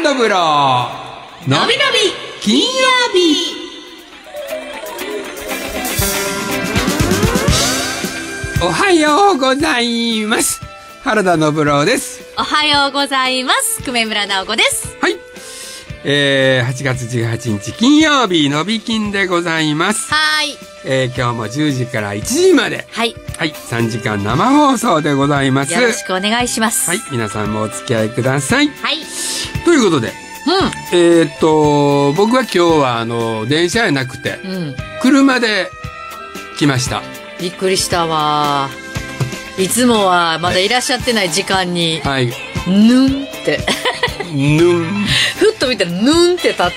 ドブローのびのび金曜日。おはようございます。原田信郎です。 おはようございます。久米村直子です。 はい。8月18日金曜日のび金でございます。 はい。 今日も10時から1時まで。 はい。 はい。3時間生放送でございます。 よろしくお願いします。 はい。皆さんもお付き合いください。 はい。 ということで。僕は今日は電車やなくて、車で来ました。 びっくりしたわ。いつもはまだいらっしゃってない時間に、 はい。 ぬんって。 ぬん。 ふっと見たらぬんって立った。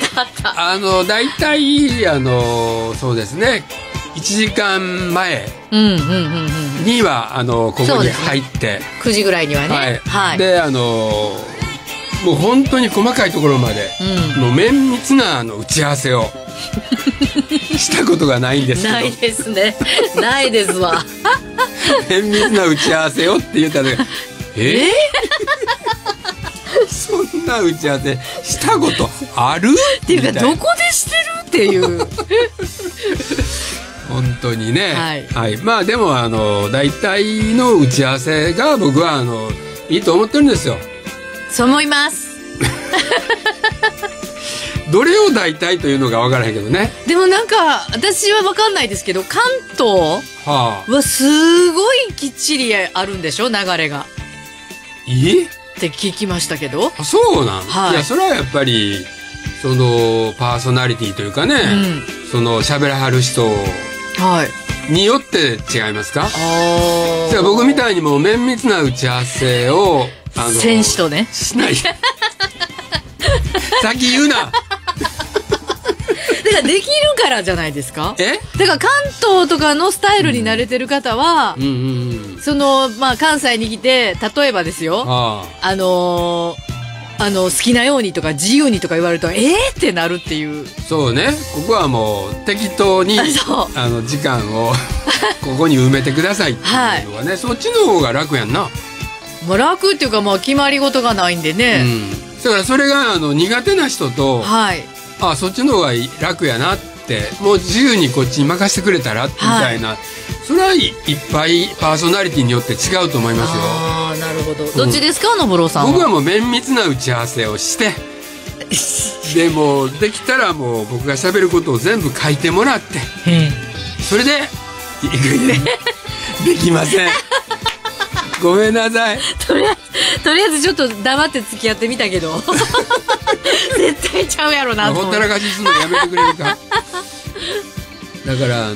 だいたい、そうですね。1時間前には、ここに入って。 9時ぐらいにはね。 はい。で、もう本当に細かいところまで、もう綿密な打ち合わせをしたことがないんですけど。 ないですね。ないですわ。 綿密な打ち合わせをって言ったら、そんな打ち合わせしたことあるっていうか、どこでしてるっていう。 本当にね。はい。まあでも大体の打ち合わせが僕はいいと思ってるんですよ。 そう思います。 どれを大体というのが分からへんけどね。 でもなんか私は分かんないですけど、関東はすごいきっちりあるんでしょ、流れが。って聞きましたけど。 そうなん。いや、それはやっぱりそのパーソナリティというかね、その喋らはる人によって違いますか。じゃあ僕みたいにもう綿密な打ち合わせを選手とねしない。先言うな。 だからできるからじゃないですか。だから関東とかのスタイルに慣れてる方は、その関西に来て、例えばですよ、好きなようにとか自由にとか言われるとってなるっていう。 そうね。ここはもう適当に時間をここに埋めてくださいっていうのがね、そっちの方が楽やんな。 楽っていうか、決まり事がないんでね。 だからそれが苦手な人と、そっちの方が楽やなって、もう自由にこっちに任せてくれたらみたいな、それはいっぱいパーソナリティによって違うと思いますよ。 ああ、なるほど。どっちですか、信郎さんは。 僕はもう綿密な打ち合わせをしてでもできたらもう僕が喋ることを全部書いてもらって、それでできません。ごめんなさい。とりあえずちょっと黙って付き合ってみたけど絶対ちゃうやろなと思って。 ほったらかしするのやめてくれるか。だから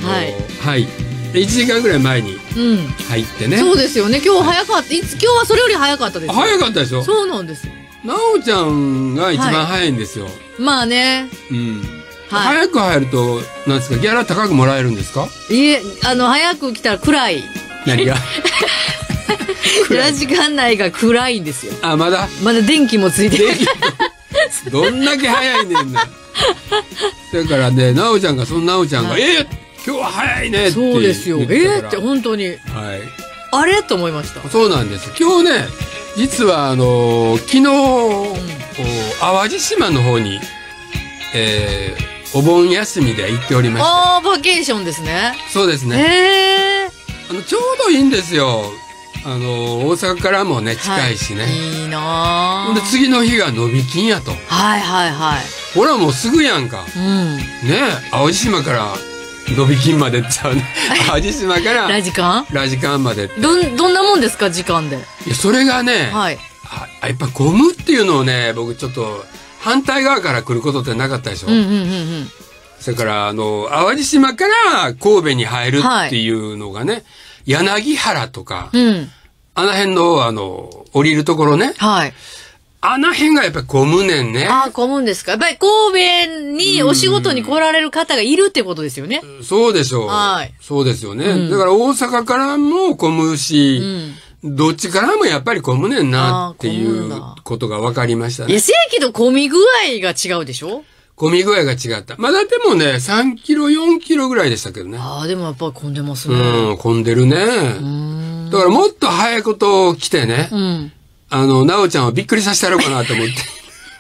1時間ぐらい前に入ってね。 そうですよね。今日早かった。今日はそれより早かったです。 早かったでしょ。 そうなんですよ。 なおちゃんが一番早いんですよ。 まあね。 早く入るとなんですか、ギャラ高くもらえるんですか。 いえ、早く来たら暗い。 何が。 ラジカン内が暗いんですよ。 まだ電気もついてる。 どんだけ早いねんな。だからね、なおちゃんが今日は早いねって言ってたから。 そうですよ。って本当に。あれと思いました。 そうなんです。今日ね、実は昨日、淡路島の方にお盆休みで行っておりました。 バケーションですね。 そうですね。ちょうどいいんですよ。大阪からもね、近いしね。 いいなぁ。で、次の日が伸び金やと。ほら、もうすぐやんか。ねえ、淡路島から伸び金までっちゃうね。淡路島からラジカンまでって。 どんなもんですか、時間で。 いや、それがね、やっぱゴムっていうのをね、僕ちょっと反対側から来ることってなかったでしょ。それから、淡路島から神戸に入るっていうのがね、柳原とか、あの辺の、降りるところね。あの辺がやっぱり混むねんね。 混むんですか。やっぱり神戸にお仕事に来られる方がいるってことですよね。 そうでしょう。そうですよね。だから大阪からも混むし、どっちからもやっぱり混むねんなっていうことが分かりましたね。 せやけど混み具合が違うでしょ。 混み具合が違った。まだでもね、3キロ、4キロぐらいでしたけどね。 でもやっぱり混んでますね。 混んでるね。だからもっと早いこと来てね、なおちゃんをびっくりさせたろうかなと思って。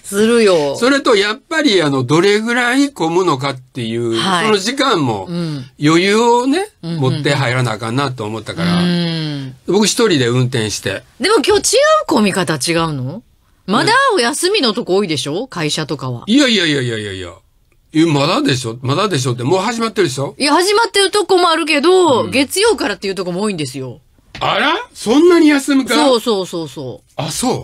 するよ。 それと、やっぱり、どれぐらい混むのかっていう、はい、その時間も、余裕をね、持って入らなあかんなと思ったから、僕一人で運転して。 でも今日違う混み方違うの？まだお休みのとこ多いでしょ？会社とかは。 いや。まだでしょってもう始まってるでしょ？ いや、始まってるとこもあるけど、月曜からっていうとこも多いんですよ。 あら？そんなに休むか？ そう。 あ、そう。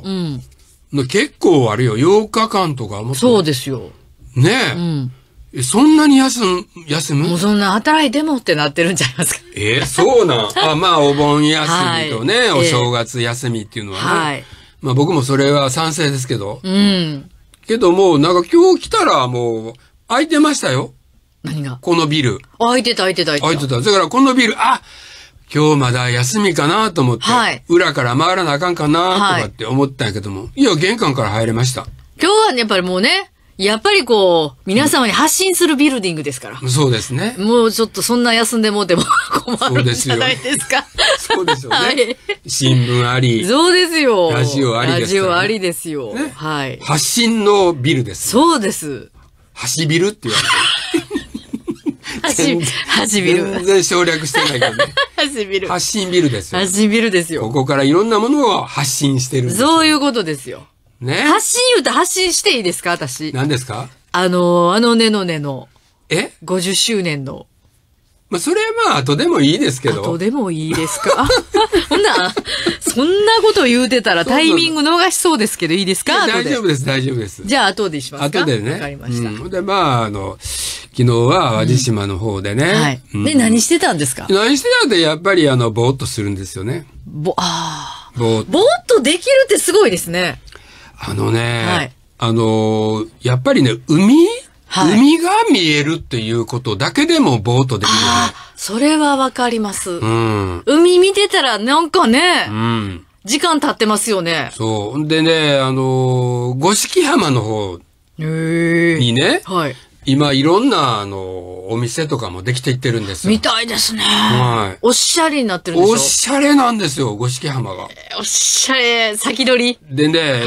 結構あるよ。8日間とかも。 そうですよ。 ねえ。そんなに休む？ もうそんな働いてもってなってるんちゃいますか？ そうなん。まあ、お盆休みとね、お正月休みっていうのはね。はい。まあ僕もそれは賛成ですけど。けどもうなんか今日来たらもう空いてましたよ。 何が？ このビル。 空いてた。だからこのビル、今日まだ休みかなと思って、はい、裏から回らなあかんかなとかって思ったんやけども、いや、玄関から入れました。 今日はね、やっぱりもうね、皆様に発信するビルディングですから。 そうですね。 もうちょっとそんな休んでもうても困るんじゃないですか。 そうですよね。はい、新聞あり。 そうですよ。 ラジオありですから、ね。 ラジオありですよ。 ね、 はい。 発信のビルです。 そうです。 橋ビルって言われてる。 橋ビル。 全然省略してないけどね。 橋ビル。 発信ビルですよ。 発信ビルですよ。 ここからいろんなものを発信してるんですよ。 そういうことですよ。 ね。 発信言うと発信していいですか、私。 何ですか？ ねの。50周年の。 まあ、それは後でもいいですけど。 後でもいいですか？そんなこと言うてたらタイミング逃しそうですけど、いいですか？ 大丈夫です。 じゃあ後でしますか？ 後でね。 わかりました。 で、昨日は淡路島の方でね。 はい。で、何してたんですか？ 何してたってやっぱりぼーっとするんですよね。 ぼーっとできるってすごいですね。 はい。やっぱりね、海が見えるっていうことだけでもぼーっとできるよね。 それはわかります。海見てたらなんかね、時間経ってますよね。 そう。でね、五色浜の方にね、 はい。 今いろんなお店とかもできていってるんですよ。 みたいですね。 はい。 おしゃれになってるんでしょ？ おしゃれなんですよ、五色浜が。 おしゃれ、先取り。 でね、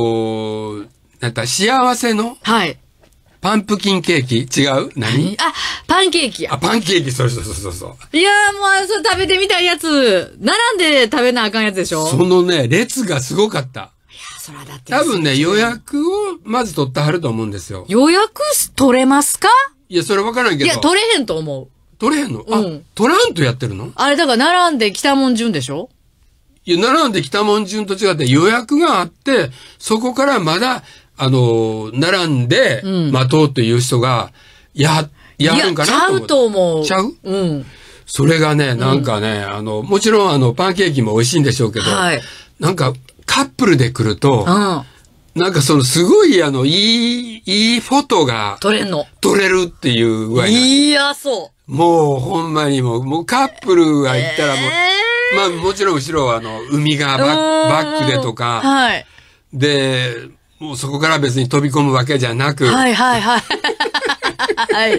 幸せの、 はい。 パンプキンケーキ違う？何？ パンケーキや。 パンケーキ、そう。 いやーもう、それ食べてみたいやつ。並んで食べなあかんやつでしょ？ そのね、列がすごかった。 いや、そらだって。 多分ね、予約をまず取ってはると思うんですよ。 予約取れますか？ いや、それわからんけど。 いや、取れへんと思う。 取れへんの？取らんとやってるの？ あれ、だから並んで来たもん順でしょ？ いや、並んで来たもん順と違って予約があって、そこからまだ、並んで、待とうという人が、やるんかなと思って。 ちゃうと思う。 ちゃう？それがね、なんかね、もちろんパンケーキも美味しいんでしょうけど、はい、なんか、カップルで来ると、なんかすごいいいフォトが、撮れるっていう具合な。 いや、そう。 もう、ほんまにもうカップルが行ったらもう、まあ、もちろん後ろは海がバックでとか、 はい。 で、もうそこから別に飛び込むわけじゃなく。 はい。はい。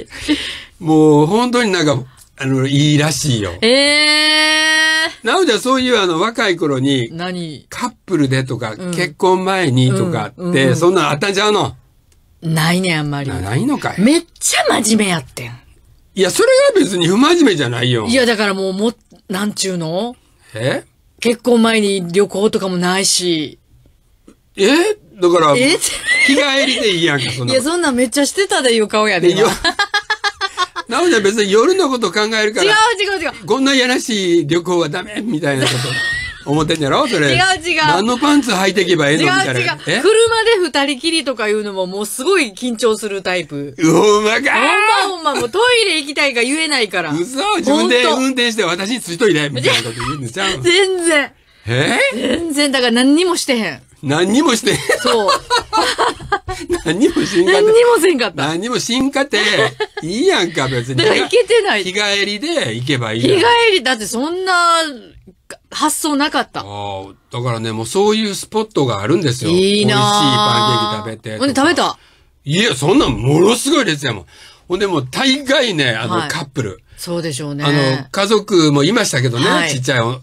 もう本当になんか、いいらしいよ。なのでそういう若い頃に、カップルでとか、結婚前にとかって、そんなのあったんちゃうの？ ないね、あんまり。 ないのかい。 めっちゃ真面目やってん。 いや、それが別に不真面目じゃないよ。 いや、だからもう、なんちゅうの？ 結婚前に旅行とかもないし。 だから、日帰りでいいやんか、そんな。 いや、そんなんめっちゃしてたでいう顔やで。 なので別に夜のこと考えるから。 違う。 こんなやらしい旅行はダメみたいなこと思ってんやろそれ。 違う。 何のパンツ履いていけばええのみたいな。 違う。車で二人きりとかいうのももうすごい緊張するタイプ。 ほんまかほんま、もうトイレ行きたいか言えないから。 嘘、自分で運転して私についといて、みたいなこと言うんでちゃう？ 全然。全然、だから何にもしてへん。 何にもしてへん。 そう。 何にもしんかって。 何にもせんかった。 何にもしんかって、いいやんか、別に。 だから行けてない。 日帰りで行けばいいやん。 日帰り、だってそんな発想なかった。 だからね、もうそういうスポットがあるんですよ。 いいなぁ。 美味しいパンケーキ食べて。 ほんで食べた？ いや、そんなんものすごい列やもん。ほんでもう大概ね、カップル。 そうでしょうね。 家族もいましたけどね、ちっちゃい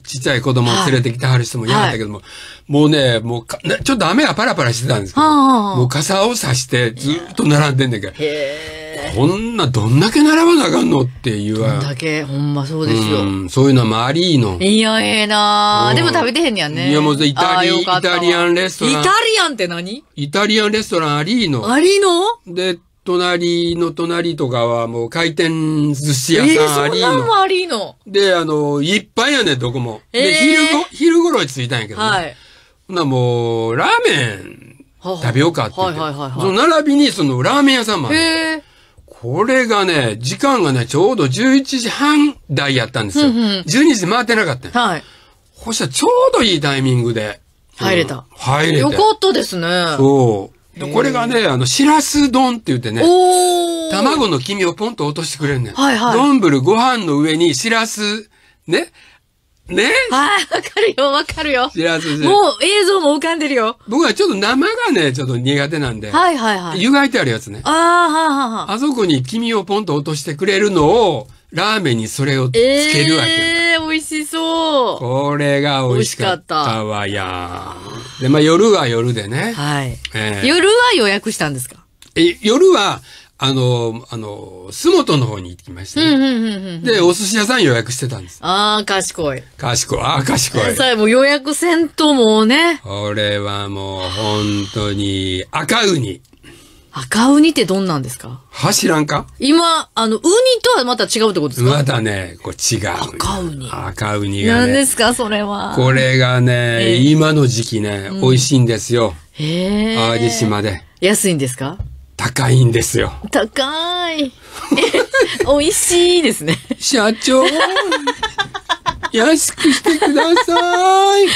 ちっちゃい子供を連れてきてはる人もいはったけども、もうね、ちょっと雨がパラパラしてたんですけど、もう傘を差してずっと並んでんだけど、こんなどんだけ並ばなあかんのっていうどんだけ、ほんまそうですよ。 そういうのもありの。 いや、ええなぁ。でも食べてへんやんね。 いや、もうイタリアンレストラン。 イタリアンって何？ イタリアンレストランありの。 ありの？ で、隣とかはもう回転寿司屋さんありの。 そんなんもありの。 で、いっぱいやねん、どこも。で、昼頃に着いたんやけどね。はい。ほな、もう、ラーメン食べようかって言って。その並びにそのラーメン屋さんもある。へー。これがね、時間がね、ちょうど11時半台やったんですよ。12時回ってなかった。はい。そしたらちょうどいいタイミングで。 入れた。 入れた。 よかったですね。 そう。でこれがね、しらす丼って言ってね、卵の黄身をポンと落としてくれるねん。はいはい。丼ご飯の上にしらす、ね。 はい、わかるよ、わかるよ。 しらすもう映像も浮かんでるよ。 僕はちょっと生がね、ちょっと苦手なんで。 はいはいはい。 湯がいてあるやつね。あそこに黄身をポンと落としてくれるのを、ラーメンにそれをつけるわけ。 美味しそう。 これが美味しかったわや。で、まあ夜は夜でね。 はい。夜は予約したんですか？ 夜は、洲本の方に行きましたね。で、お寿司屋さん予約してたんです。 ああ、賢い。 賢い。 さあ、もう予約せんともうね。 これはもう本当に赤ウニ。 赤ウニってどんなんですか？ 知らんか？ 今、ウニとはまた違うってことですか？ またね、これ違う。 赤ウニ。 赤ウニがね。 何ですか、それは。 これがね、今の時期ね、美味しいんですよ。淡路島で。 安いんですか？ 高いんですよ。 高い。美味しいですね。 社長、安くしてください。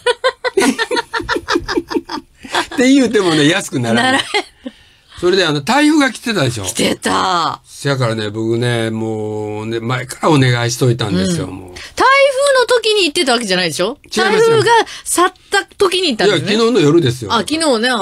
って言うてもね、安くならない。それで台風が来てたでしょ？ 来てた。 せやからね、僕ね、もうね、前からお願いしといたんですよ、もう。台風の時に行ってたわけじゃないでしょ？台風が去った時に行ったんですね。 いや、昨日の夜ですよ。 昨日ね。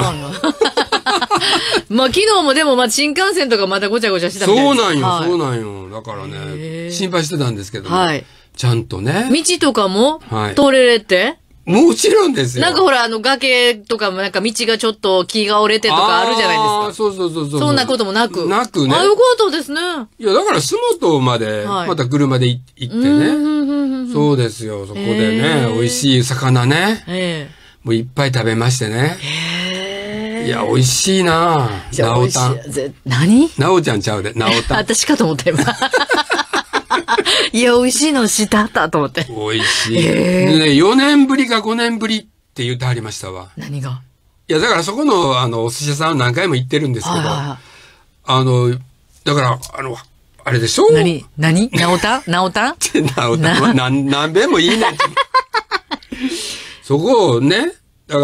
まあ昨日もでも新幹線とかまたごちゃごちゃしてたみたいです。 そうなんよ。だからね、心配してたんですけど、ちゃんとね。 道とかも通れれて？ もちろんですよ。 なんかほら、崖とかもなんか道がちょっと木が折れてとかあるじゃないですか。 そう。 そんなこともなく。 なくね。 よかったですね。 いや、だから洲本まで、また車で行ってね。そうですよ。そこでね、美味しい魚ね。もういっぱい食べましてね。いや、美味しいなぁ。なおたん。 何？ なおちゃんちゃうで、なおたん。 私かと思った今。いや、美味しいの知ってはったと思って。 美味しい。でね、4年ぶりか5年ぶりって言ってはりましたわ。 何が？ いや、だからそこの、お寿司屋さんは何回も行ってるんですけど、だから、あれでしょ？ 何なおたんなおたんなおたんは何べんもいいねん。そこをね、だから、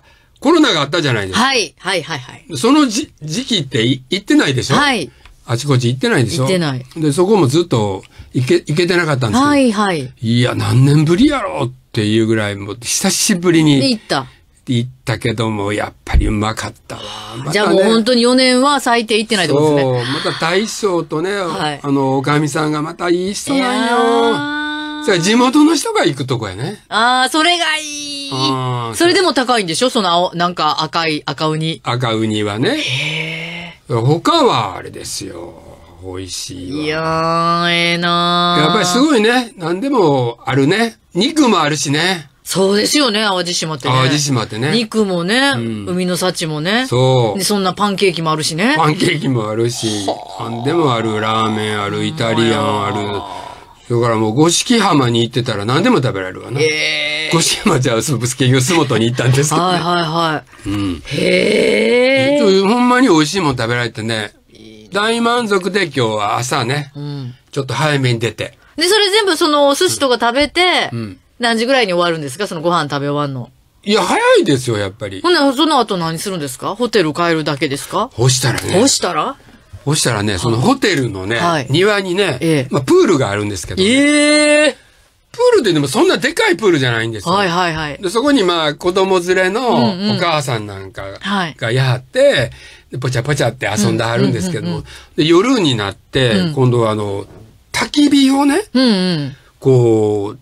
コロナがあったじゃないですか。はい。その時期って行ってないでしょ？はい。あちこち行ってないでしょ？ 行ってない。 で、そこもずっと行けてなかったんですけど。いや、何年ぶりやろっていうぐらい、もう久しぶりに。行ったけども、やっぱりうまかったわ。 じゃあもう本当に4年は最低行ってないってことですね。 そう。また大将とね、おかみさんがまたいい人なんよ。それ地元の人が行くとこやね。 それがいい。それでも高いんでしょ？そのなんか赤ウニ。 赤ウニはね。他はあれですよ。美味しいわ。 いやー、ええなー。 やっぱりすごいね。何でもあるね。肉もあるしね。 そうですよね、淡路島ってね。 淡路島ってね。 肉もね、海の幸もね。 そう。 で、そんなパンケーキもあるしね。 パンケーキもあるし、何でもある。ラーメンある、イタリアンある。だからもう五色浜に行ってたら何でも食べられるわな。五色浜じゃあ、結局洲本に行ったんですけどね。 はい。 へー。ほんまに美味しいもん食べられてね。大満足で今日は朝ね、ちょっと早めに出て。 で、それ全部そのお寿司とか食べて、何時ぐらいに終わるんですか？そのご飯食べ終わんの。 いや、早いですよ、やっぱり。 ほんならその後何するんですか？ホテル帰るだけですか？ 干したらね、そのホテルのね、庭にね、プールがあるんですけどね。プールってでもそんなでかいプールじゃないんですよ。で、そこに子供連れのお母さんなんかがやって、ポチャポチャって遊んではるんですけども、で、夜になって、今度は焚き火をね、こう、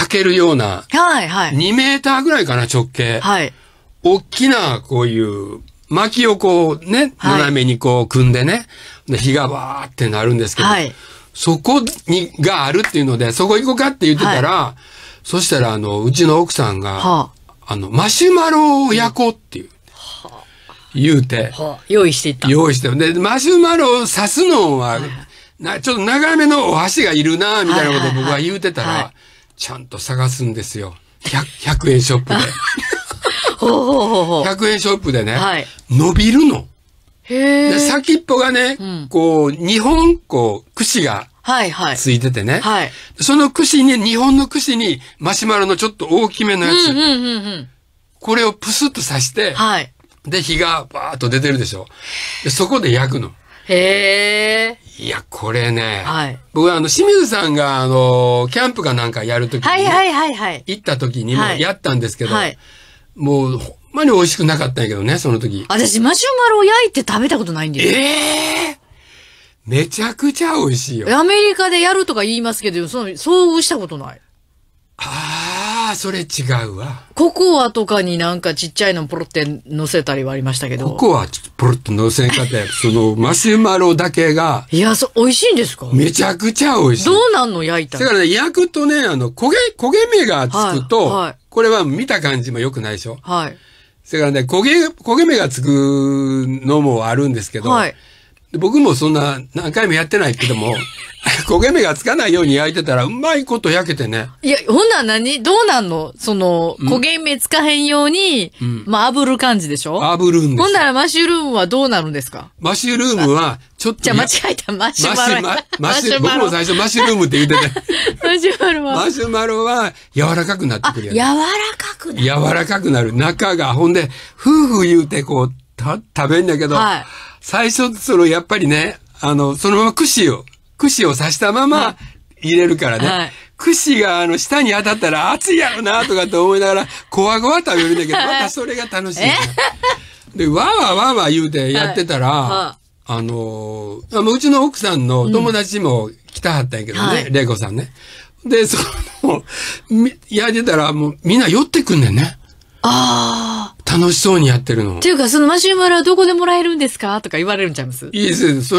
裂けるような、 はいはい。 2メーターぐらいかな、直径。 はい。 大きな、こういう、薪をこうね、斜めにこう組んでね、で火がバーってなるんですけど、はい、そこがあるっていうので、そこ行こうかって言ってたら、はい、そしたらうちの奥さんが、はあ、マシュマロを焼こうっていう、言うて、 はあ、用意していった。 用意して。で、マシュマロを刺すのは、ちょっと長めのお箸がいるな、みたいなことを僕は言うてたら、ちゃんと探すんですよ。100円ショップで。100円ショップでね、はい、伸びるの。で先っぽがね、こう、2本、こう、串がついててね。はい、その串に、2本の串にマシュマロのちょっと大きめのやつ。これをプスッと刺して、はい、で、火がバーッと出てるでしょ。で、そこで焼くの。 へー。いや、これね、はい、僕は清水さんがキャンプかなんかやるときに、行ったときにもやったんですけど、はい、もう、ほんまに美味しくなかったんやけどね、その時。 私、マシュマロを焼いて食べたことないんですよ。 めちゃくちゃ美味しいよ。 アメリカでやるとか言いますけど、遭遇したことない。 ああ、それ違うわ。 ココアとかになんかちっちゃいのポロって乗せたりはありましたけど。 ココアポロッと乗せんかって、マシュマロだけが。 いや、美味しいんですか？ めちゃくちゃ美味しい。 どうなんの焼いたら。 だからね、焼くとね、焦げ目がつくと、はいはい、これは見た感じも良くないでしょ？はい。それからね、焦げ目がつくのもあるんですけど、はい、僕もそんな何回もやってないけども、焦げ目がつかないように焼いてたらうまいこと焼けてね。 いや、ほんならどうなんの焦げ目つかへんように、まあ、炙る感じでしょ？ 炙るんです。 ほんならマッシュルームはどうなるんですか？ マッシュルームは、ちょっと。 じゃあ間違えた、マッシュマロ。 僕も最初マッシュルームって言ってて。 マッシュマロは。 マシュマロは柔らかくなってくるやん。 柔らかくなる。 柔らかくなる。中が、ほんで、夫婦言うてこう、食べんだけど、はい、最初、やっぱりね、そのまま串を刺したまま入れるからね。はい、串が舌に当たったら熱いやろなとかって思いながら、こわごわ食べるんだけど、またそれが楽しい、ね。で、わーわー言うてやってたら、はい、うちの奥さんの友達も来たはったんやけどね、はい、玲子さんね。で、焼いてたらもうみんな寄ってくんねんね。ああ。楽しそうにやってるの。 っていうか、そのマシュマロはどこでもらえるんですかとか言われるんちゃいます？ いいです。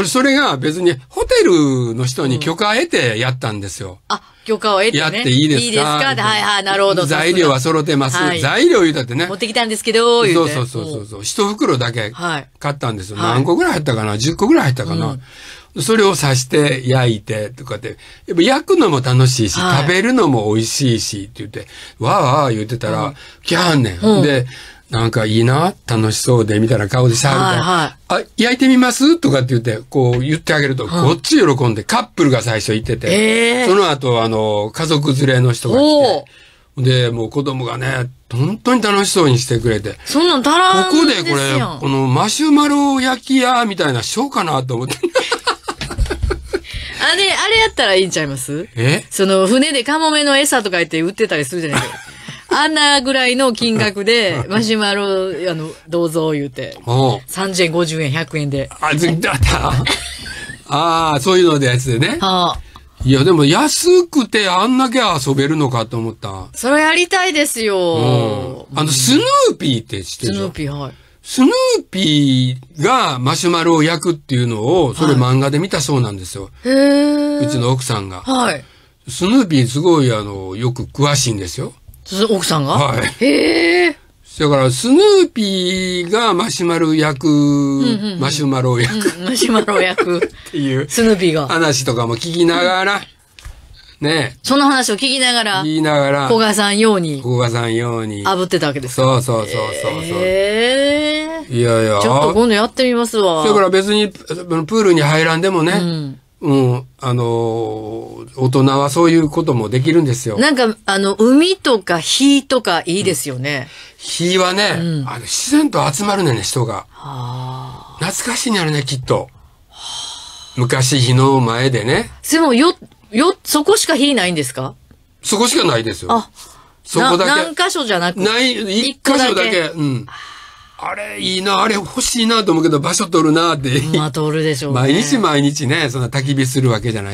それが別にホテルの人に許可を得てやったんですよ。 あ、許可を得てね。 やっていいですか？ いいですか？はいはい、なるほど。 材料は揃ってます。はい、材料言うたってね。 持ってきたんですけど、言うて。 そう。一袋だけ買ったんですよ。はい、何個ぐらい入ったかな ?10 個ぐらい入ったかな、それを刺して焼いてとかって、やっぱ焼くのも楽しいし、はい、食べるのも美味しいしって言って、わーわー言ってたら、来はんねん。で、なんかいいな、楽しそうで、みたいな顔でしゃべったら、あ、焼いてみますとかって言って、こう言ってあげると、こっち喜んで、カップルが最初行ってて、その後、家族連れの人が来て、で、もう子供がね、本当に楽しそうにしてくれて。 そんなん足らんここでこれ、このマシュマロ焼き屋みたいなしようかなと思って。 あれやったらいいんちゃいます？船でカモメの餌とか言って売ってたりするじゃないですか。あんなぐらいの金額で、マシュマロ、どうぞ言うて。30円、50円、100円で。 そういうのでやつでね。いや、でも安くてあんだけ遊べるのかと思った。 それやりたいですよ。 スヌーピーって知ってる？ スヌーピー、はい。 スヌーピーがマシュマロを焼くっていうのを、それ漫画で見たそうなんですよ。うちの奥さんが。はい。スヌーピーすごいよく詳しいんですよ。 奥さんが？ はい。 へえ。 だから、スヌーピーがマシュマロを焼く、マシュマロを焼く。 マシュマロを焼く。 っていう。 スヌーピーが。 話とかも聞きながら、ね。 その話を聞きながら、小川さん用に。炙ってたわけですか？そう。いやいや。 ちょっと今度やってみますわ。 だから別に、プールに入らんでもね。大人はそういうこともできるんですよ。 なんか、海とか火とかいいですよね。 火はね、自然と集まるね、人が。懐かしいんやろね、きっと。昔火の前でね。 でも、そこしか火ないんですか？ そこしかないですよ。 そこだけ。何箇所じゃなくて。 一箇所だけ。あれいいな、あれ欲しいなと思うけど場所取るなって。 まあ取るでしょうね。 毎日ね、そんな焚き火するわけじゃないし。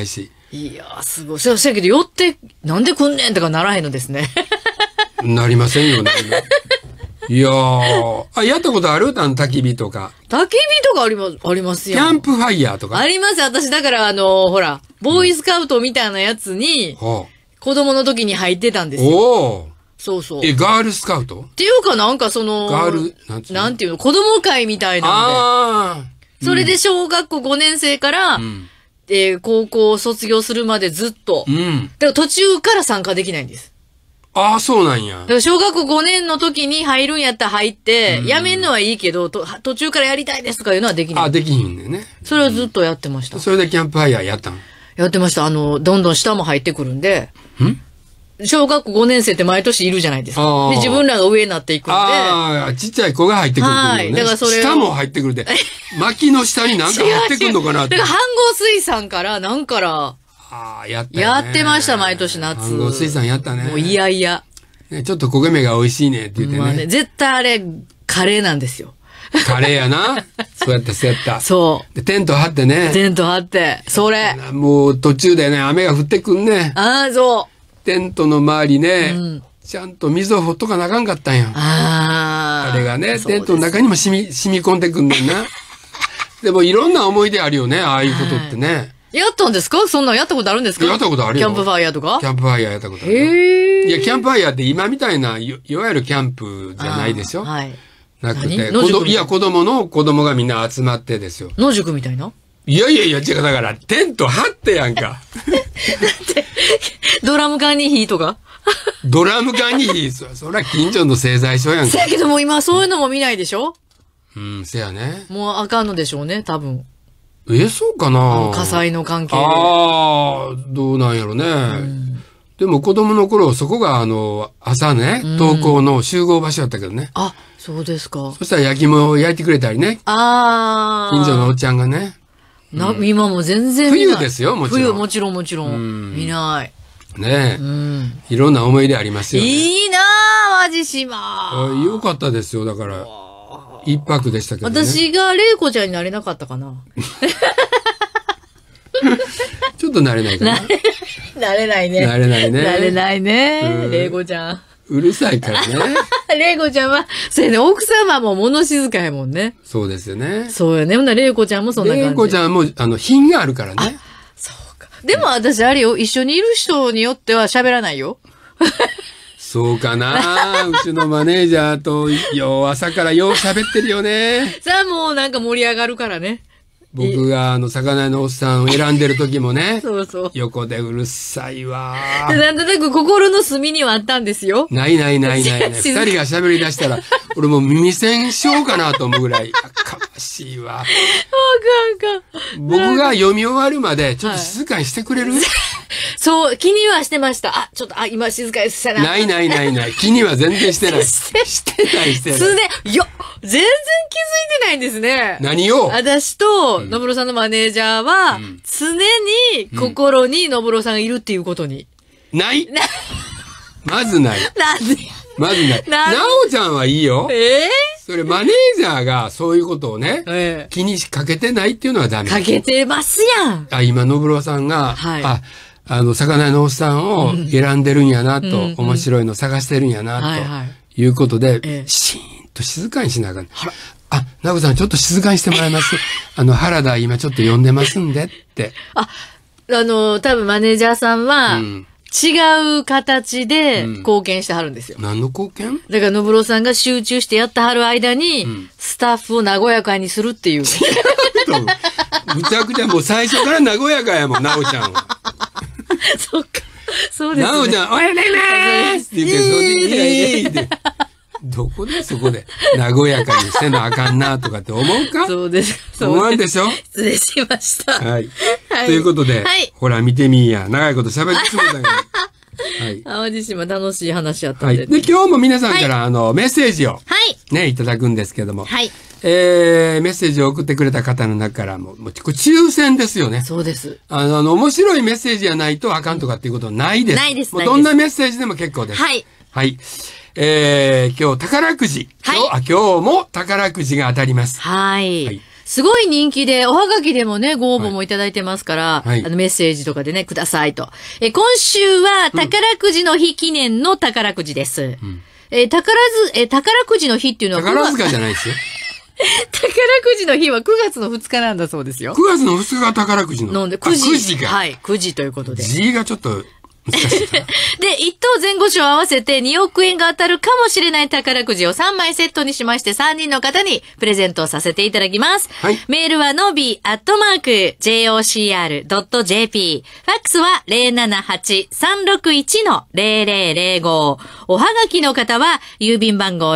いやー、すごい。そうやけど、寄って、なんで来んねんとかならへんのですね。 なりませんよね。いやー、やったことある？焚き火とか。 焚き火とかありますよ。 キャンプファイヤーとか。 あります。私、だから、ほら、ボーイスカウトみたいなやつに、子供の時に入ってたんですよ。 おー。 そうそう。 ガールスカウトっていうかなんかガール、 なんていうの、子供会みたいなので。それで小学校5年生から、高校を卒業するまでずっと。だから途中から参加できないんです。 ああ、そうなんや。 だから小学校5年の時に入るんやったら入って、やめんのはいいけど、途中からやりたいですとかいうのはできない。 できひんねんね。 それはずっとやってました。 それでキャンプファイヤーやったん？ やってました。どんどん下も入ってくるんで。小学校5年生って毎年いるじゃないですか。で、自分らが上になっていくんで。 ちっちゃい子が入ってくるっていうね。だからそれ下も入ってくるで。薪の下になんか入ってくるのかなって。 だから、飯合水産からなんから、やってました、毎年夏。 飯合水産やったね。 もういやいや。 ね、ちょっと焦げ目が美味しいねって言ってね。まあね、 絶対あれ、カレーなんですよ。 カレーやな。そうやった、そうやった。 そう。 で、テント張ってね。 テント張って、それ。 もう途中でね、雨が降ってくんね。 そう。 テントの周りね、ちゃんと水をほっとかなあかんかったんや。あれがね、テントの中にも染み込んでくんねんな。でもいろんな思い出あるよね、ああいうことってね。 やったんですか？そんなんやったことあるんですか？ やったことあるよ。 キャンプファイヤーとか？ キャンプファイヤーやったことあるよ。いや、キャンプファイヤーって今みたいな、いわゆるキャンプじゃないでしょ？ はい。 なくて。いや、子供がみんな集まってですよ。 野宿みたいな？ いや、違う、だから、テント張ってやんか。だって、 ドラム缶に火とかドラム缶に火、そりゃ近所の製材所やんか。 せやけども今そういうのも見ないでしょ？ せやね。 もうあかんのでしょうね、多分。 そうかな？ 火災の関係で。 どうなんやろね。でも子供の頃、そこが朝ね、登校の集合場所だったけどね。 そうですか。 そしたら焼き芋を焼いてくれたりね。近所のおっちゃんがね。 今も全然見ない。 冬ですよ、もちろん。 冬、もちろん。見ない。 ねえ。いろんな思い出ありますよね。 いいなぁ、淡路島。 よかったですよ、だから。一泊でしたけどね。 私が玲子ちゃんになれなかったかな。 ちょっと慣れないかな。 慣れないね。 慣れないね。 慣れないね。玲子ちゃん。 うるさいからね。 玲子ちゃんは、それね、奥様も物静かやもんね。 そうですよね。 そうよね。ほんなら玲子ちゃんもそんな感じ。 玲子ちゃんも、品があるからね。 そうか。でも私、あれよ、一緒にいる人によっては喋らないよ。 そうかな。うちのマネージャーと、朝からよう喋ってるよね。 さあ、もうなんか盛り上がるからね。 僕が魚屋のおっさんを選んでる時もね。 そうそう。 横でうるさいわ。 なんとなく心の隅にはあったんですよ。 ない。二人が喋り出したら、俺もう耳栓しようかなと思うぐらい、やかましいわ。僕が読み終わるまで、ちょっと静かにしてくれる？ そう、気にはしてました。ちょっと、今静かにしたな。 ない。気には全然してない。してない。 全然気づいてないんですね。 何を？ 私と、のぶろさんのマネージャーは、常に心にのぶろさんがいるっていうことに。 ないまずない。 なんでまずない。なおちゃんはいいよ。それマネージャーがそういうことをね、気にかけてないっていうのはダメ。 かけてますやん。 今、のぶろさんが、魚屋のおっさんを選んでるんやなと、面白いの探してるんやな、ということで、シーンと静かにしながら。なこさんちょっと静かにしてもらいます。原田今ちょっと呼んでますんでって。 多分マネージャーさんは、違う形で貢献してはるんですよ。 何の貢献？ だから、のぶろさんが集中してやってはる間に、スタッフを和やかにするっていう。 むちゃくちゃもう最初から和やかやもん、なおちゃんは。 そっか。そうですね。 なおちゃん、おはようございますって言って、そうで、どこでそこで、和やかにせなあかんなとかって思うか？ そうです。 思わんでしょ？ 失礼しました。 はい。ということで、ほら見てみいや。長いこと喋ってしまったけど。 はい。淡路島楽しい話やったんで。 で、今日も皆さんからメッセージを、ね、いただくんですけども。 はい。 メッセージを送ってくれた方の中からも、抽選ですよね。 そうです。 面白いメッセージじゃないとあかんとかっていうことはないです。 ないです。 もうどんなメッセージでも結構です。 はい。 はい。今日宝くじ。今日も宝くじが当たります。 はい。 すごい人気で、おはがきでもね、ご応募もいただいてますから、メッセージとかでね、くださいと。今週は宝くじの日記念の宝くじです。宝くじの日っていうのは宝塚じゃないですよ。 宝くじの日は9月の2日なんだそうですよ。 9月の2日が宝くじの。 なんで9時が。はい、9時ということで。 字がちょっと難しいかな。 で、1等前後賞合わせて2億円が当たるかもしれない宝くじを3枚セットにしまして3人の方にプレゼントをさせていただきます。はい、メールはnobi@jocr.jp。ファックスは 078-361-0005。おはがきの方は郵便番号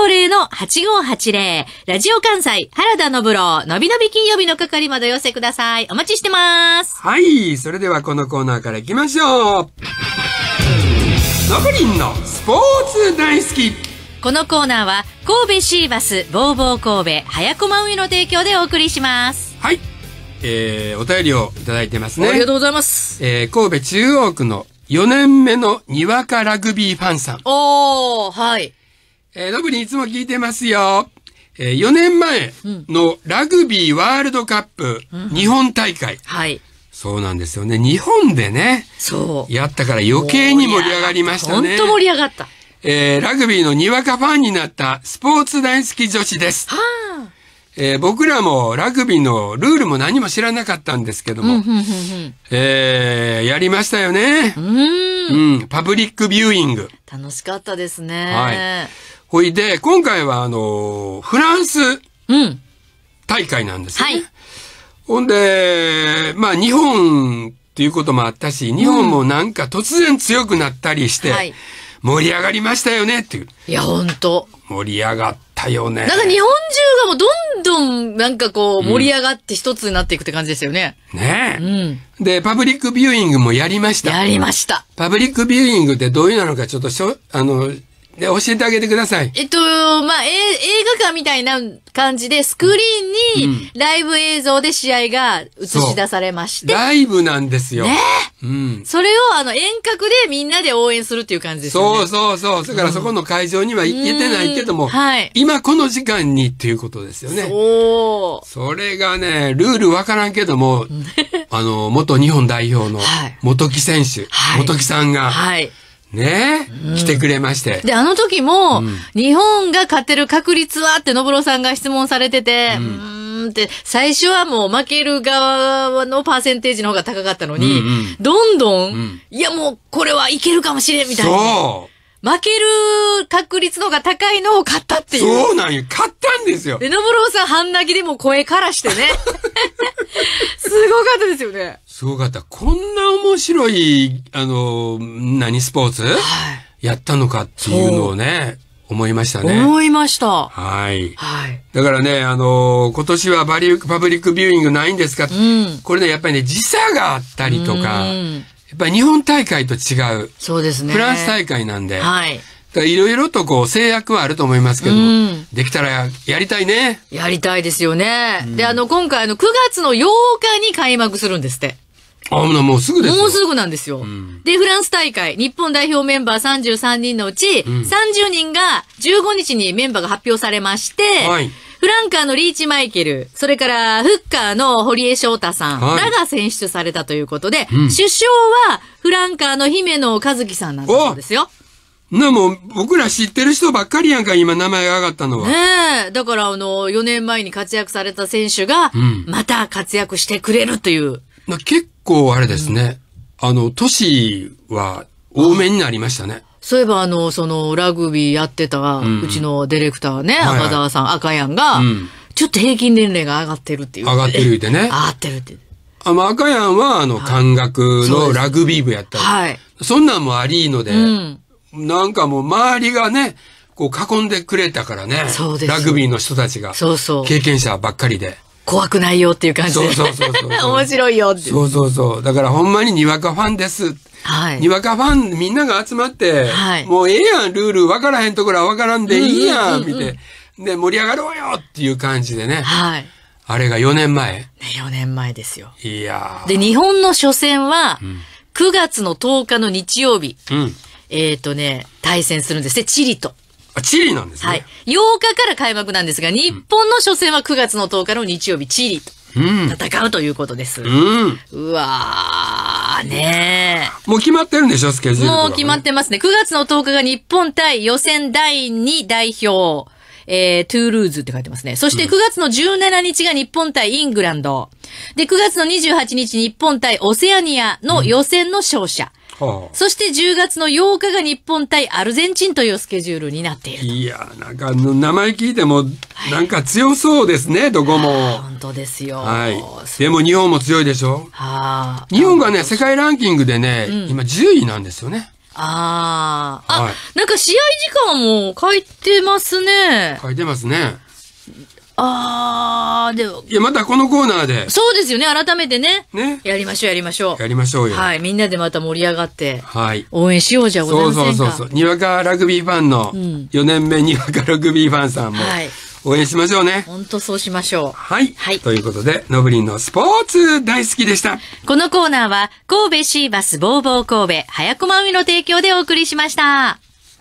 650-8580。ラジオ関西原田のぶろのびのび金曜日の係までお寄せください。お待ちしてます。 はい。それではこのコーナーから行きましょう。のぶりんのスポーツ大好き。 このコーナーは神戸シーバスボーボー神戸早駒海の提供でお送りします。 はい。お便りをいただいてますね。 ありがとうございます。 神戸中央区の4年目のにわかラグビーファンさん。 おー、はい。 のぶりんいつも聞いてますよ。4年前のラグビーワールドカップ日本大会。 はい。 そうなんですよね。日本でね。 そう。 やったから余計に盛り上がりましたね。 本当盛り上がった。 ラグビーのにわかファンになったスポーツ大好き女子です。 はあ。僕らもラグビーのルールも何も知らなかったんですけども。やりましたよね。パブリックビューイング。 楽しかったですね。 はい。ほいで、今回はフランス大会なんですよね。はい。ほんで、まあ日本っていうこともあったし、日本もなんか突然強くなったりして、盛り上がりましたよねっていう。 いや、ほんと。 盛り上がったよね。 なんか日本中がもうどんどんなんかこう盛り上がって一つになっていくって感じですよね。 ねえ。で、パブリックビューイングもやりました。 やりました。 パブリックビューイングってどういうのかちょっとで、教えてあげてください。 まあ、映画館みたいな感じで、スクリーンに、ライブ映像で試合が映し出されまして。 ライブなんですよ。 ねえ。それを、遠隔でみんなで応援するっていう感じですよね。 そう。だからそこの会場には行けてないけども、今この時間にっていうことですよね。それがね、ルールわからんけども、元日本代表の元木選手、元木さんが、ねえ、来てくれまして。 で、あの時も、日本が勝てる確率はってのぶろさんが質問されてて、って最初はもう負ける側のパーセンテージの方が高かったのに、どんどん、いやもうこれはいけるかもしれんみたいな。負ける確率の方が高いのを買ったっていう。 そうなんよ。買ったんですよ。 で、のぶろさん半泣きでも声からしてね。すごかったですよね。 すごかった。こんな面白い、スポーツ、やったのかっていうのをね、思いましたね。 思いました。 はい。だからね、今年はパブリックビューイングないんですか、これね、やっぱりね、時差があったりとか、やっぱり日本大会と違う。 そうですね。 フランス大会なんで。いろいろとこう制約はあると思いますけども、できたらやりたいね。 やりたいですよね。で、今回9月の8日に開幕するんですって。 もうすぐですよ。 もうすぐなんですよ。で、フランス大会、日本代表メンバー33人のうち、30人が15日にメンバーが発表されまして、フランカーのリーチマイケル、それからフッカーの堀江翔太さんらが選出されたということで、首相はフランカーの姫野和樹さんなんだそうですよ。 もう僕ら知ってる人ばっかりやんか、今名前が上がったのは。 ねえ。だから4年前に活躍された選手が、また活躍してくれるという。 結構あれですね。年は多めになりましたね。 そういえばラグビーやってた、うちのディレクターね、赤澤さん、赤やんが、ちょっと平均年齢が上がってるっていう。 上がってるってね。 上がってるって。 赤やんは関学のラグビー部やったり。そんなんもありので、なんかもう周りがね、こう囲んでくれたからね。そうです。ラグビーの人たちが。経験者ばっかりで。 怖くないよっていう感じで。そう。面白いよって。 そう。だからほんまににわかファンです。にわかファンみんなが集まって、もうええやん、ルール分からへんところは分からんでいいやん、見て。で、盛り上がろうよっていう感じでね。あれが4年前。 4年前ですよ。 いやー。 で、日本の初戦は、9月の10日の日曜日。対戦するんですね、チリと。 チリなんですね。はい。 8日から開幕なんですが、日本の初戦は9月の10日の日曜日、チリと戦うということです。うわー、ねー。もう決まってるんでしょ、スケジュール。 もう決まってますね。9月の10日が日本対予選第2代表。トゥールーズって書いてますね。そして9月の17日が日本対イングランド。で、9月の28日日本対オセアニアの予選の勝者。そして10月の8日が日本対アルゼンチンというスケジュールになっている。 いや、なんか名前聞いてもなんか強そうですね、どこも。 本当ですよ。 はい。でも日本も強いでしょ。日本がね、世界ランキングでね、今10位なんですよね。 なんか試合時間も書いてますね。 書いてますね。 でも。 いや、またこのコーナーで。 そうですよね、改めてね。やりましょう。やりましょうよ。はい、みんなでまた盛り上がって。はい。応援しようじゃございませんか。 そう。にわかラグビーファンの、4年目にわかラグビーファンさんも。はい。応援しましょうね。 本当そうしましょう。 はい。はい。ということで、のぶりんのスポーツ大好きでした。 このコーナーは、神戸シーバスボーボー神戸、早駒海の提供でお送りしました。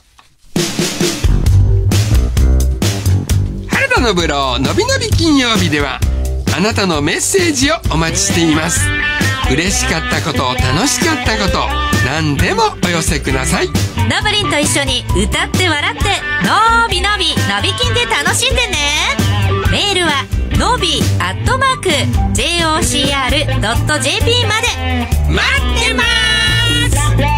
原田のぶろのびのび金曜日では、あなたのメッセージをお待ちしています。嬉しかったこと、楽しかったこと、何でもお寄せください。 のぶりんと一緒に歌って笑って、のびのびのび金で楽しんでね。メールはのび@jocr.jp まで待ってます。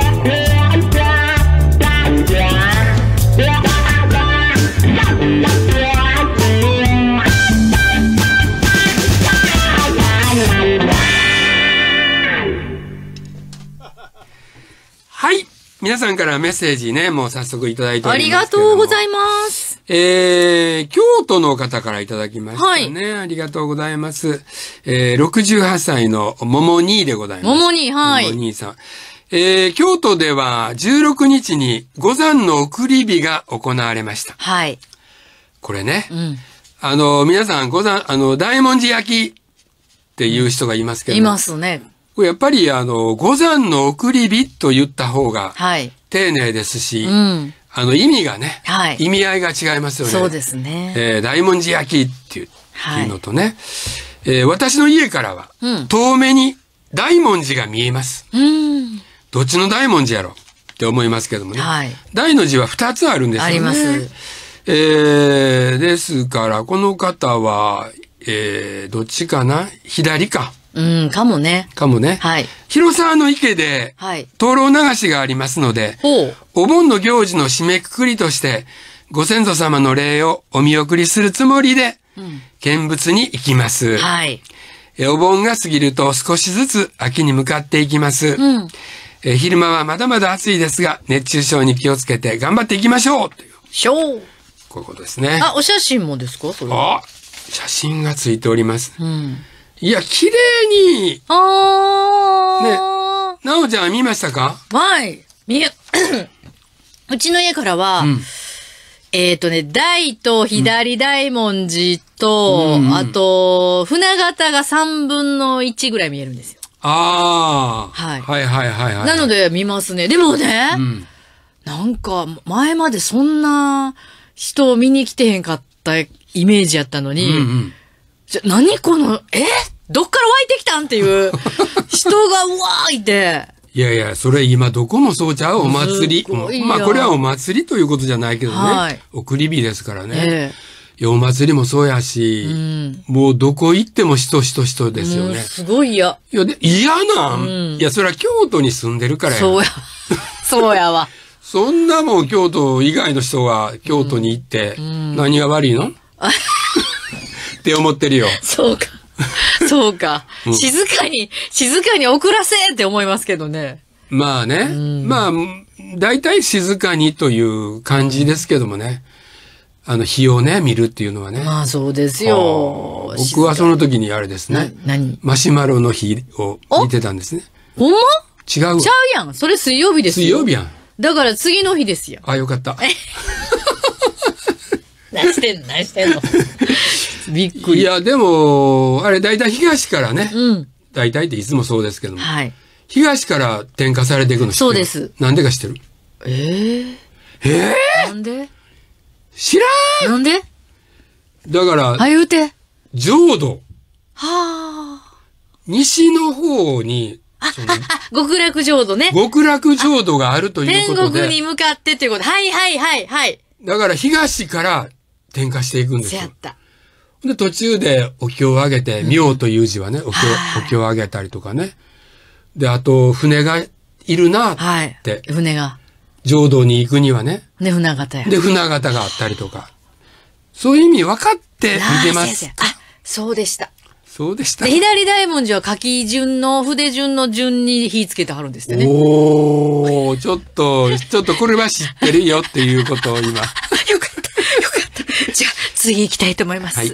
はい。皆さんからメッセージね、もう早速いただいております。 ありがとうございます。 京都の方からいただきましたね。はい、ありがとうございます。68歳の桃兄でございます。 桃兄、はい。 桃兄さん。京都では16日に五山の送り火が行われました。 はい。 これね、皆さん大文字焼きっていう人がいますけど、 いますね。 やっぱり五山の送り火と言った方が丁寧ですし、意味がね、意味合いが違いますよね。 そうですね。 大文字焼きっていうのとね、私の家からは、遠目に大文字が見えます。どっちの大文字やろって思いますけどもね。大の字は2つあるんですよね。あります。ですから、この方は、どっちかな？左か。 かもね。 はい。広沢の池で、灯籠流しがありますので、お盆の行事の締めくくりとして、ご先祖様の霊をお見送りするつもりで、見物に行きます。はい。お盆が過ぎると少しずつ秋に向かっていきます。昼間はまだまだ暑いですが、熱中症に気をつけて頑張っていきましょうという。こういうことですね。 お写真もですか？それ。 写真がついております。いや、綺麗に。ね。なおちゃん見ましたか？ はい。うちの家からは、大と左大文字と、あと、船形が3分の1ぐらい見えるんですよ。はい。なので見ますね。でもね、なんか前までそんな人を見に来てへんかったイメージやったのに、何この、どっから湧いてきたんっていう人がうわーいて。 いやいや、それ今どこもそうちゃうお祭り。まあこれはお祭りということじゃないけどね。送り火ですからね。お祭りもそうやし、もうどこ行っても人ですよね。 すごい嫌。 いや、嫌なん？いや、それは京都に住んでるからや。 そうやわ。 そんなもん京都以外の人が京都に行って、何が悪いの？って思ってるよ。 そうか。静かに遅らせって思いますけどね。 まあね。まあ、大体静かにという感じですけどもね。日をね、見るっていうのはね。 まあそうですよ。 僕はその時にあれですね。マシュマロの日を見てたんですね。 ほんま？ 違うわ。 ちゃうやん。それ水曜日ですよ。 水曜日やん。 だから次の日ですよ。 よかった。 何してんのびっくり。 いや、でも、あれ、だいたい東からね。だいたいっていつもそうですけども。東から点火されていくの知ってる？そうです。なんでか知ってる？なんで？ 知らん。なんで？ だから、 言うて。 浄土。 はあ。 西の方に、 極楽浄土ね。 極楽浄土があるということで。 天国に向かってということ。はい。 だから東から転化していくんですよ。 そうやった。 で、途中でお経をあげて、妙という字はね、お経をあげたりとかね。で、あと、船がいるなって。 船が。 浄土に行くにはね。 で、船形や。 で、船形があったりとか。そういう意味分かって見てますか？ そうでした。 そうでした。 左大文字は書き順の、筆順の順に火つけてはるんですってね。 おー、ちょっとこれは知ってるよっていうことを今。よかった。 じゃあ、次行きたいと思います。はい。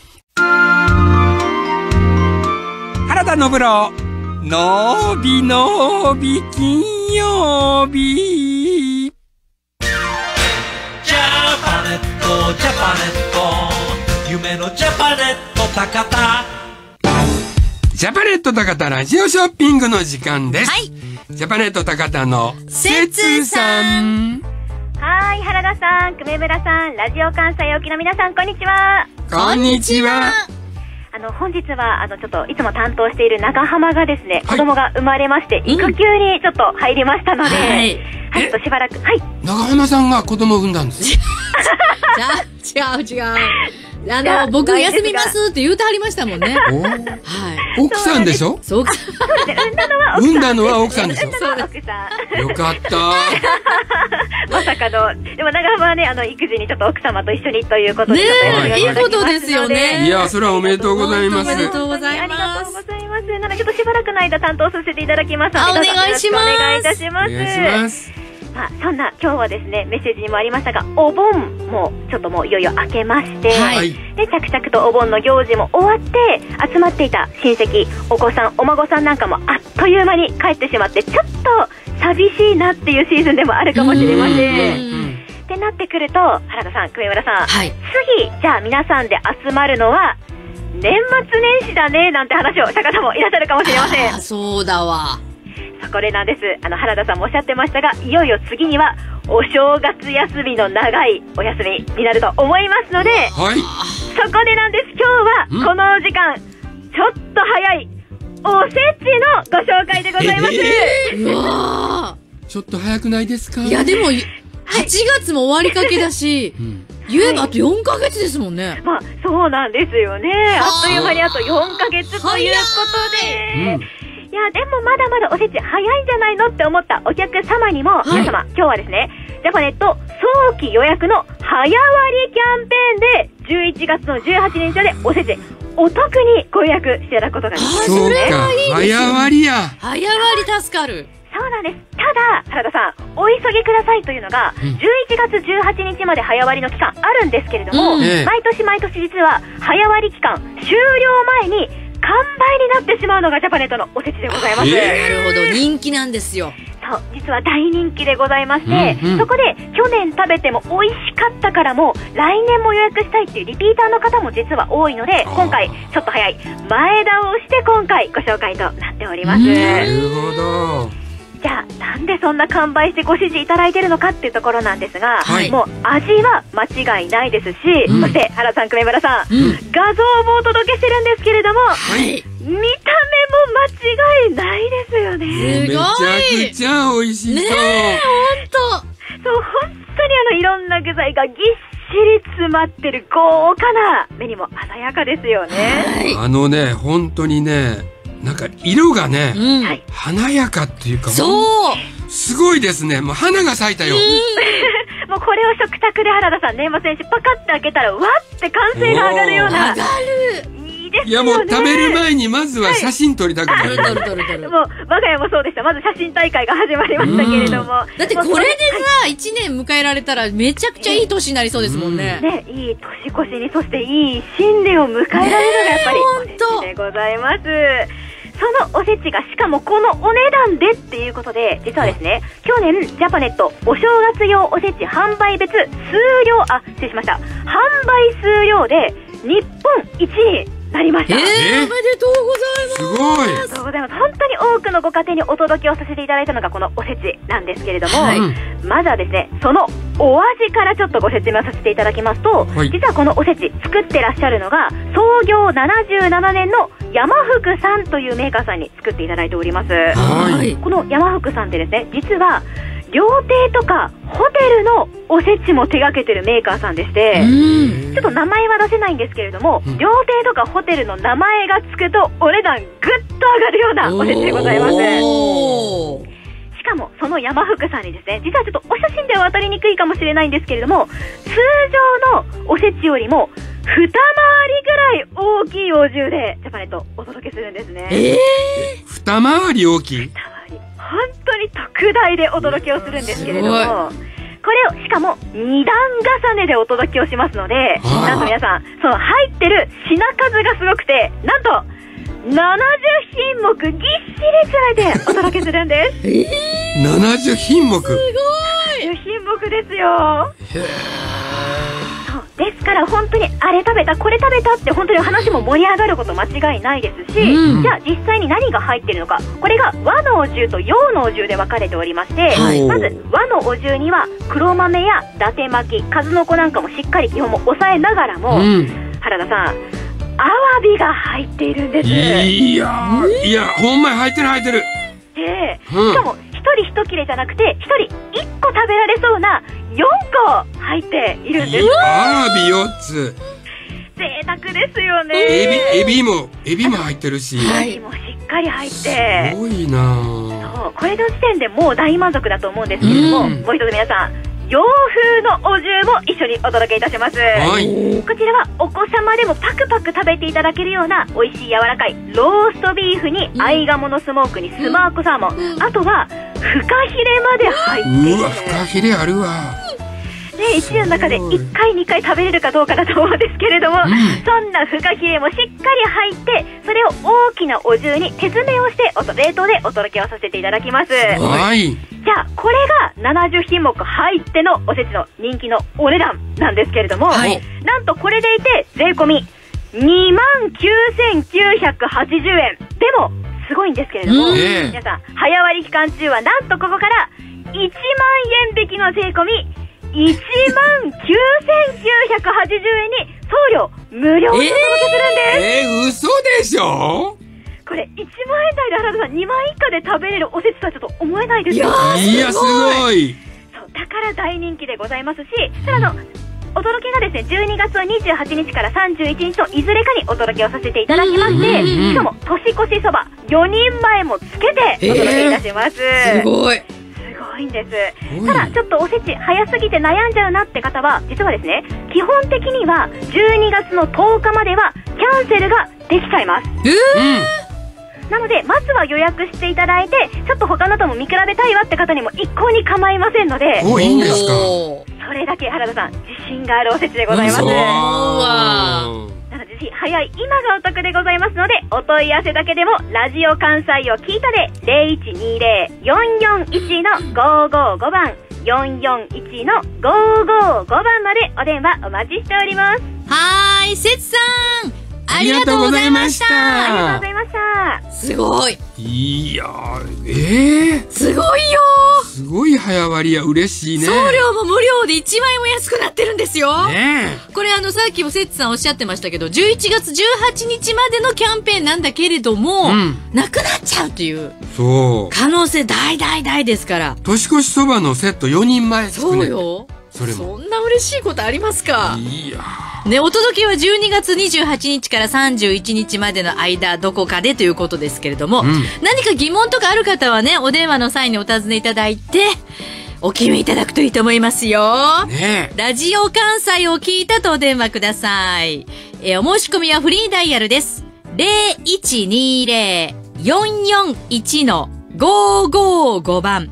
原田信郎、のびのび金曜日。 ジャパネット、ジャパネット、夢のジャパネット高田。 ジャパネット高田ラジオショッピングの時間です。はい。ジャパネット高田のせつさん。 はい、原田さん、久米村さん、ラジオ関西沖の皆さん、こんにちは。 こんにちは。 本日は、ちょっと、いつも担当している長浜がですね、子供が生まれまして、育休にちょっと入りましたので、ちょっとしばらく、はい。 長浜さんが子供を産んだんです。 違う。僕休みますって言うてはりましたもんね。 はい。奥さんでしょ？ そうですね。 産んだのは奥さんでしょ？ そうです。 よかった。 まさかの、でも長浜はね、育児にちょっと奥様と一緒にということで。 ね、いいことですよね。 いや、それはおめでとうございます。 おめでとうございます。 ありがとうございます。なので、ちょっとしばらくの間担当させていただきますので、 お願いします。 お願いいたします。 お願いします。 そんな今日はですね、メッセージにもありましたが、お盆もちょっともういよいよ明けまして、はい、で着々とお盆の行事も終わって集まっていた親戚、お子さん、お孫さんなんかもあっという間に帰ってしまって、ちょっと寂しいなっていうシーズンでもあるかもしれません。ってなってくると、原田さん、久米村さん、はい、次じゃあ皆さんで集まるのは年末年始だねなんて話をした方もいらっしゃるかもしれません。 そうだわ。 これなんです。原田さんもおっしゃってましたが、いよいよ次にはお正月休みの長いお休みになると思いますので、はい、そこでなんです。今日はこの時間、ちょっと早いおせちのご紹介でございます。 うわー、 ちょっと早くないですか？ いやでも8月も終わりかけだし、言えばあと4ヶ月ですもんね。 まあそうなんですよね。あっという間にあと4ヶ月ということで、いやでもまだまだおせち早いんじゃないのって思ったお客様にも、皆様今日はですね、ジャパネット早期予約の早割キャンペーンで11月の18日までおせちお得にご予約していただくことができますね。 そうか、早割や。 早割助かる。 そうなんです。ただ原田さん、お急ぎくださいというのが、11月18日まで早割の期間あるんですけれども、毎年実は早割期間終了前に完売になってしまうのがジャパネットのおせちでございます。 なるほど、人気なんですよ。 そう、実は大人気でございまして、そこで去年食べても美味しかったからもう来年も予約したいっていうリピーターの方も実は多いので、今回ちょっと早い前倒して今回ご紹介となっております。 なるほど。 じゃあなんでそんな完売してご指示いただいているのかっていうところなんですが、もう味は間違いないですし、そして原さん、久米村さん、画像もお届けしてるんですけれども、見た目も間違いないですよね。 めちゃくちゃ美味しそう。ねえ、ほんと。 そう、本当にいろんな具材がぎっしり詰まってる豪華な目にも鮮やかですよね。 本当にね、なんか色がね、華やかっていうか、そうすごいですね。もう花が咲いたよ。 もうこれを食卓で原田さん、年末年始パカッて開けたらわって歓声が上がるような。 上がる。 いいですよね。 いやもう食べる前にまずは写真撮りたくなる。 もう我が家もそうでした。まず写真大会が始まりましたけれども。 だってこれでさ、1年迎えられたらめちゃくちゃいい年になりそうですもんね。 ね、いい年越しに、そしていい新年を迎えられるのがやっぱりおせちでございます。そのおせちがしかもこのお値段でっていうことで、実はですね、去年ジャパネットお正月用おせち販売別数量、失礼しました、販売数量で日本1位になりました。 おめでとうございます。 すごい。 ありがとうございます。本当に多くのご家庭にお届けをさせていただいたのがこのおせちなんですけれども、まずはですね、そのお味からちょっとご説明させていただきますと、はい、実はこのおせち作ってらっしゃるのが創業77年の山福さんというメーカーさんに作っていただいております。はい、この山福さんってですね、実は料亭とかホテルのおせちも手掛けてるメーカーさんでして、ちょっと名前は出せないんですけれども、料亭とかホテルの名前がつくとお値段ぐっと上がるようなおせちでございます。しかもその山福さんにですね、実はちょっとお写真では渡りにくいかもしれないんですけれども、通常のおせちよりも2回りぐらい大きいお重でジャパネットお届けするんですね。 2回り大きい、 本当に特大でお届けをするんですけれども、これをしかも2段重ねでお届けをしますので、なんと皆さんその入ってる品数がすごくて、なんと70品目ぎっしり詰めてお届けするんです。 70品目、 すごい 70品目ですよ。ですから本当にあれ食べたこれ食べたって本当に話も盛り上がること間違いないですし、じゃあ実際に何が入っているのか、これが和のお重と洋のお重で分かれておりまして、まず和のお重には黒豆や伊達巻き、数の子なんかもしっかり基本も抑えながらも、原田さん、アワビが入っているんです。 いやほんまに入ってる入ってる。 しかも一人一切れじゃなくて一人1個食べられそうな4個入っているんです。 アワビ4つ、 贅沢ですよね。 エビも入ってるし、 エビもしっかり入って、 すごいな。 そう、これの時点でもう大満足だと思うんですけれども、もう一つ皆さん、洋風のお重も一緒にお届けいたします。はい、こちらはお子様でもパクパク食べていただけるような美味しい柔らかいローストビーフに合鴨のスモークにスマークサーモン、あとはフカヒレまで入っている。 うわ、フカヒレあるわ。 一年の中で1回2回食べれるかどうかだと思うんですけれども、そんなフカヒレもしっかり入って、それを大きなお重に手詰めをして冷凍でお届けをさせていただきます。 はい、 じゃあこれが70品目入ってのおせちの人気のお値段なんですけれども、なんとこれでいて税込み29,980円。でもすごいんですけれども、皆さん早割期間中はなんとここから1万円引きの税込み19,980円に送料無料でお届けするんです。 嘘でしょ。 これ1万円台で原田さん2万以下で食べれるおせちとはちょっと思えないですよ。 いや、すごい。 そう、だから大人気でございますし、ただお届けがですね、12月の28日から31日のいずれかにお届けをさせていただきまして、しかも年越しそば4人前もつけてお届けいたします。 すごいいいんです。ただちょっとおせち早すぎて悩んじゃうなって方は、実はですね、基本的には12月の10日まではキャンセルができちゃいます。なのでまずは予約していただいて、ちょっと他のとも見比べたいわって方にも一向に構いませんので。 いいんですか。 それだけ原田さん自信があるおせちでございます。なのでぜひ早い今がお得でございますので、お問い合わせだけでもラジオ関西を聞いたで 0120-441-555 番 441-555 番までお電話お待ちしております。 はーい、せつさんありがとうございました。 ありがとうございました。 すごい。 いやすごいよ。 すごい早割りや、嬉しいね。 送料も無料で1万円も安くなってるんですよ。これさっきもセッツさんおっしゃってましたけど、11月18日までのキャンペーンなんだけれども、なくなっちゃうという可能性大ですから。 年越しそばのセット4人前作れ。 そうよ。そんな嬉しいことありますか。 いやね、お届けは12月28日から31日までの間どこかでということですけれども、何か疑問とかある方はね、お電話の際にお尋ねいただいてお決めいただくといいと思いますよ。ラジオ関西を聞いたとお電話ください。お申し込みはフリーダイヤルです。 0120-441-555 番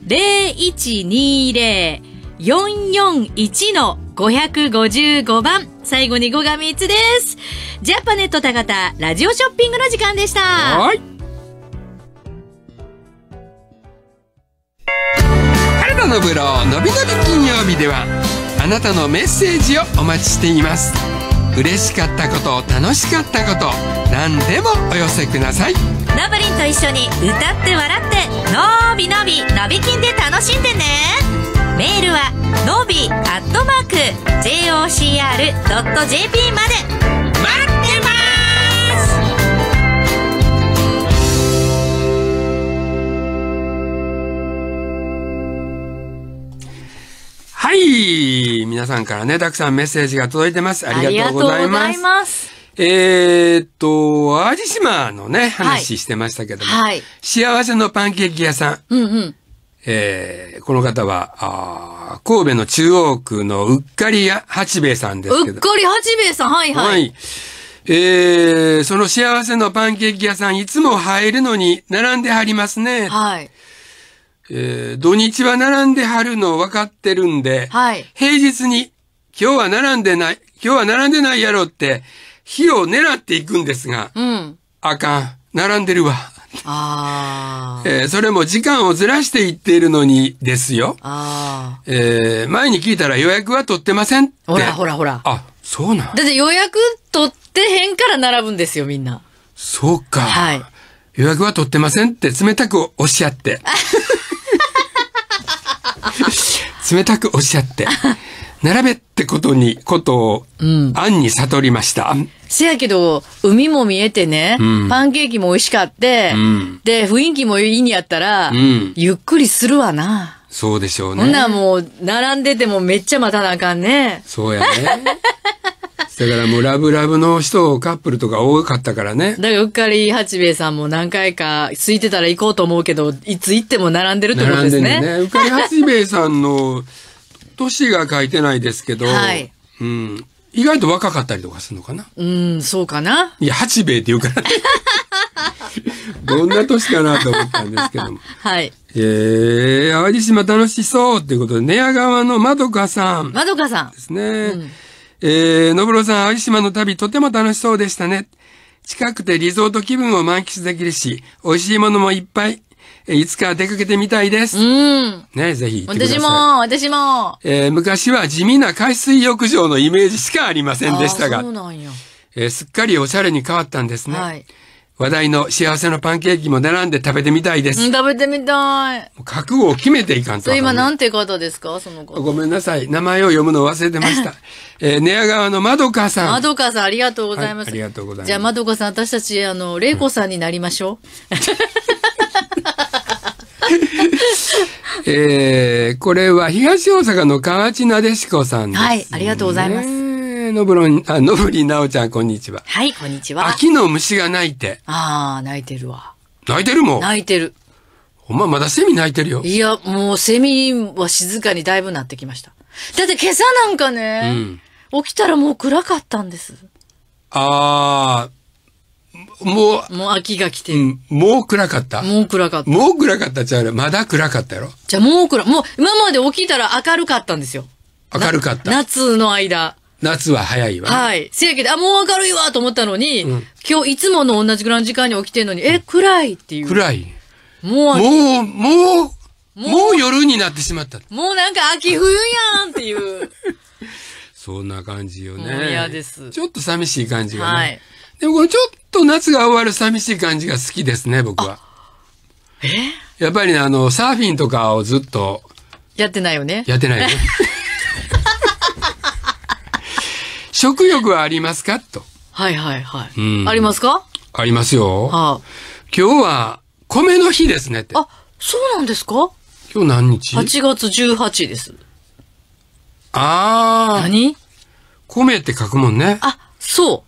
0120-441-555 番、最後に5が3つです。ジャパネット高田ラジオショッピングの時間でした。 はい。原田のブローのびのび金曜日では、あなたのメッセージをお待ちしています。嬉しかったこと、楽しかったこと、何でもお寄せください。 のぶりんと一緒に歌って笑ってのびのびのび金で楽しんでね。 メールはのび@jocr.jp まで。待ってます。 はい、皆さんからね、たくさんメッセージが届いてます。ありがとうございます。淡路島のね、話してましたけども、はい、幸せのパンケーキ屋さん。うんうん、この方は、神戸の中央区のうっかり屋八兵衛さんですけど。 うっかり八兵衛さん、はいはい。はい、 その幸せのパンケーキ屋さん、いつも入るのに並んではりますね。はい。土日は並んではるの分かってるんで、はい、平日に今日は並んでないやろって、日を狙っていくんですが、うん、あかん、並んでるわ。それも時間をずらしていっているのにですよ。前に聞いたら予約は取ってませんって。 ほら。 あ、そうなん。 だって予約取ってへんから並ぶんですよ、みんな。 そうか。はい。予約は取ってませんって冷たくおっしゃって。冷たくおっしゃって。並べってことを、暗に悟りました。 せやけど、海も見えてね、パンケーキも美味しかって、で、雰囲気もいいんやったら、ゆっくりするわな。 そうでしょうね。 ほんならもう、並んでてもめっちゃ待たなあかんね。 そうやね。だからもうラブラブの人、カップルとか多かったからね。 だからうっかり八兵衛さんも何回か空いてたら行こうと思うけど、いつ行っても並んでるってことですね。 うっかり八兵衛さんの年が書いてないですけど、はい、うん、意外と若かったりとかするのかな。 そうかな。 いや、八兵衛って言うからね。どんな年かなと思ったんですけども。はい。淡路島楽しそうっていうことで、寝屋川のまどかさん。 まどかさん。 ですね。のぶろさん、淡路島の旅とても楽しそうでしたね。近くてリゾート気分を満喫できるし、美味しいものもいっぱい。いつか出かけてみたいです。ね、ぜひ行ってください。 私も。 昔は地味な海水浴場のイメージしかありませんでしたが、 そうなんや。 すっかりおしゃれに変わったんですね。はい。話題の幸せのパンケーキも並んで食べてみたいです。 食べてみたい。 覚悟を決めていかんと。 今なんて方ですか、その方。 ごめんなさい。名前を読むのを忘れてました。寝屋川のまどかさん。 まどかさん、ありがとうございます。 ありがとうございます。 じゃあ、まどかさん、私たち、れいこさんになりましょう。これは東大阪の河内なでしこさんです、ね。 はい、ありがとうございます。 のぶりなおちゃん、こんにちは。 はい、こんにちは。 秋の虫が鳴いて。 泣いてるわ。 泣いてるもん。 泣いてる。 ほんま、まだセミ鳴いてるよ。 いや、もうセミは静かにだいぶなってきました。だって今朝なんかね、起きたらもう暗かったんです。 もう秋が来てる。 もう暗かった。 もう暗かった。 もう暗かったじゃあ、まだ暗かったやろ。 じゃあもう今まで起きたら明るかったんですよ。 明るかった。 夏の間。 夏は早いわ、ね。 はい。せやけど、もう明るいわと思ったのに、今日いつもの同じぐらいの時間に起きてんのに、暗いっていう。 暗い。 もう夜になってしまった。 もうなんか秋冬やんっていう。 そんな感じよね。 嫌です。 ちょっと寂しい感じがね。はい。でもこれちょっと夏が終わる寂しい感じが好きですね、僕は。やっぱりね、サーフィンとかをずっと。 やってないよね。 やってないよね。食欲はありますかと。 はいはいはい。ありますか？ ありますよ。今日は米の日ですねって。 あ、そうなんですか？ 今日何日？ 8月18です。 何？米って書くもんね。 あ、そう。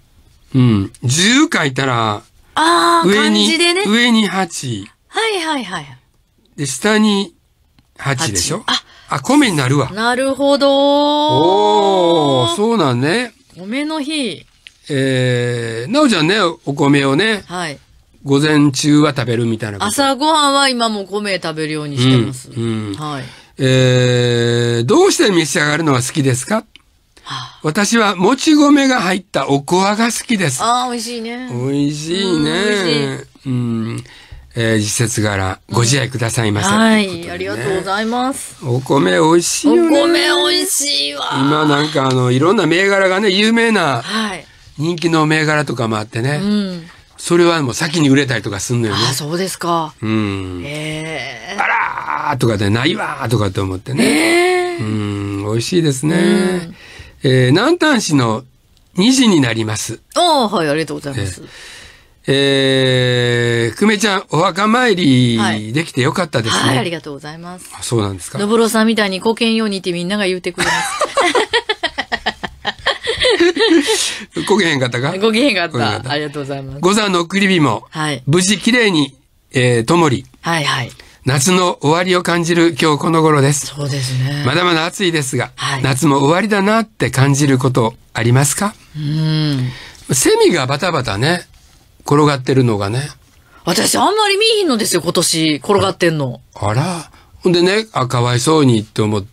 10書いたら、 上に、 上に8。 はいはいはい。 で、下に8でしょ？米になるわ。 なるほど。 そうなんね。 米の日。 なおちゃんね、お米をね。はい。午前中は食べるみたいなこと。 朝ごはんは今も米食べるようにしてます。はい。 どうして召し上がるのが好きですか？私はもち米が入ったおこわが好きです。 美味しいね。 美味しいね。時節柄ご自愛くださいませ。 はい、ありがとうございます。 お米美味しいよね。 お米美味しいわ。 今なんかいろんな銘柄がね、有名な人気の銘柄とかもあってね。それはもう先に売れたりとかすんのよね。 そうですか。 あらーとかでないわーとかって思ってね。 美味しいですね。南丹市の2時になります。 はい、ありがとうございます。 久米ちゃん、お墓参りできてよかったですね。 はい、ありがとうございます。 そうなんですか。 のぶろさんみたいにごけんようにってみんなが言うてくれます。 ごけへんかったか？ ごけへんかった。ありがとうございます。 五山の送り火も、無事綺麗に、灯り。 はいはい。 夏の終わりを感じる今日この頃です。 そうですね。 まだまだ暑いですが、夏も終わりだなって感じることありますか？セミがバタバタね、転がってるのがね。 私あんまり見えひんのですよ、今年転がってんの。 あら。ほんでね、かわいそうにって思って、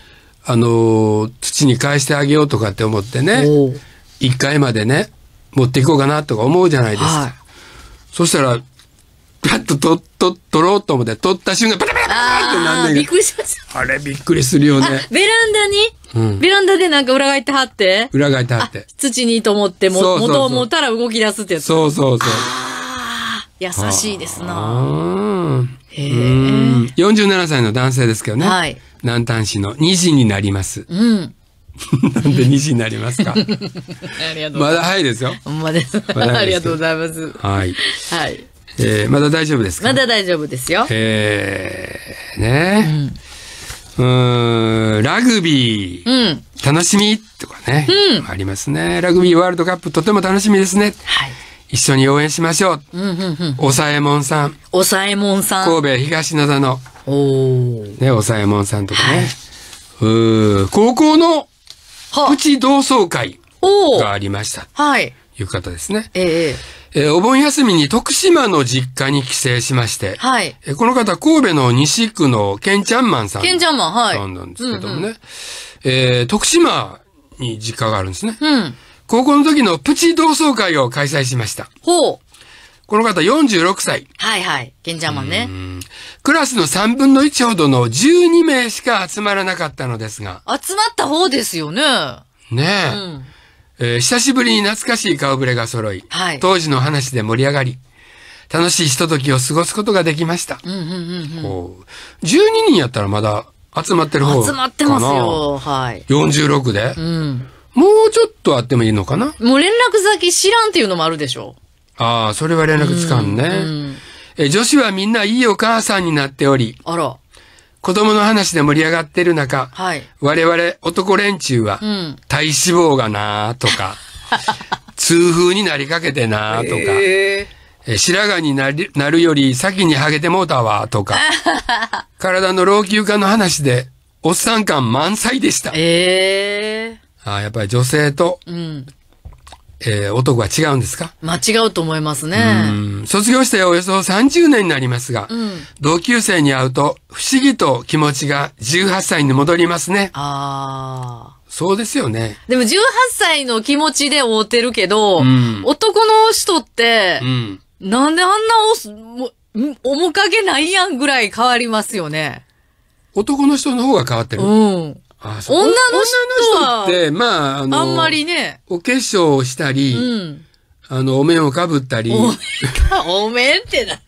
土に返してあげようとかって思ってね、1階までね、持っていこうかなとか思うじゃないですか。そしたら、パッと取ろうと思って、取った瞬間、パタパタパタってなんねん。 びっくりしました。 あれびっくりするよね。 ベランダに、ベランダでなんか裏返ってはって。 裏返ってはって。 土にと思って、元を持ったら動き出すってやつ。 そうそうそう。 優しいですな。 47歳の男性ですけどね。はい。南丹市の2時になります。なんで2時になりますか？ありがとうございます。まだ早いですよ。 まだありがとうございます。 はい。はい。まだ大丈夫ですか？ まだ大丈夫ですよ。 ね。ラグビー、楽しみとかね、ありますね。ラグビーワールドカップとても楽しみですね。はい。一緒に応援しましょう。おさえもんさん。 おさえもんさん。 神戸東灘の。ね、おさえもんさんとかね。高校のプチ同窓会がありました。はい。いう方ですね。お盆休みに徳島の実家に帰省しまして、はい。この方、神戸の西区のケンちゃんマンさん。 ケンちゃんマン、はい。 なんですけどもね。徳島に実家があるんですね。高校の時のプチ同窓会を開催しました。 ほう。 この方46歳。 はいはい。ケンちゃんマンね。 クラスの3分の1ほどの12名しか集まらなかったのですが。 集まった方ですよね。 ねえ。久しぶりに懐かしい顔ぶれが揃い、当時の話で盛り上がり、楽しいひとときを過ごすことができました。12人やったらまだ集まってる方かな。 集まってますよ。はい。 46で。もうちょっとあってもいいのかな。 もう連絡先知らんっていうのもあるでしょ。 ああ、それは連絡つかんね。女子はみんないいお母さんになっており、 あら。 子供の話で盛り上がってる中、我々男連中は、体脂肪がなーとか、痛風になりかけてなーとか、白髪になるより先にハゲてもうたわとか、体の老朽化の話で、おっさん感満載でした。やっぱり女性と、男は違うんですか？ 違うと思いますね。 卒業しておよそ30年になりますが、同級生に会うと不思議と気持ちが18歳に戻りますね。そうですよね。 でも18歳の気持ちで会うてるけど、男の人って、なんであんな面影ないやんぐらい変わりますよね。 男の人の方が変わってる。 女の人は、 ってまあ、 あんまりね。 お化粧をしたり、お面をかぶったり。 お面ってな。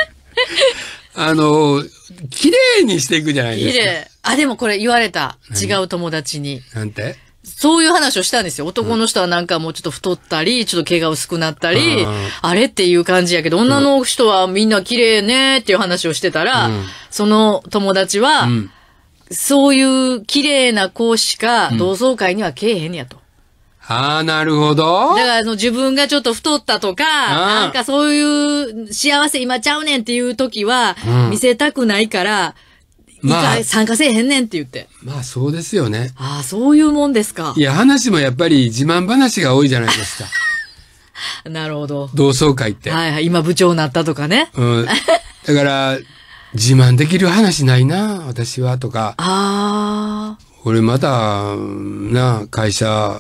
綺麗にしていくじゃないですか。綺麗。でもこれ言われた。違う友達に。 なんて？ そういう話をしたんですよ。男の人はなんかもうちょっと太ったり、ちょっと毛が薄くなったり、あれっていう感じやけど、女の人はみんな綺麗ねっていう話をしてたら、その友達は、そういう綺麗な子しか同窓会には来えへんやと。 なるほど。 だから自分がちょっと太ったとか、なんかそういう幸せ今ちゃうねんっていう時は、見せたくないから、参加せえへんねんって言って。 まあそうですよね。 そういうもんですか。 いや、話もやっぱり自慢話が多いじゃないですか。 なるほど。 同窓会って。 今部長になったとかね。 だから、自慢できる話ないな、私は、とか。俺まだ、会社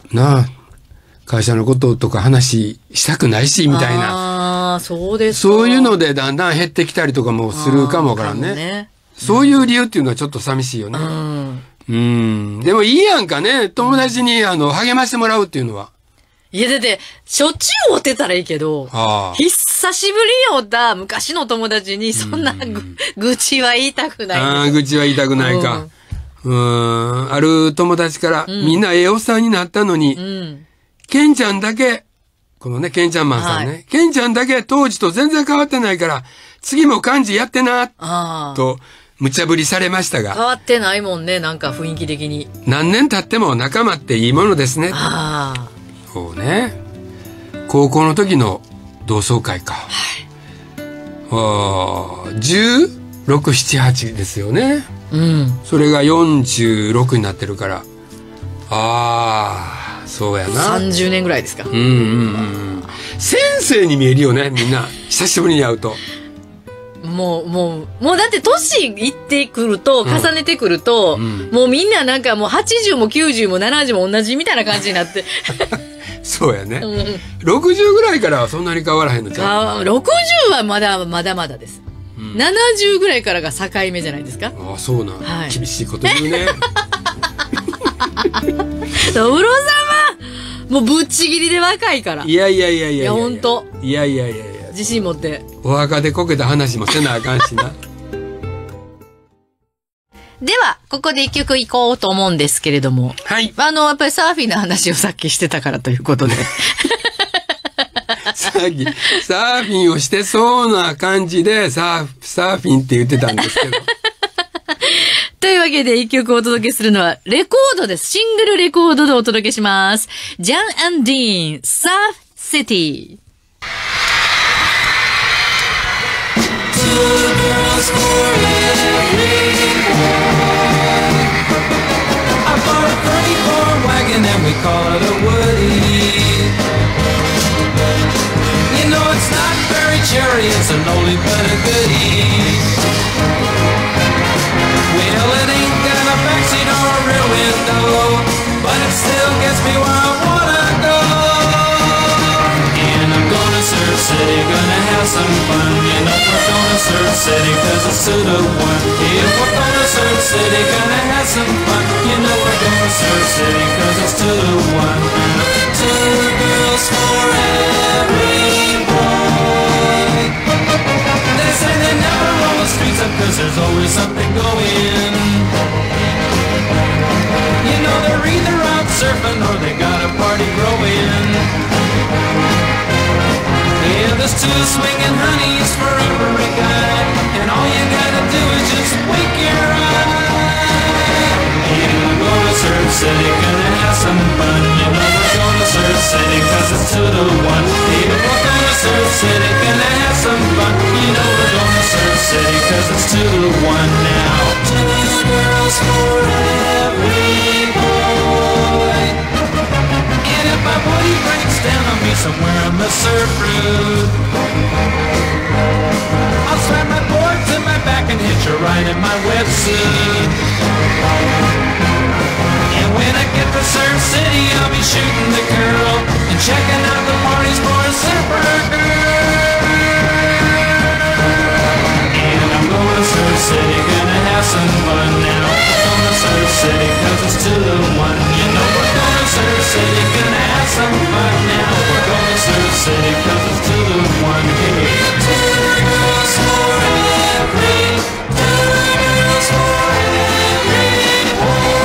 のこととか話したくないし、みたいな。 そうですか。 そういうのでだんだん減ってきたりとかもするかもわからんね。そういう理由っていうのはちょっと寂しいよね。でもいいやんかね、友達に励ましてもらうっていうのは。 いや、だって、しょっちゅう会ってたらいいけど、久しぶりに会った昔の友達にそんな愚痴は言いたくない。 愚痴は言いたくないか。 ある友達から、みんなおっさんになったのに、ケンちゃんだけ、このね、ケンちゃんマンさんね、ケンちゃんだけ当時と全然変わってないから、次も漢字やってな、と、無茶ぶりされましたが。 変わってないもんね、なんか雰囲気的に。 何年経っても仲間っていいものですね。そうね。高校の時の同窓会か。16、7、8ですよね。それが46になってるから。そうやな。 30年ぐらいですか。 先生に見えるよね、みんな。久しぶりに会うと。 もうだって年いってくると、重ねてくると、もうみんななんかもう80も90も70も同じみたいな感じになって。 そうやね。60ぐらいからはそんなに変わらへんのちゃう ？60はまだです。70ぐらいからが境目じゃないですか？ そうなん。厳しいこと言うね。 ドブロ様もうぶっちぎりで若いから。 いや、 本当。 いや。 自信持って。 お墓でこけた話もせなあかんしな。 では、ここで一曲行こうと思うんですけれども。 はい。 やっぱりサーフィンの話をさっきしてたからということで。 さっき、サーフィンをしてそうな感じで、サーフィンって言ってたんですけど。 というわけで一曲お届けするのはレコードです。シングルレコードでお届けします。ジャン&ディーン、サーフシティ。 And we call it a Woody. You know it's not very cherry, it's an oldie but a goodie. Well, it ain't got a backseat or a rear window, but it still gets me where I wanna go. And I'm going to Surf City, gonna have some fun. You know we're going to Surf City 'cause it's 2 to 1. If we're going to Surf City, gonna have some fun. You know we're going to Surf City 'cause it's 2 to 1. 2 girls for every boy. They say they never roll the streets up 'cause there's always something going. You know they're either out surfing or they got a party growing. Yeah, there's 2 swinging honeys for every guy, and all you gotta do is just wink your eye. Yeah, we're going to Surf City, gonna have some fun. You know we're going to Surf City 'cause it's 2 to 1. Yeah, we're going to Surf City, gonna have some fun. You know we're going to Surf City 'cause it's 2 to 1 now. 2 girls for every boy. And if my body breaks down, I'll be somewhere on the surf route. I'll strap my board to my back and hitch a ride in my wetsuit. And when I get to Surf City, I'll be shooting the girl and checking out the parties for a surfer girl. And I'm going to Surf City, gonna have some fun now. I'm going to Surf City 'cause it's 2 to 1. You know we're going to Surf City, gonna have some fun now. We're going to Surf City 'cause it's 2 to 1. Yeah. 2 girls for every, 2 girls for every boy.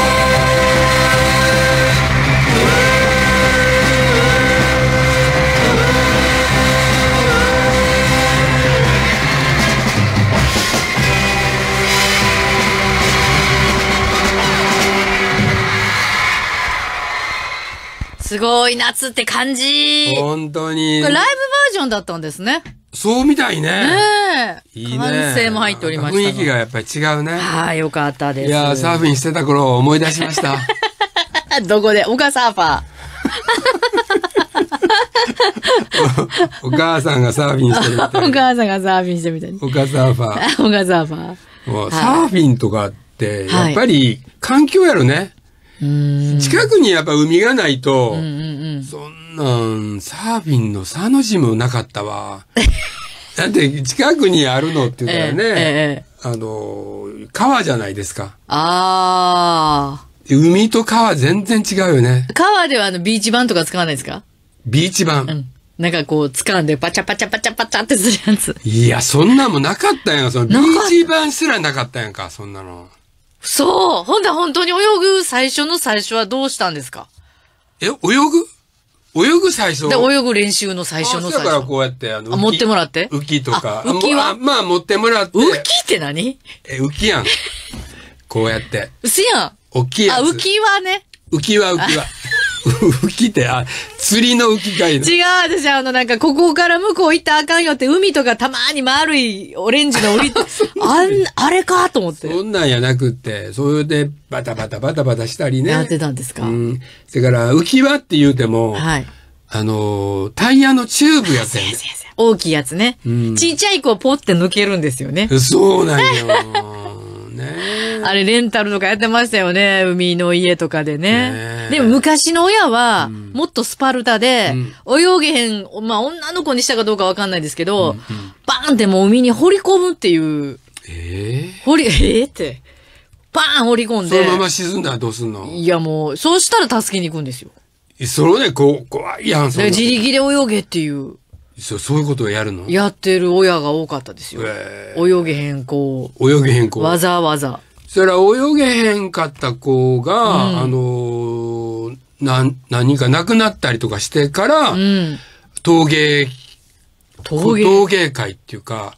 すごい夏って感じ。 本当に。 これライブバージョンだったんですね。 そうみたいね。 ねえ。 いいね。 歓声も入っておりました。 雰囲気がやっぱり違うね。 はい、よかったです。 いやサーフィンしてた頃を思い出しました。 どこで？お母サーファー。お母さんがサーフィンしてるみたい。 お母さんがサーフィンしてるみたい。 お母サーファー。 お母サーファー。サーフィンとかって、やっぱり環境やろね。近くにやっぱ海がないと、そんなんサーフィンのサの字もなかったわ。だって近くにあるのって言ったらね、川じゃないですか。海と川全然違うよね。 川ではビーチ板とか使わないですか？ ビーチ板。 なんかこう掴んでパチャパチャパチャパチャってするやつ。 いや、そんなもなかったやん。そのビーチ板すらなかったやんか、そんなの。 そう。ほんで本当に泳ぐ最初はどうしたんですか？ 泳ぐ最初で、泳ぐ練習の最初。 だからこうやって、 持ってもらって浮きとか。 浮きはまあ、持ってもらって。 浮きって何？ 浮きやん。こうやって。 うすやん。 大きいやつ。 浮き輪ね。 浮き輪。浮きって、釣りの浮きかいの。 違う、私なんか、ここから向こう行ったらあかんよって、海とかたまーに丸いオレンジの檻、あれかと思って。 そんなんやなくって、それでバタバタしたりね。 やってたんですか？ それから浮き輪って言うても、 はい。 タイヤのチューブやったよね。 大きいやつね。ちっちゃい子をポッて抜けるんですよね。 そうなんよ。ね、 あれレンタルとかやってましたよね。海の家とかでね。でも昔の親は、もっとスパルタで、泳げへん、まあ女の子にしたかどうかわかんないですけど、バーンってもう海に掘り込むっていう。って。バーン掘り込んで。 そのまま沈んだらどうすんの？ いやもう、そうしたら助けに行くんですよ。 それね、怖いやん、そんな。 自力で泳げっていう。 そういうことをやるの？ やってる親が多かったですよ。泳げへん子。わざわざ。 それは泳げへんかった子が、何人か亡くなったりとかしてから、陶芸会っていうか、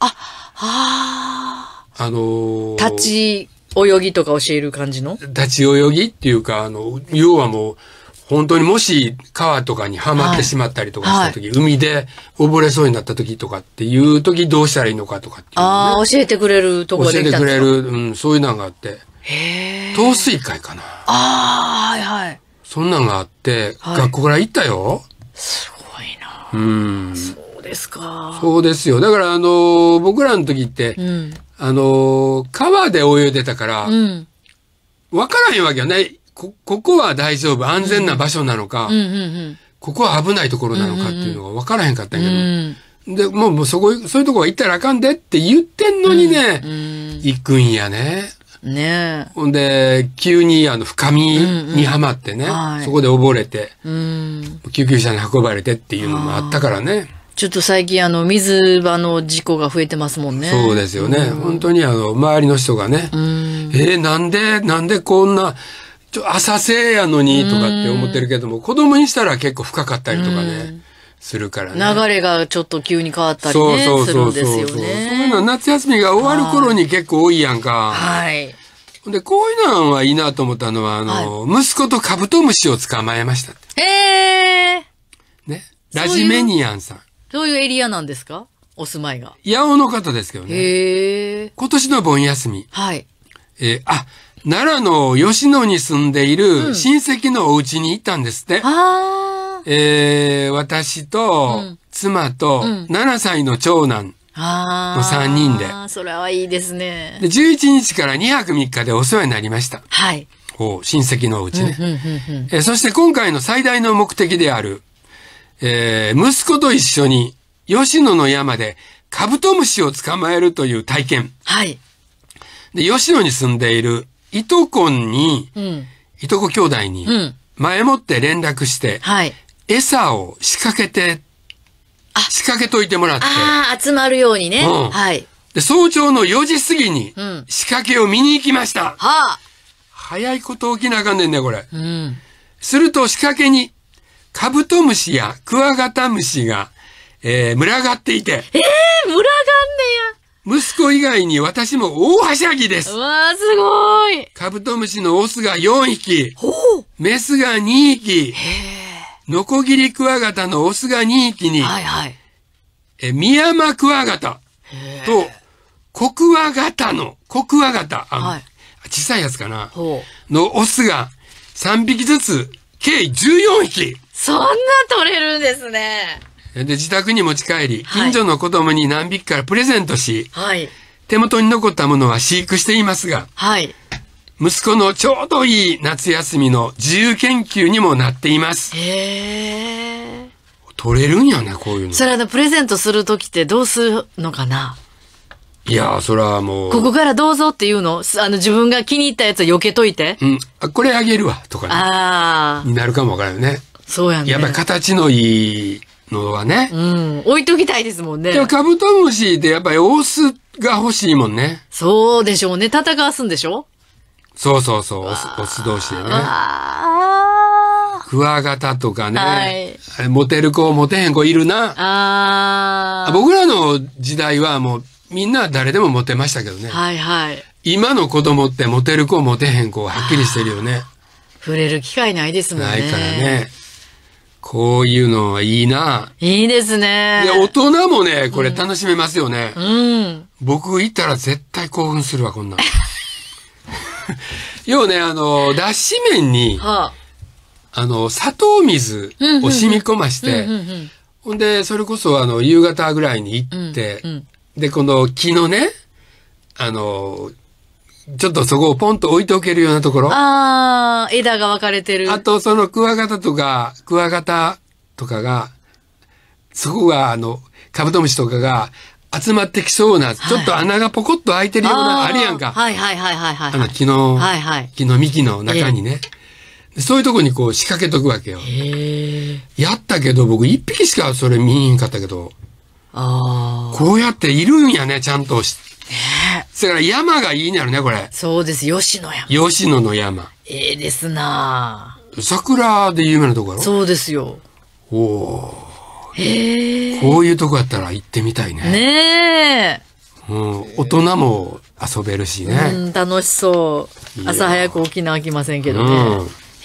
立ち泳ぎとか教える感じの？ 立ち泳ぎっていうか、要はもう、本当にもし川とかにはまってしまったりとかした時、海で溺れそうになった時とかっていう時どうしたらいいのかとかっていう、ね。 教えてくれるところで教えてくれる、そういうのがあって。陶水会かな。 はい。 そんなんがあって、学校から行ったよ。 すごいな。そうですか。 そうですよ。だから僕らの時って、川で泳いでたから、わからへんわけよね。ここは大丈夫、安全な場所なのか、ここは危ないところなのかっていうのが分からへんかったんやけど、で、もうそういうとこは行ったらあかんでって言ってんのにね、行くんやね。 ねえ。 ほんで、急に深みにはまってね、そこで溺れて、救急車に運ばれてっていうのもあったからね。 ちょっと最近水場の事故が増えてますもんね。 そうですよね。本当に周りの人がね、なんでこんな、浅瀬やのにとかって思ってるけども、子供にしたら結構深かったりとかね、するからね。 流れがちょっと急に変わったりね、するんですよね。そういうのは夏休みが終わる頃に結構多いやんか。 はい。 で、こういうのはいいなと思ったのは、息子とカブトムシを捕まえましたって。ね。ラジメニアンさん。 どういうエリアなんですか？お住まいが。 八尾の方ですけどね。今年の盆休み。 はい。 奈良の吉野に住んでいる親戚のお家に行ったんですって。私と妻と7歳の長男の3人で。 それはいいですね。 で、11日から2泊3日でお世話になりました。 はい。 親戚のお家ね。そして今回の最大の目的である、息子と一緒に吉野の山でカブトムシを捕まえるという体験。 はい。 で、吉野に住んでいるいとこ兄弟に、前もって連絡して、餌を仕掛けといてもらって。 集まるようにね。はい。 で、早朝の4時過ぎに、仕掛けを見に行きました。早いこと起きなあかんねんね、これ。すると仕掛けに、カブトムシやクワガタムシが、群がっていて。 群がんねや。 息子以外に私も大はしゃぎです。 わー、すごい。 カブトムシのオスが4匹、メスが2匹、ノコギリクワガタのオスが2匹に、ミヤマクワガタとコクワガタ、小さいやつかな、のオスが3匹ずつ、計14匹。 そんな取れるんですね。 で、自宅に持ち帰り、近所の子供に何匹からプレゼントし、手元に残ったものは飼育していますが、息子のちょうどいい夏休みの自由研究にもなっています。取れるんやね、こういうの。 それプレゼントするときってどうするのかな？ いやー、それはもう。 ここからどうぞっていうの？自分が気に入ったやつを避けといて。 これあげるわ、とかね。になるかもわからんよね。 そうやね。 やっぱり形のいいのはね。 置いときたいですもんね。 でもカブトムシってやっぱりオスが欲しいもんね。 そうでしょうね。戦わすんでしょ？ そうそうそう、オス同士でね。クワガタとかね。はい、あれモテる子、モテへん子いるな。僕らの時代はもうみんな誰でもモテましたけどね。はいはい。今の子供ってモテる子、モテへん子はっきりしてるよね。 触れる機会ないですもんね。 ないからね。こういうのはいいな。 いいですね。 で、大人もね、これ楽しめますよね。うん。僕行ったら絶対興奮するわ、こんなん。要はね、脱脂麺に、はあ、砂糖水を染み込まして、ほんで、それこそ夕方ぐらいに行って、で、この木のね、ちょっとそこをポンと置いておけるようなところ。 ああ、枝が分かれてる。 あと、そのクワガタとかが、そこがカブトムシとかが集まってきそうな、ちょっと穴がポコッと開いてるような、あるやんか。 はいはいはいはいはい。 木の幹の中にね。そういうとこにこう仕掛けとくわけよ。やったけど、僕一匹しかそれ見えんかったけど、こうやっているんやね、ちゃんと。それから山がいいんやろね、これ。 そうです、吉野山。 吉野の山。 ですなぁ。桜で有名なとこやろ？ そうですよ。 おお。こういうとこやったら行ってみたいね。 ねえ。大人も遊べるしね。 楽しそう。朝早く起きなあきませんけどね。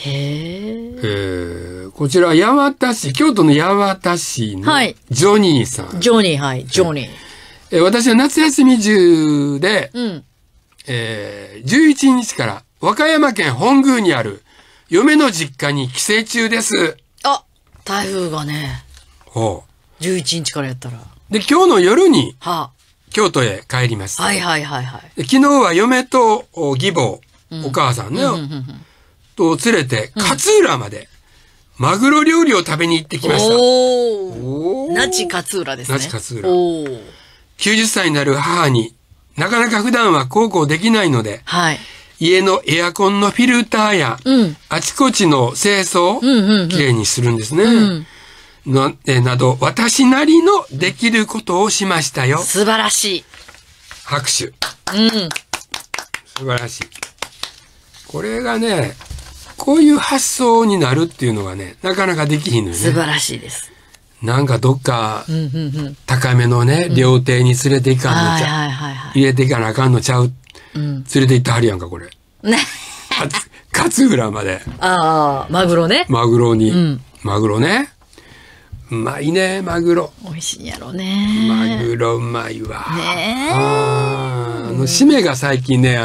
こちら、八幡市、京都の八幡市のジョニーさん。 ジョニー、はい、ジョニー。 私は夏休み中で、11日から和歌山県本宮にある嫁の実家に帰省中です。 あ、台風がね。11日からやったら。 で、今日の夜に、京都へ帰ります。 はいはいはいはい。 昨日は嫁と義母、お母さんね、と連れて勝浦まで、マグロ料理を食べに行ってきました。 那智勝浦ですね。 那智勝浦。90歳になる母になかなか普段は孝行できないので、家のエアコンのフィルターや、あちこちの清掃をきれいにするんですね。など、私なりのできることをしましたよ。 素晴らしい。 拍手。素晴らしい。これがね、こういう発想になるっていうのがね、なかなかできひんのよね。 素晴らしいです。 なんかどっか、高めのね、料亭に連れて行かんのちゃう。入れていかなあかんのちゃう。連れて行ってはるやんか、これ。ね。勝浦まで。 ああ、マグロね。 マグロに。マグロね。うまいね、マグロ。 美味しいんやろね。 マグロうまいわ。ねえ。締めが最近ね、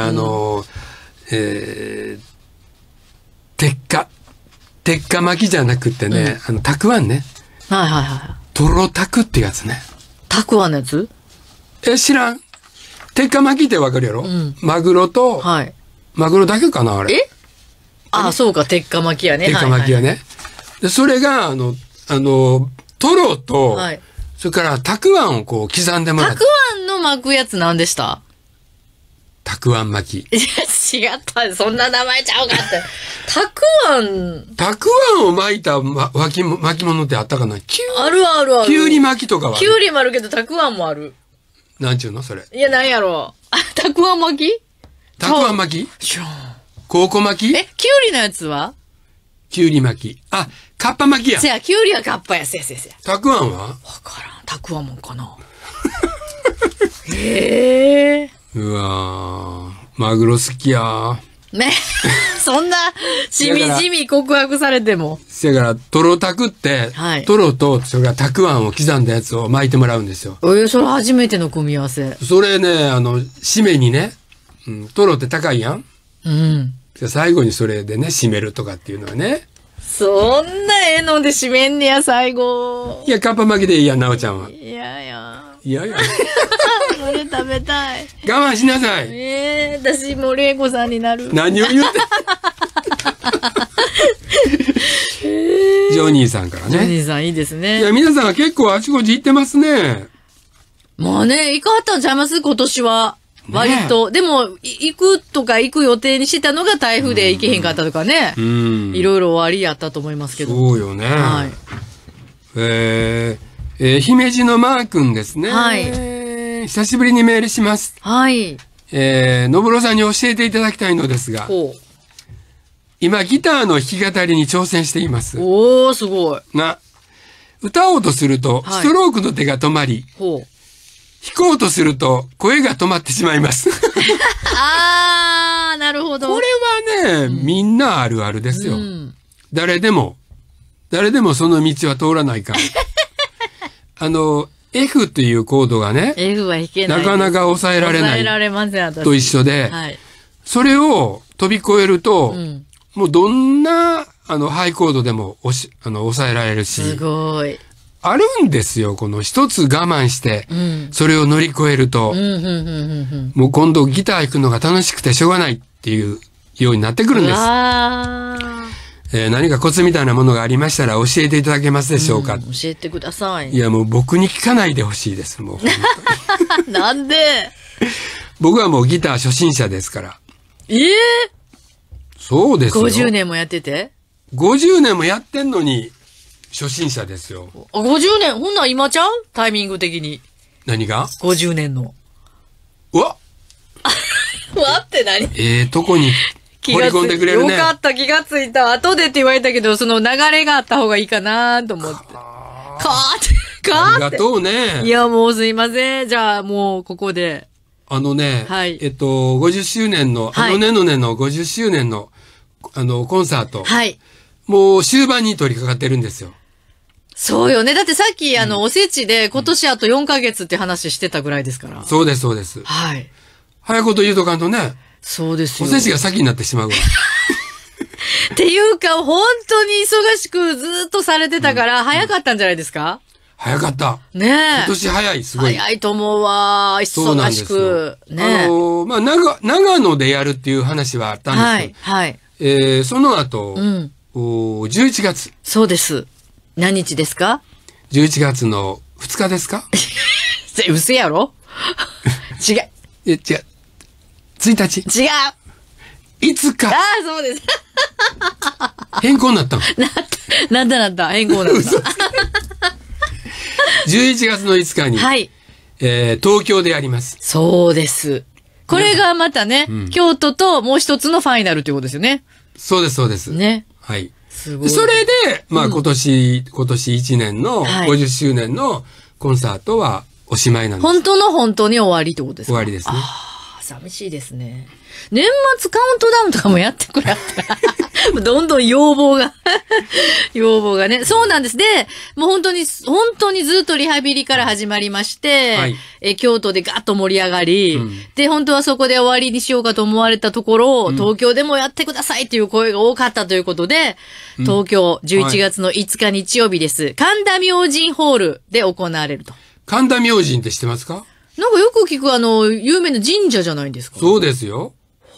鉄火巻きじゃなくてね、たくあんね。 はいはいはい。 とろたくってやつね。 たくあんのやつ？ 知らん。鉄火巻きってわかるやろ？マグロと、マグロだけかなあれ。 あ、そうか、鉄火巻きやね。 鉄火巻きやね。で、それが、トロと、それからたくあんをこう刻んでもらって。 たくあんの巻くやつ何でした？ たくあん巻き。 いや、違った。そんな名前ちゃうかって。たくあんを巻いた巻き物ってあったかな？ あるあるある。 きゅうり巻きとかはきゅうりもあるけど、たくあんもある。 なんちゅうのそれ。 いや、なんやろう。たくあん巻き？ たくあん巻き？ 知らん。 コウコ巻き？ きゅうりのやつは？ きゅうり巻き。あ、カッパ巻きや。 せや、きゅうりはカッパや。せや。 たくあんは？ わからん。たくあんもんかな。へえ。 うわー、マグロ好きや。 ね。そんな、しみじみ告白されても。 せやから、トロタクって、トロと、それからたくあんを刻んだやつを巻いてもらうんですよ。 それ初めての組み合わせ。 それね、締めにね、トロって高いやん。最後にそれでね、締めるとかっていうのはね。 そんなので締めんねや、最後。 いや、カッパ巻きでいいやん、なおちゃんは。 いや。これ食べたい。 我慢しなさい。 私も玲子さんになる。 何を言ってジョニーさんからね。 ジョニーさんいいですね。 いや、皆さんは結構あちこち行ってますね。 もうね、行かはったんちゃいます今年は。割と。でも、行くとか行く予定にしてたのが台風で行けへんかったとかね。いろいろ終わりやったと思いますけど。 そうよね。姫路のマー君ですね。久しぶりにメールします。 のぶろさんに教えていただきたいのですが、今ギターの弾き語りに挑戦しています。 おー、すごい。 が、歌おうとすると、ストロークの手が止まり、弾こうとすると、声が止まってしまいます。 あー、なるほど。 これはね、みんなあるあるですよ。誰でもその道は通らないから。F っていうコードがね、 F は弾けない。 なかなか抑えられない。 抑えられません、私。 と一緒で、それを飛び越えると、もうどんな、ハイコードでも抑えられるし。 すごい。 あるんですよ、この一つ我慢して、それを乗り越えると、もう今度ギター弾くのが楽しくてしょうがないっていうようになってくるんです。何かコツみたいなものがありましたら教えていただけますでしょうか。 教えてください。 いや、もう僕に聞かないでほしいです、もう。なんで僕はもうギター初心者ですから。そうですよ。 50年もやってて ?50 年もやってんのに、初心者ですよ。 50年ほんなら今ちゃうタイミング的に。 何が ?50 年の。 うわわって何とこに掘り込んでくれるね。 よかった、気がついた。後でって言われたけど、その流れがあった方がいいかなと思って。ありがとうね。 いや、もうすいません。じゃあ、もう、ここで。 50周年の、ねのねの50周年の、コンサート。もう終盤に取り掛かってるんですよ。 そうよね。だってさっき、おせちで今年あと4ヶ月って話してたぐらいですから。 そうです、そうです。早いこと言うとかんとね。 そうですよ。 おせちが先になってしまうわ。 っていうか、本当に忙しくずっとされてたから、早かったんじゃないですか？ 早かった。 ねえ。 今年早い、すごい。 早いと思うわ。忙しく。 ねまあ、長野でやるっていう話はあったんですけど。その後、11月。 そうです。何日ですか ?11 月の2日ですか嘘やろ違う。 違う。1日。 違う。 5日。 ああ、そうです。 変更になったの。 なった。変更になった。 11月の5日に、東京でやります。 そうです。これがまたね、京都ともう一つのファイナルということですよね。 そうです、そうです。 ね。 はい。すごい。それで、まあ今年1年の50周年のコンサートはおしまいなんです。 本当に終わりってことですか？ 終わりですね。 ああ、寂しいですね。年末カウントダウンとかもやってくれた。どんどん要望がね。そうなんです。で、もう本当にずっとリハビリから始まりまして、京都でガッと盛り上がり、で、本当はそこで終わりにしようかと思われたところ、東京でもやってくださいっていう声が多かったということで、東京11月の5日日曜日です。神田明神ホールで行われると。 神田明神って知ってますか？ なんかよく聞く有名な神社じゃないですか。 そうですよ。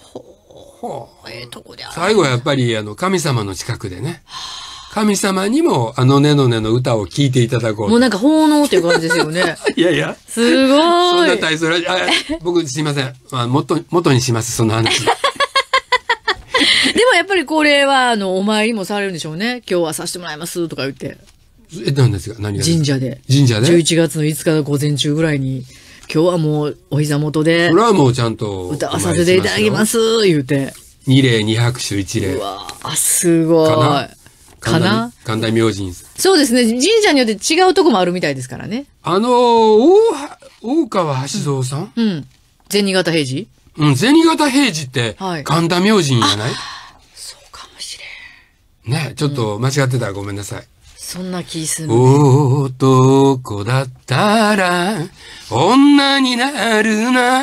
とこである。 最後はやっぱり神様の近くでね。神様にもねのねの歌を聴いていただこう。 もうなんか奉納っていう感じですよね。 いやいや。 すごい。 そんな大それ僕すいません。元にします、その話。でもやっぱりこれはお参りもされるんでしょうね。今日はさせてもらいますとか言って。 何ですか？何が？ 神社で。11月の5日の午前中ぐらいに。今日はもうお膝元で。 それはもうちゃんと。 歌わさせていただきます、言うて。 2礼2拍手1礼。 うわすごい。かな神田明神。 そうですね。神社によって違うとこもあるみたいですからね。 大川橋蔵さん？ 銭形平次？ 銭形平次って、神田明神じゃない？ そうかもしれん。ね、ちょっと間違ってたらごめんなさい。 そんな気する、ね。 男だったら、女になるな。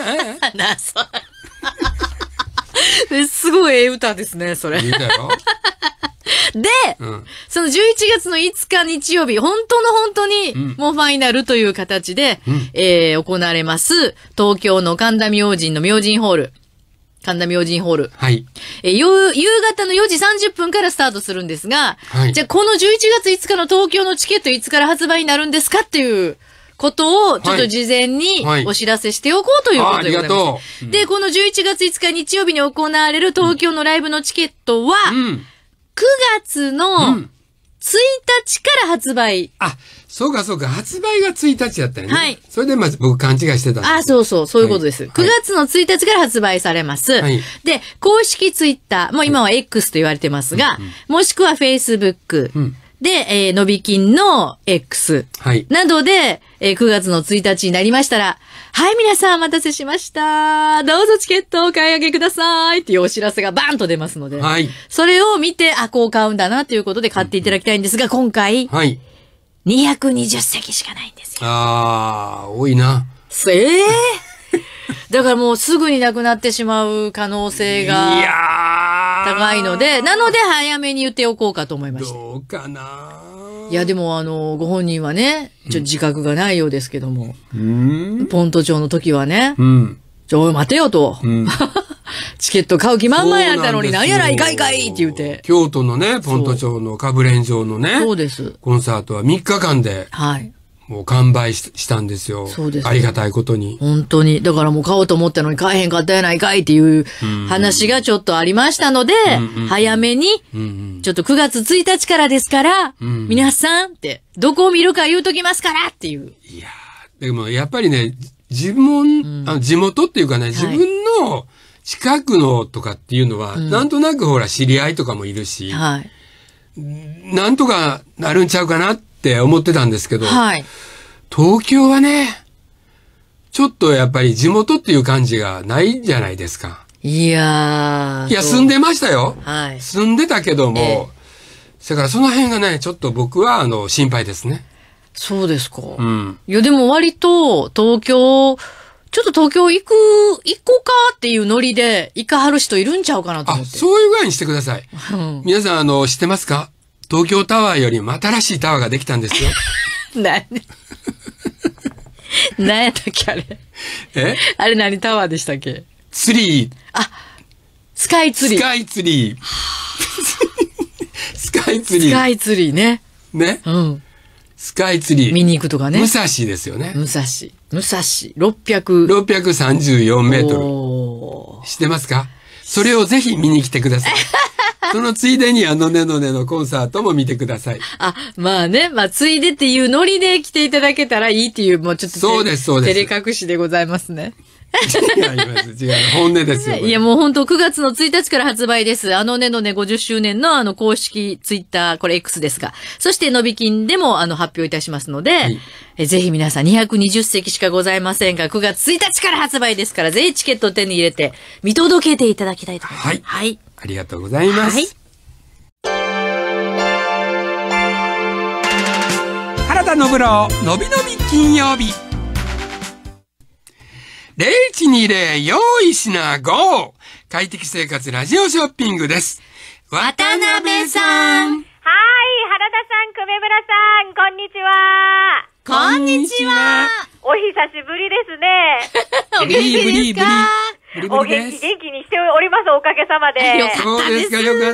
すごいええ歌ですね、それ。 いいだよ。 で、その11月の5日日曜日、本当に、もうファイナルという形で、行われます、東京の神田明神の明神ホール。神田明神ホール。 はい。 夕方の4時30分からスタートするんですが、じゃあこの11月5日の東京のチケットいつから発売になるんですかっていうことを、ちょっと事前にお知らせしておこうということでございます。ありがとう。で、この11月5日日曜日に行われる東京のライブのチケットは、9月の日から発売。 あ、そうかそうか。発売が1日やったよね。はい。それでまず僕勘違いしてたんです。 あ、そうそう。そういうことです。はい、9月の1日から発売されます。はい。で、公式ツイッター、もう今は X と言われてますが、もしくは Facebook。で、のびきんの X。はい。などで、9月の1日になりましたら、はい、皆さんお待たせしました。どうぞチケットをお買い上げくださいっていうお知らせがバーンと出ますので。はい。それを見て、あ、こう買うんだなということで買っていただきたいんですが、今回。はい。220席しかないんですよ。 あー、多いな。 だからもうすぐになくなってしまう可能性が高いので、なので早めに言っておこうかと思いました。 どうかな。 いやでもご本人はね、自覚がないようですけども、ポント町の時はね、待てよと。チケット買う気満々やったのになんやらいかいかいって言うて。 京都のね、ポント町のカブレン場のね、 そうです。 コンサートは3日間で、はい。もう完売したんですよ。そうです。ありがたいことに。 本当に。だからもう買おうと思ったのに買えへんかったやないかいっていう話がちょっとありましたので、早めに、ちょっと9月1日からですから、皆さんって、どこを見るか言うときますからっていう。 いやー、でもやっぱりね、地元っていうかね、自分の近くのとかっていうのは、なんとなくほら知り合いとかもいるし、はい。なんとかなるんちゃうかなって思ってたんですけど、はい。東京はね、ちょっとやっぱり地元っていう感じがないじゃないですか。 いや住んでましたよ。はい。住んでたけども、だからその辺がね、ちょっと僕は心配ですね。 そうですか。うん。いやでも割と東京、ちょっと東京行こうかっていうノリで行かはる人いるんちゃうかなと思って。 あ、そういう具合にしてください。うん、皆さん知ってますか？東京タワーよりも新しいタワーができたんですよ。 何やったっけあれ。あれ何タワーでしたっけ？ ツリー。 あ、スカイツリー。 スカイツリー。スカイツリー。 スカイツリーね。 ね。うん。スカイツリー。 見に行くとかね。 武蔵ですよね。 武蔵。634 メートル。知ってますか？それをぜひ見に来てください。そのついでにねのコンサートも見てください。 あ、まあね。まあ、ついでっていうノリで来ていただけたらいいっていう、もうちょっと。 そうです。 照れ隠しでございますね。 違います。本音ですよ。 いやもう本当9月の1日から発売です。ねのね50周年の公式ツイッター、これ X ですが。そしてのびきんでも発表いたしますので、はい、ぜひ皆さん220席しかございませんが、9月1日から発売ですから、ぜひチケットを手に入れて見届けていただきたいと思います。はい。はい。 ありがとうございます。はい。原田信郎のびのび金曜日。0120用意しな GO! 快適生活ラジオショッピングです。 渡辺さん。はい、原田さん、 久米村さん、こんにちは。 こんにちは。 お久しぶりですね。 お元気ですか？ お元気にしております、おかげさまで。 そうですか、よかった。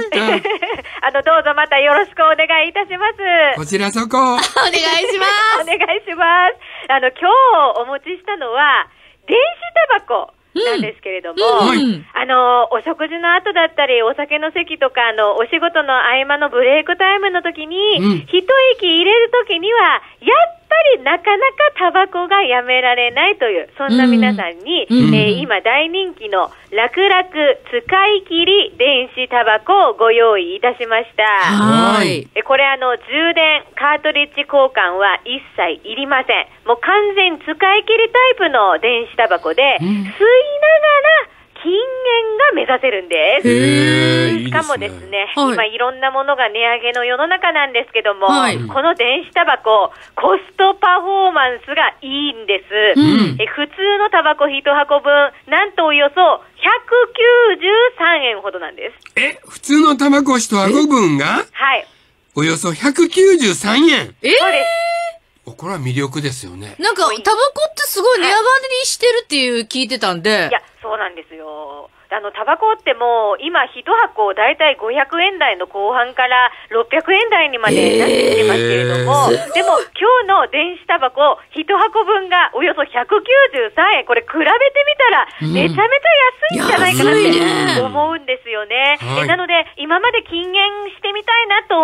どうぞまたよろしくお願いいたします。 こちらそこ。お願いします。 お願いします。今日お持ちしたのは、電子タバコなんですけれども、お食事の後だったり、お酒の席とか、お仕事の合間のブレイクタイムの時に、一息入れる時には、やっぱりなかなかタバコがやめられないという、そんな皆さんに、今大人気の楽々使い切り電子タバコをご用意いたしました。はい。これ充電、カートリッジ交換は一切いりません。もう完全使い切りタイプの電子タバコで、吸いながら禁煙が目指せるんです。しかもですね、今いろんなものが値上げの世の中なんですけども、この電子タバコ、コストパフォーマンスがいいんです。普通のタバコ1箱分、なんとおよそ193円ほどなんです。 普通のタバコ1箱分がはい。およそ193円。 そうです。 これは魅力ですよね。 なんか、タバコってすごい値上がりしてるっていう聞いてたんで。 いや、そうなんですよ。タバコってもう、今一箱だいたい500円台の後半から600円台にまでなってきてますけれども、でも今日の電子タバコ一箱分がおよそ193円。これ比べてみたらめちゃめちゃ安いんじゃないかなって思うんですよね。なので、今まで禁煙してみたいなと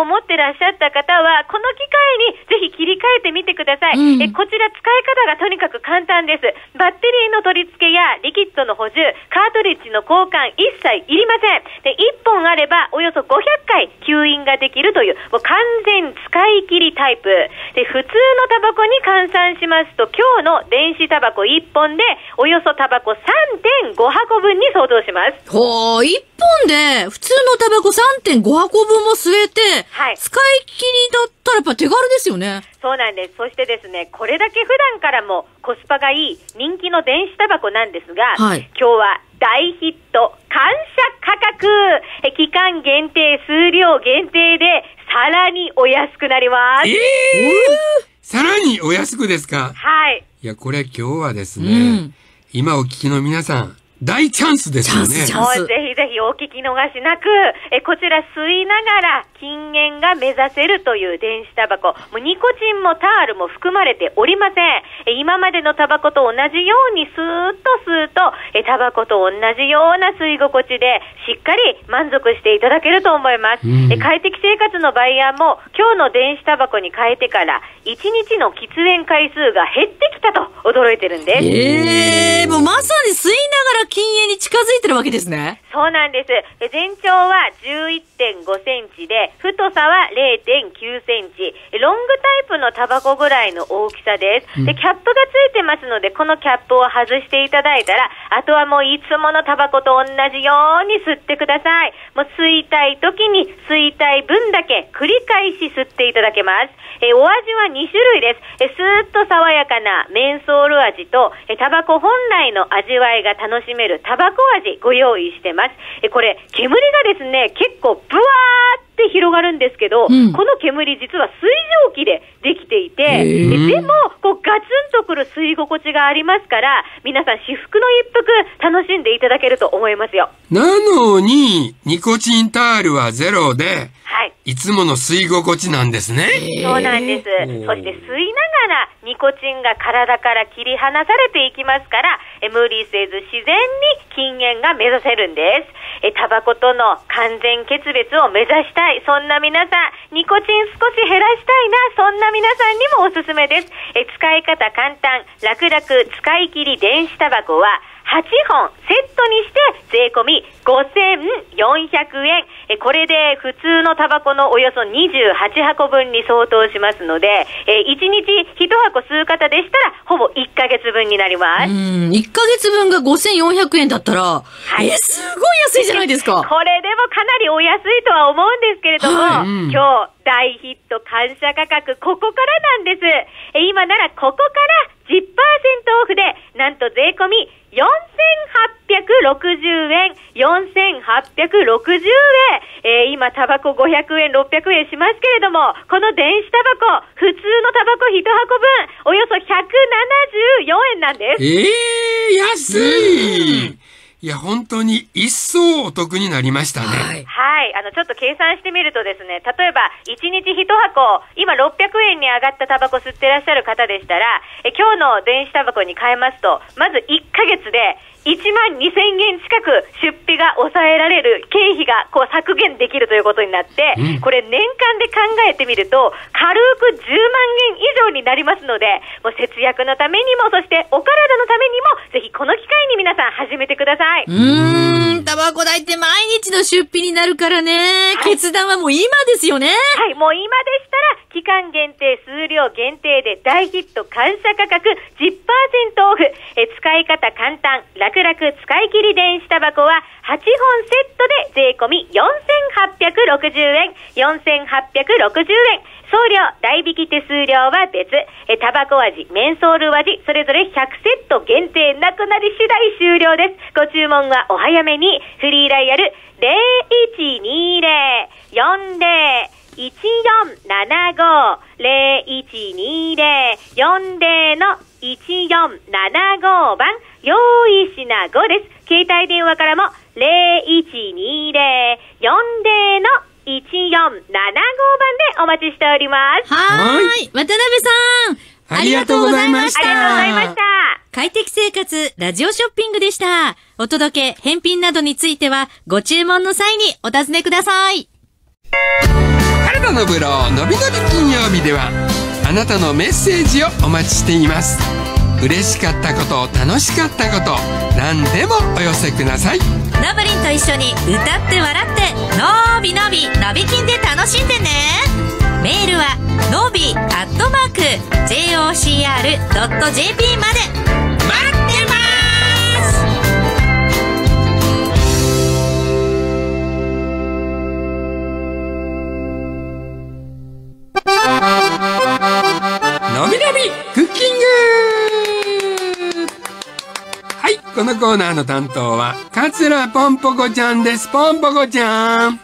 を持ってらっしゃった方は、この機会にぜひ切り替えてみてください。こちら使い方がとにかく簡単です。バッテリーの取り付けやリキッドの補充、カートリッジの交換一切いりません。で、1本あればおよそ500回吸引ができるという、もう完全使い切りタイプ。で、普通のタバコに換算しますと、今日の電子タバコ1本でおよそタバコ 3.5 箱分に相当します。 ほー、1本で普通のタバコ 3.5 箱分も吸えて、はい、使い切りだったらやっぱ手軽ですよね。 そうなんです。そしてですね、これだけ普段からもコスパがいい人気の電子タバコなんですが、はい、今日は大ヒット感謝価格、期間限定、数量限定でさらにお安くなります。 さらにお安くですか？ はい。 いや、これ今日はですね、今お聞きの皆さん、大チャンスですよね。 もうぜひぜひお聞き逃しなく、こちら吸いながら禁煙が目指せるという電子タバコ。もうニコチンもタールも含まれておりません。今までのタバコと同じようにスーッと吸うと、タバコと同じような吸い心地でしっかり満足していただけると思います。快適生活のバイヤーも今日の電子タバコに変えてから1日の喫煙回数が減ってきたと驚いてるんです。 もうまさに吸いながら禁煙に近づいてるわけですね。 そうなんです。全長は 11.5 センチで、太さは 0.9 センチ。ロングタイプのタバコぐらいの大きさです。で、キャップがついてますので、このキャップを外していただいたら、あとはもういつものタバコと同じように吸ってください。もう吸いたい時に吸いたい分だけ繰り返し吸っていただけます。お味は2種類です。スーッと爽やかなメンソール味と、タバコ本来の味わいが楽しめるタバコ味ご用意してます。これ、煙がですね、結構ブワーって広がるんですけど、この煙実は水蒸気でできていて、でも、こうガツンとくる吸い心地がありますから、皆さん至福の一服楽しんでいただけると思いますよ。 なのに、ニコチンタールはゼロで、 はい。 いつもの吸い心地なんですね。 そうなんです。そして吸いながらニコチンが体から切り離されていきますから、無理せず自然に禁煙が目指せるんです。タバコとの完全決別を目指したい。そんな皆さん、ニコチン少し減らしたいな。そんな皆さんにもおすすめです。使い方簡単、楽々使い切り電子タバコは、8本セットにして税込み5400円。これで普通のタバコのおよそ28箱分に相当しますので、1日1箱吸う方でしたらほぼ1ヶ月分になります。 1ヶ月分が5400円だったら、はい、すごい安いじゃないですか。 これでもかなりお安いとは思うんですけれども、はい、今日大ヒット感謝価格ここからなんです。今ならここから 10% オフでなんと税込み4860円、4860円。今タバコ500円、600円しますけれども、この電子タバコ、普通のタバコ1箱分、およそ174円なんです。 安い。いや、本当に一層お得になりましたね。 はい。ちょっと計算してみるとですね、例えば、1日1箱、今600円に上がったタバコ吸ってらっしゃる方でしたら、今日の電子タバコに変えますと、まず1ヶ月で、12000円近く出費が抑えられる経費がこう削減できるということになって、これ年間で考えてみると軽く10万円以上になりますので、もう節約のためにも、そしてお体のためにもぜひこの機会に皆さん始めてください。 タバコ代って毎日の出費になるからね、はい、決断はもう今ですよね。 はい、もう今でしたら期間限定、数量限定で大ヒット感謝価格 10% オフ。使い方簡単、楽々使い切り電子タバコは8本セットで税込み4860円、4860円。送料、代引き手数料は別。タバコ味、メンソール味、それぞれ100セット限定、なくなり次第終了です。ご注文はお早めに。フリーダイヤル 0120-40-1475 0120-40-1475 番、用意しな5です。携帯電話からも 0120-40-1475 番でお待ちしております。 はい。渡辺さん、ありがとうございました。 ありがとうございました。 快適生活ラジオショッピングでした。お届け、返品などについてはご注文の際にお尋ねください。 原田のブローのびのび金曜日ではあなたのメッセージをお待ちしています。嬉しかったこと、楽しかったこと、何でもお寄せください。 のぶりんと一緒に歌って笑ってのびのびのびきんで楽しんでね。メールはのび@jocr.jp まで待ってます。 のびのびクッキング。はい、このコーナーの担当は桂ぽんぽこちゃんです。ぽんぽこちゃん。 はい、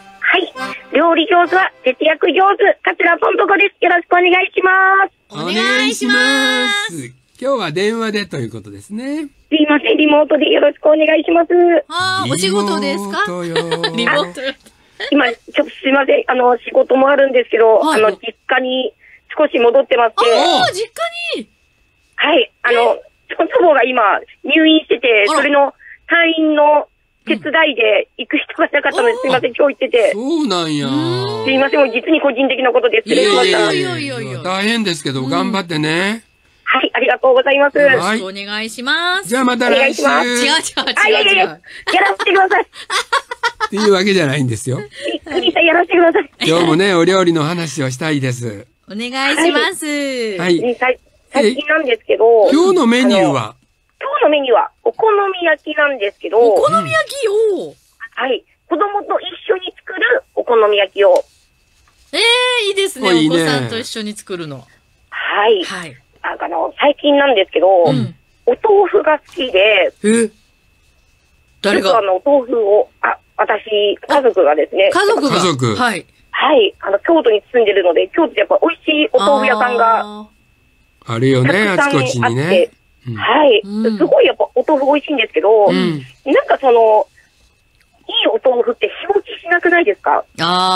料理上手は節約上手、桂ぽんぽこです。よろしくお願いします。 お願いします。今日は電話でということですね。 すいません、リモートでよろしくお願いします。 お仕事ですか？ リモート今、ちょっとすいません、仕事もあるんですけど、 はい実家に少し戻ってまして。 実家に。 はい、祖母が今、入院してて、それの退院の手伝いで行く人がなかったので、すいません、今日行ってて。 そうなんや。 すいません、もう実に個人的なことで失礼しました。 いや大変ですけど、頑張ってね。 はい、ありがとうございます。 よろしくお願いします。 じゃあまた来週。 違う。 やらせてください。 っていうわけじゃないんですよ。 クリさんやらせてください。 今日もね、お料理の話をしたいです。 お願いします。 はい。 最近なんですけど。 今日のメニューはお好み焼きなんですけど。 お好み焼きを。 はい。子供と一緒に作るお好み焼きを。 いいですね。お子さんと一緒に作るの。 はい。 はい。 最近なんですけど、お豆腐が好きで。 誰が？ お豆腐を、私、家族がですね。 家族。 はい。はい。京都に住んでるので、京都でやっぱ美味しいお豆腐屋さんが。 あるよね、あちこちにね。 はい。すごいやっぱお豆腐美味しいんですけど、なんかいいお豆腐って日持ちしなくないですか？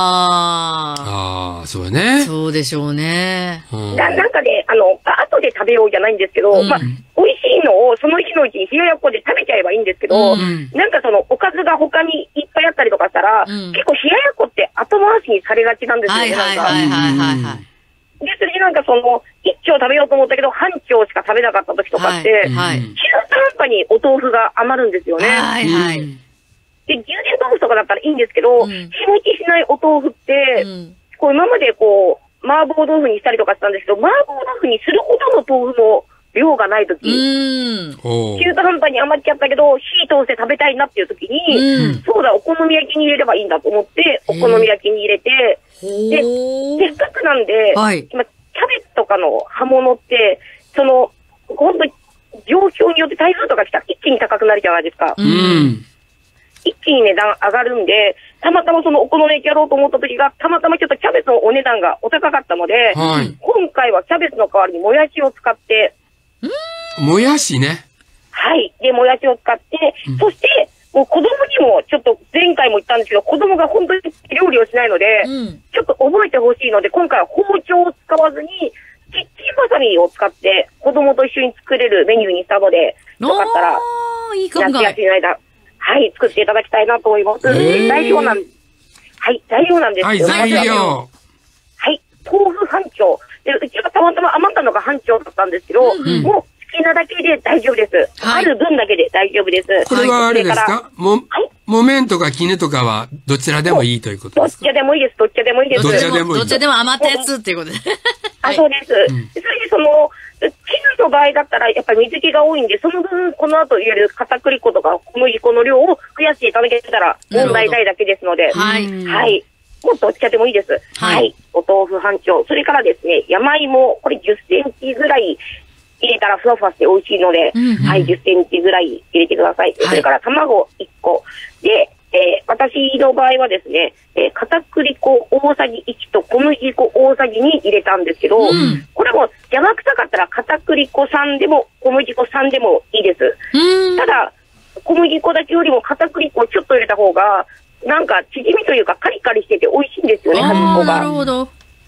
そうね。 そうでしょうね。 なんかね、後で食べようじゃないんですけど、まあ、美味しいのをその日のうちに冷ややっこで食べちゃえばいいんですけど、なんかおかずが他にいっぱいあったりとかしたら、結構冷ややっこって後回しにされがちなんですよね、なんか。で、それでなんか一丁食べようと思ったけど、半丁しか食べなかった時とかって、中途半端にお豆腐が余るんですよね。で、牛乳豆腐とかだったらいいんですけど、日持ちしないお豆腐って、今まで麻婆豆腐にしたりとかしたんですけど、麻婆豆腐にするほどの豆腐も量がないとき、中途半端に余っちゃったけど、火通して食べたいなっていうときに、そうだ、お好み焼きに入れればいいんだと思って、お好み焼きに入れて、で、せっかくなんで、今、キャベツとかの葉物って、本当に状況によって台風とか来たら一気に高くなるじゃないですか。一気に値段上がるんで、たまたまお好み焼きやろうと思った時が、たまたまちょっとキャベツのお値段がお高かったので、今回はキャベツの代わりにもやしを使って、 もやしね。 はい。で、もやしを使って、そして、もう子供にも、ちょっと前回も言ったんですけど、子供が本当に料理をしないので、ちょっと覚えてほしいので、今回は包丁を使わずに、キッチンバサミを使って、子供と一緒に作れるメニューにしたので、よかったら、夏休みの間、はい、作っていただきたいなと思います。材料なんですけど。 材料。 はい、豆腐半丁。で、うちはたまたま余ったのが半丁だったんですけど、もう好きなだけで大丈夫です。ある分だけで大丈夫です。 これはあれですか？木綿とか絹とかはどちらでもいいということですか？ どっちでもいいです。どっちでもいいです。 どっちでも余ったやつっていうことで。 そうです。それで絹の場合だったらやっぱり水気が多いんで、その分この後入れる片栗粉とか小麦粉の量を増やしていただけたら問題ないだけですので。はい。もうどっちでもいいです。はい。お豆腐半丁。それからですね、山芋、これ10センチぐらい入れたらふわふわして美味しいので、はい、10センチぐらい入れてください。それから卵1個。で、私の場合はですね、片栗粉大さじ1と小麦粉大さじ2入れたんですけど、これも邪魔くさかったら片栗粉3でも小麦粉3でもいいです。ただ、小麦粉だけよりも片栗粉をちょっと入れた方が、なんか、縮みというかカリカリしてて美味しいんですよね、端っこが。 なるほど。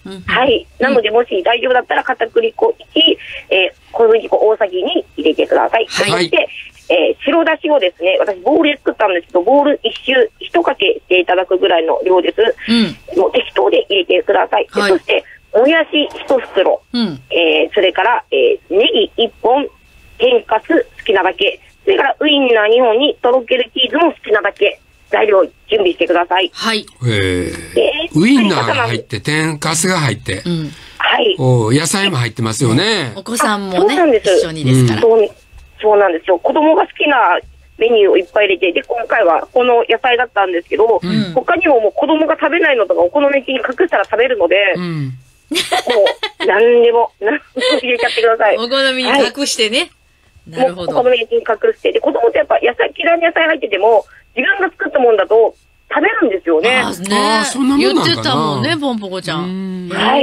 はい。なので、もし大丈夫だったら、片栗粉1、小麦粉大さじに入れてください。はい。そして、白だしをですね、私ボウルで作ったんですけど、ボウル一周、一かけしていただくぐらいの量です。もう適当で入れてください。はい、そして、もやし一袋、それから、ネギ1本、天かす好きなだけ、それからウインナー2本にとろけるチーズも好きなだけ、材料準備してください。 はい。 ウインナーが入って、天かすが入って、 はい。 野菜も入ってますよね。 お子さんもね、一緒にですから。 そうなんですよ。子供が好きなメニューをいっぱい入れて、で、今回はこの野菜だったんですけど、他にももう子供が食べないのとかお好み焼きに隠したら食べるので、もう何でも入れちゃってください。 お好みに隠してね。なるほど。 お好み焼きに隠して、で、子供ってやっぱ嫌いな野菜入ってても、自分が作ったもんだと食べるんですよね。 そんなもんなんかな。 言ってたもんね、ポンポコちゃん。 はい。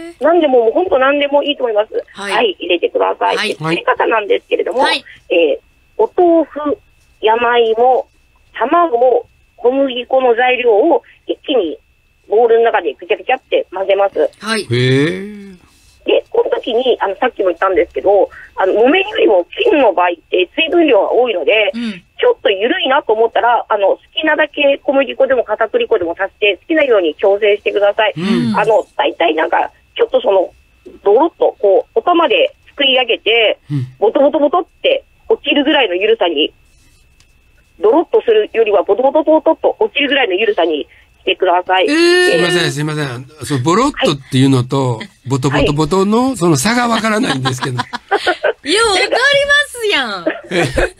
何でも、本当何でもいいと思います。はい、入れてください。作り方なんですけれども、お豆腐、山芋、卵、小麦粉の材料を一気にボウルの中でぐちゃぐちゃって混ぜます。 はい。 で、この時に、さっきも言ったんですけど、木綿よりも金の場合って水分量が多いので、ちょっと緩いなと思ったら、好きなだけ小麦粉でも片栗粉でも足して、好きなように調整してください。大体なんか、ちょっとドロッと、お玉ですくい上げて、ボトボトボトって落ちるぐらいの緩さに、ドロッとするよりはボトボトボトっと落ちるぐらいの緩さにしてください。 すいません。ボロッとっていうのと、ボトボトボトのその差がわからないんですけど。 わかりますやん。わかり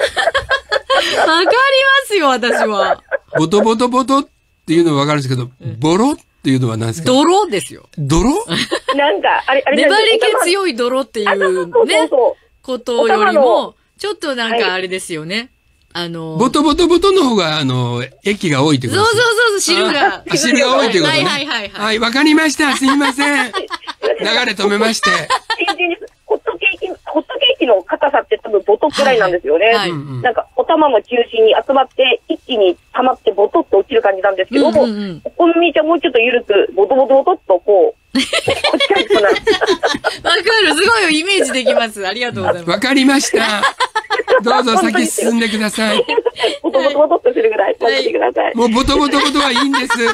ますよ、私は。 ボトボトボトっていうのはわかるんですけど、ボロっていうのは何ですか？ 泥ですよ。 泥？ なんか、あれ粘り気強い泥っていうね、ことよりも、ちょっとなんかあれですよね。 ボトボトボトの方が、液が多いってことですか？ そう、汁が。 汁が多いってことね。はい、わかりました。すいません。流れ止めまして。 ホットケーキの硬さって多分ボトくらいなんですよね。なんか、お玉の中心に集まって、一気に溜まってボトッと落ちる感じなんですけど、お好みじゃもうちょっと緩く、ボトボトボトっとこう、落ちちゃうかな。わかる、すごいイメージできます。ありがとうございます。 わかりました。どうぞ先進んでください。 ボトボトボトっとするぐらい、待ってください。 もうボトボトボトはいいんです。 すい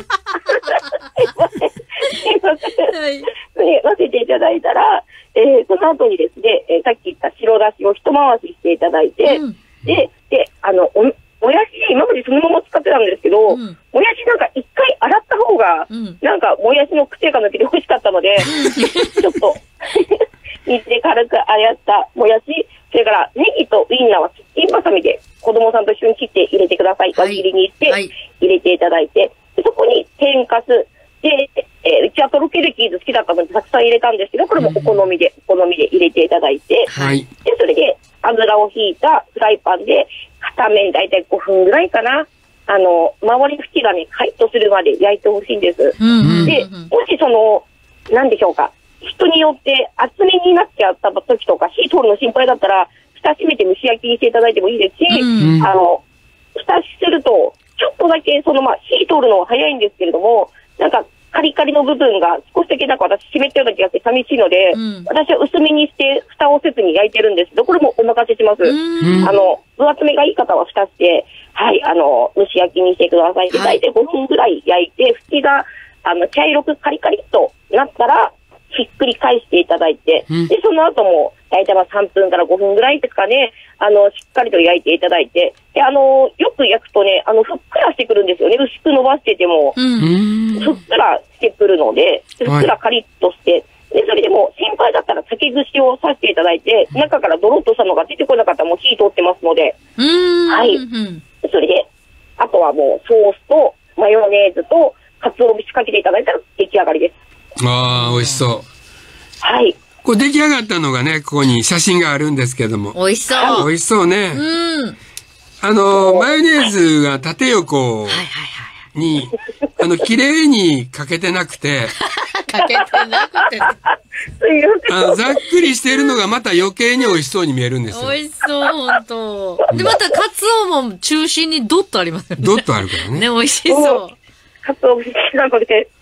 ません。混ぜていただいたら、その後にですね、さっき言った白だしを一回ししていただいて、で、もやし、今までそのまま使ってたんですけど、もやしなんか一回洗った方が、なんかもやしの癖が抜けて美味しかったので、ちょっと、水で軽く洗ったもやし、それからネギとウインナーはキッチンバサミで子供さんと一緒に切って入れてください。輪切りにして、入れていただいて、そこに天かす、で、うちはとろけるチーズ好きだったのでたくさん入れたんですけど、これもお好みで入れていただいて、で、それで油をひいたフライパンで片面だいたい5分ぐらいかな。周りの縁がね、カリッとするまで焼いてほしいんです。で、もしなんでしょうか。人によって厚めになっちゃった時とか、火通るの心配だったら、蓋閉めて蒸し焼きにしていただいてもいいですし、蓋すると、ちょっとだけ火通るのは早いんですけれども、なんかカリカリの部分が少しだけなんか私湿ったような気がして寂しいので、私は薄めにして蓋をせずに焼いてるんですけど、これもお任せします。分厚めがいい方は蓋して、はい、蒸し焼きにしてください。で、大体5分ぐらい焼いて、縁が、茶色くカリカリっとなったら、ひっくり返していただいて、で、その後も、大体3分から5分ぐらいですかね、しっかりと焼いていただいて、で、よく焼くとね、ふっくらしてくるんですよね。薄く伸ばしてても、ふっくらしてくるので、ふっくらカリッとして、で、それでも心配だったら竹串を刺していただいて、中からドロッとしたのが出てこなかったらもう火通ってますので、はい。それで、あとはもうソースとマヨネーズと鰹節かけていただいたら出来上がりです。 ああ、美味しそう。 はい。 これ出来上がったのがね、ここに写真があるんですけども。 美味しそう。 美味しそうね。マヨネーズが縦横に、綺麗にかけてなくて。 かけてなくて。 ざっくりしているのがまた余計に美味しそうに見えるんですよ。 美味しそう、ほんと。で、またカツオも中心にドッとありますよね。 ドッとあるからね。 ね、美味しそう。 鰹節なので。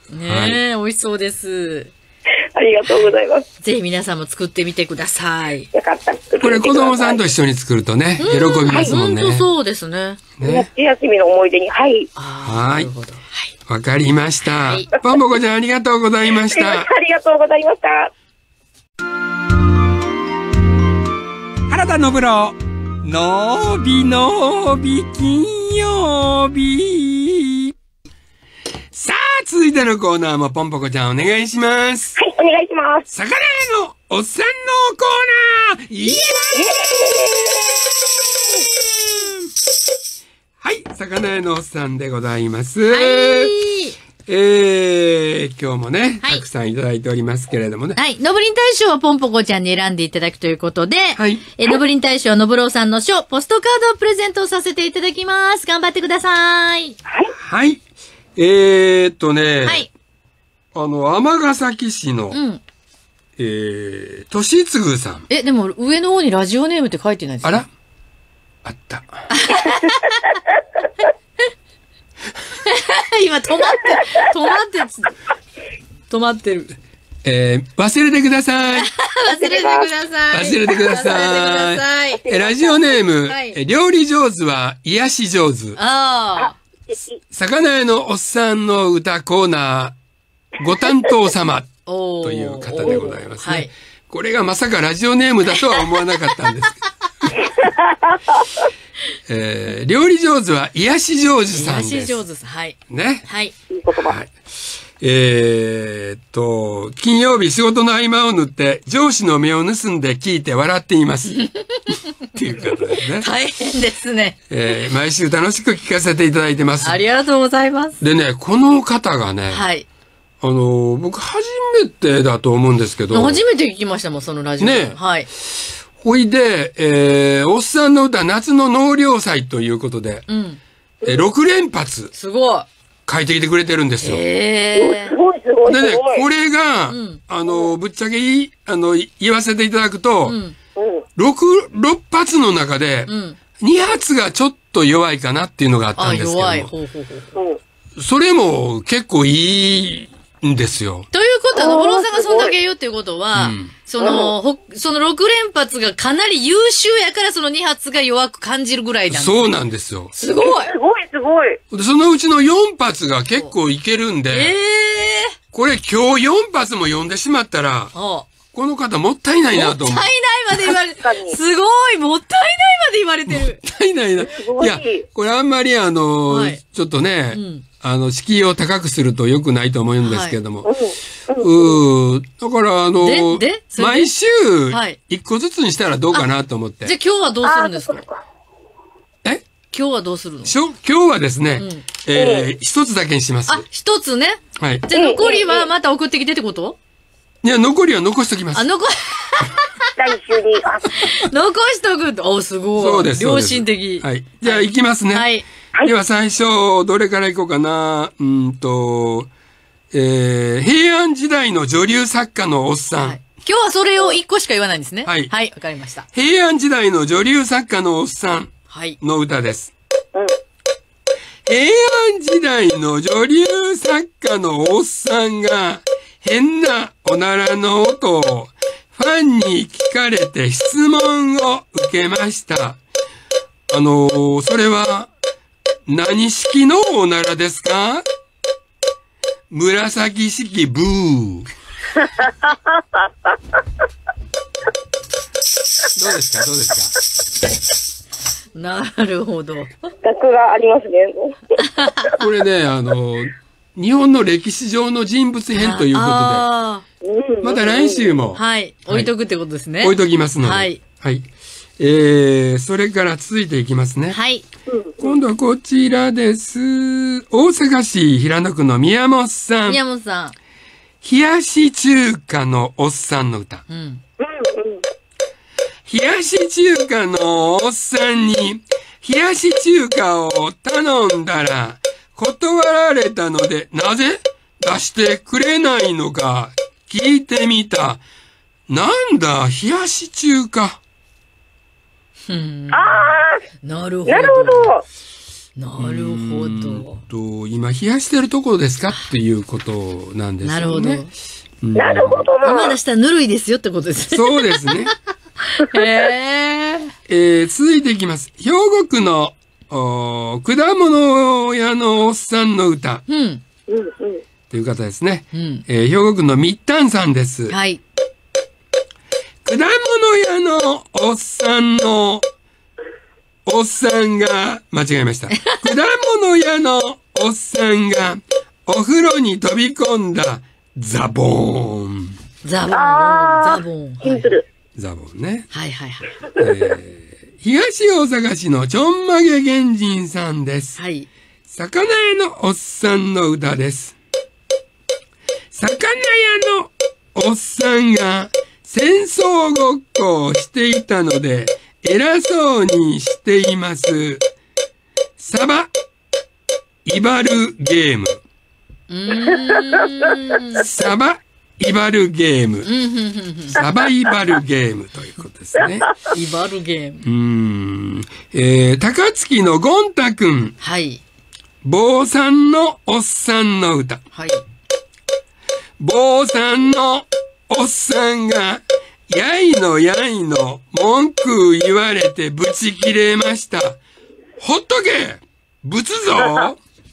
ねえ、美味しそうです。 ありがとうございます。 ぜひ皆さんも作ってみてください。 よかった。 これ子供さんと一緒に作るとね、喜びますもんね。 本当そうですね。 夏休みの思い出に、はい。 はい。わかりました。ぽんぽこちゃんありがとうございました。 ありがとうございました。 原田のぶろのびのび金曜日。さあ、続いてのコーナーもぽんぽこちゃんお願いします。 はい、お願いします。 魚屋のおっさんのコーナー、イエーイ。はい、魚屋のおっさんでございます。はい。今日もね、たくさんいただいておりますけれどもね。 はい。のぶりん大賞はポンポコちゃんに選んでいただくということで、はい。のぶりん大賞のぶろうさんの賞、ポストカードをプレゼントさせていただきます。頑張ってください。 はい。 はい。はい。尼崎市の、としつぐさん。 でも上の方にラジオネームって書いてないですか？ あら？あった。 今止まってる。 忘れてください。 忘れてください。 忘れてください。ラジオネーム、料理上手は癒し上手。魚屋のおっさんの歌コーナー、ご担当様という方でございますね。これがまさかラジオネームだとは思わなかったんですけど。料理上手は癒し上手さんです。 癒し上手さん。はい。 ね。 はい。 はい。金曜日仕事の合間を縫って上司の目を盗んで聞いて笑っています。っていう方ですね。 大変ですね。 毎週楽しく聞かせていただいてます。 ありがとうございます。 でね、この方がね、 はい。 僕初めてだと思うんですけど。 初めて聞きましたもん、そのラジオ。 ね。 はい。 ほいで、おっさんの歌、夏の納涼祭ということで、6連発。 すごい。 書いてきてくれてるんですよ。 すごいすごい。 でね、これが、ぶっちゃけ言わせていただくと、6発の中で、2発がちょっと弱いかなっていうのがあったんですけども。弱い。それも結構いいんですよ。 ということは、のぼろさんがそんだけ言うっていうことは、その6連発がかなり優秀やからその2発が弱く感じるぐらいなんです。 そうなんですよ。 すごいすごいすごい。 そのうちの4発が結構いけるんで、これ今日4発も読んでしまったら、この方もったいないなと思う。 もったいないまで言われてる。すごいもったいないまで言われてる。 もったいないな。いや、これあんまりちょっとね、敷居を高くすると良くないと思うんですけども。だから毎週、1個ずつにしたらどうかなと思って。 じゃあ今日はどうするんですか？今日はどうするの？ 今日はですね、一つだけにします。 一つね。 はい。 じゃあ残りはまた送ってきてってこと？ いや、残りは残しときます。 来週に。 残しとくと。すごい。 そうです。 良心的。 はい。じゃあ行きますね。はい。では最初、どれから行こうかな。平安時代の女流作家のおっさん。 今日はそれを1個しか言わないんですね。 はい。 はい、わかりました。 平安時代の女流作家のおっさんの歌です。平安時代の女流作家のおっさんが変なおならの音をファンに聞かれて質問を受けました。それは何式のおならですか？紫式ブー。どうですか？ なるほど。 学がありますね。 これね、日本の歴史上の人物編ということで、また来週も。 はい。置いとくってことですね。 置いときますので。はい。はい。それから続いていきますね。 はい。 今度はこちらです。大阪市平野区の宮本さん。 宮本さん。 冷やし中華のおっさんの歌。冷やし中華のおっさんに冷やし中華を頼んだら断られたので、なぜ出してくれないのか聞いてみた。なんだ、冷やし中華。 なるほど。 なるほど。 なるほど。 今冷やしてるところですかっていうことなんですよね。 なるほど。 なるほどな。 まだしたらぬるいですよってことですね。 そうですね。続いていきます。兵庫区の果物屋のおっさんの歌。という方ですね。兵庫区のみったんさんです。 はい。 果物屋のおっさんのおっさんが、間違えました。果物屋のおっさんがお風呂に飛び込んだザボーン。 ザボーン。ザボーン。 シンプル。 ザボーンね。 はいはいはい。 東大阪市のちょんまげ原人さんです。 はい。 魚屋のおっさんの歌です。魚屋のおっさんが戦争ごっこをしていたので偉そうにしています。サバ、イバルゲーム。サバ、イバルゲーム。サバイバルゲームということですね。 イバルゲーム。 高槻のゴン太くん。 はい。 坊さんのおっさんの歌。 はい。 坊さんのおっさんが、やいのやいの文句言われてブチ切れました。ほっとけぶつぞ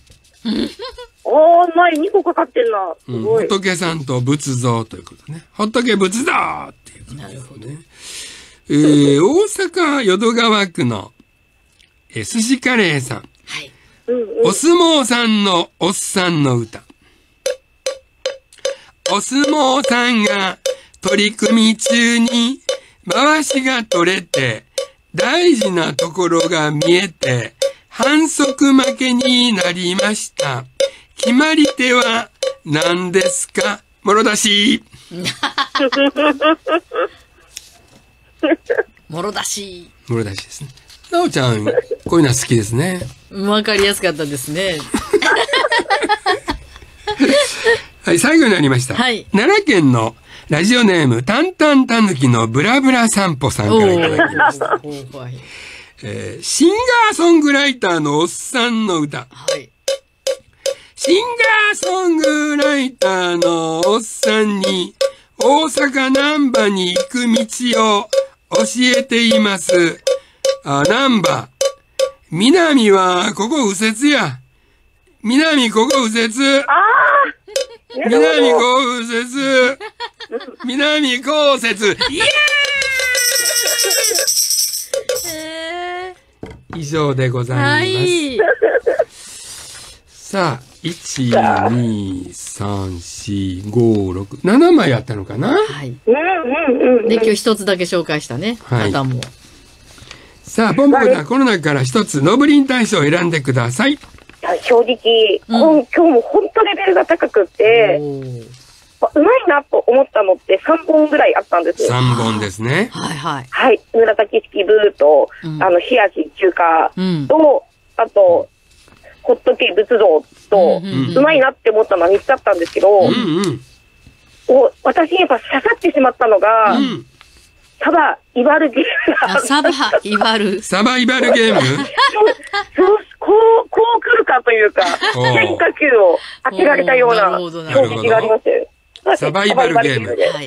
前2個かかってんな。すごい。 仏さんと仏像ということね。ほっとけ仏だっていうことですね。なるほど。大阪淀川区の寿司カレーさん。 はい。 お相撲さんのおっさんの歌。お相撲さんが取り組み中に回しが取れて大事なところが見えて反則負けになりました。決まり手は何ですか？もろだし。 もろだし。 もろだしですね。なおちゃん、こういうのは好きですね。 わかりやすかったですね。 はい、最後になりました。 はい。 奈良県のラジオネーム、たんたんたぬきのブラブラ散歩さんからいただきました。シンガーソングライターのおっさんの歌。 はい。 シンガーソングライターのおっさんに大阪難波に行く道を教えています。難波。南はここ右折や。南ここ右折。南ここ右折。南こうせつ。イエーイ以上でございます。はい、さあ、1、2、3、4、5、6、7枚あったのかな？ はい。で、今日一つだけ紹介したね。はい。もさあ、ポンポコさん、この中から一つ、ノブリン大賞を選んでください。 正直、今日も本当レベルが高くって、うまいなと思ったのって3本ぐらいあったんですよ。 3本ですね。 はいはい。 はい。紫式ブーと、冷やし中華と、あと、ホットケーキ仏像と、うまいなって思ったのは3つあったんですけど、私にやっぱ刺さってしまったのが、サバイバルゲーム。 サバイバル。 サバイバルゲームこう来るかというか、変化球を当てられたような衝撃がありまして。 サバイバルゲーム。 はい。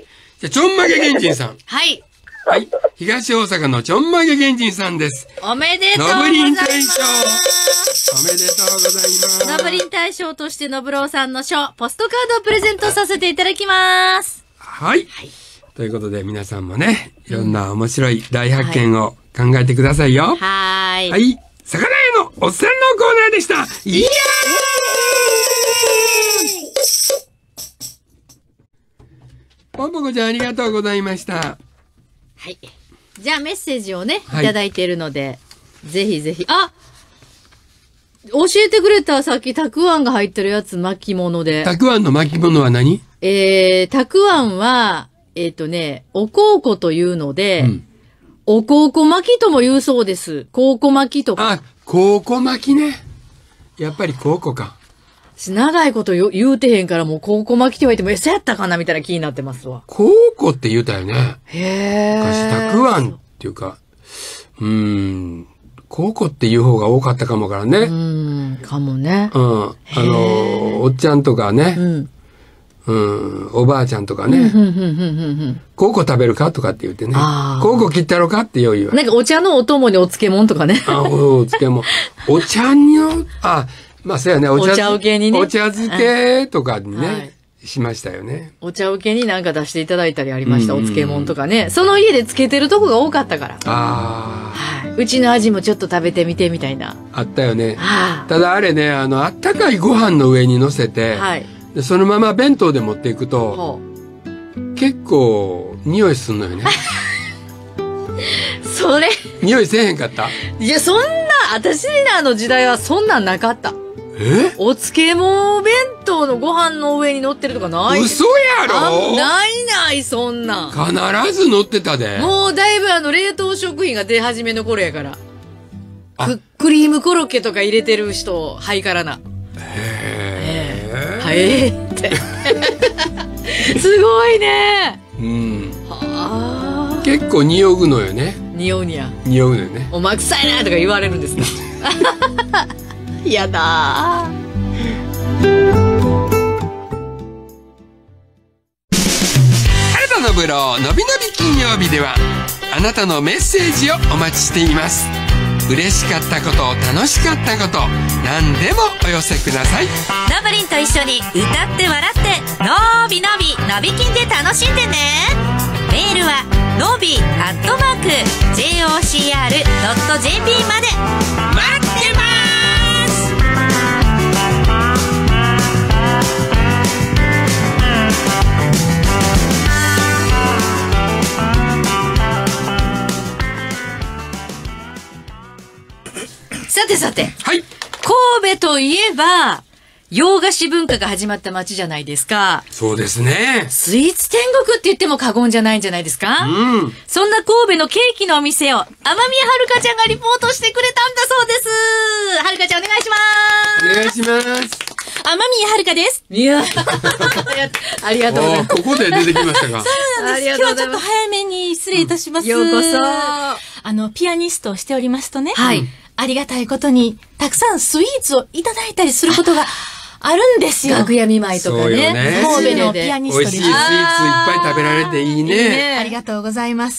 じゃあ、ちょんまげ原人さん。 はい。 はい。東大阪のちょんまげ原人さんです。 おめでとうございます。 ノブリン大賞。おめでとうございます。 ノブリン大賞としてノブローさんの賞、ポストカードをプレゼントさせていただきます。 はい。ということで、皆さんもね、いろんな面白い大発見を考えてくださいよ。 はい。 はい。魚屋のおっさんのコーナーでした。イエーイ！ポンポコちゃんありがとうございました。 はい。じゃあメッセージをね、いただいているので、ぜひぜひ。あ！教えてくれたさっきたくあんが入ってるやつ巻物で。 たくあんの巻物は何？ たくあんは、おこうこというので、おこうこ巻きとも言うそうです。こうこ巻きとか。 あ、こうこ巻きね。やっぱりこうこか。 長いこと言うてへんからもうこうこ巻きって言われても、そうやったかなみたいな気になってますわ。 こうこって言うたよね。 へー。 昔たくあんっていうか、 ココっていう方が多かったかもからね。 かもね。 おっちゃんとかね。おばあちゃんとかね。ココ食べるかとかって言ってね。ココ切ったろかってよう言わ。 なんかお茶のお供にお漬物とかね。 お漬物。お茶の、まあそうやね。 お茶受けにね。 お茶漬けとかにね。しましたよね。 お茶受けになんか出していただいたりありました。お漬物とかね。その家で漬けてるとこが多かったから。うちの味もちょっと食べてみてみたいな。 あったよね。ただあれね、あったかいご飯の上に乗せて、でそのまま弁当で持っていくと、結構匂いすんのよね。 それ。 匂いせえへんかった？ いや、そんな、私らの時代はそんなんなかった。お漬物弁当のご飯の上に乗ってるとかない。 嘘やろ？ ないそんなん。 必ず乗ってたで。 もうだいぶ冷凍食品が出始めの頃やから。クリームコロッケとか入れてる人、ハイカラな。って。すごいね。 結構匂うのよね。 匂うにや。 匂うのよね。 お前臭いなとか言われるんですか。やだー。 原田のブローのびのび金曜日ではあなたのメッセージをお待ちしています。嬉しかったこと、楽しかったこと、何でもお寄せください。 のぶりんと一緒に歌って笑ってのびのびのびきんで楽しんでね。メールはのび@jocr.jp まで待ってます。 さて、 はい、 神戸といえば洋菓子文化が始まった街じゃないですか。 そうですね。 スイーツ天国って言っても過言じゃないんじゃないですか。そんな神戸のケーキのお店を天宮はるかちゃんがリポートしてくれたんだそうです。はるかちゃんお願いします。 お願いします。 天宮はるかです。 いやありがとうございます。 ここで出てきましたか。 そうなんです。今日はちょっと早めに失礼いたします。 ようこそ。 ピアニストをしておりますとね。 はい。 ありがたいことにたくさんスイーツをいただいたりすることがあるんですよ。 楽屋見舞いとかね。 神戸のピアニストです。 美味しいスイーツいっぱい食べられていいね。 ありがとうございます。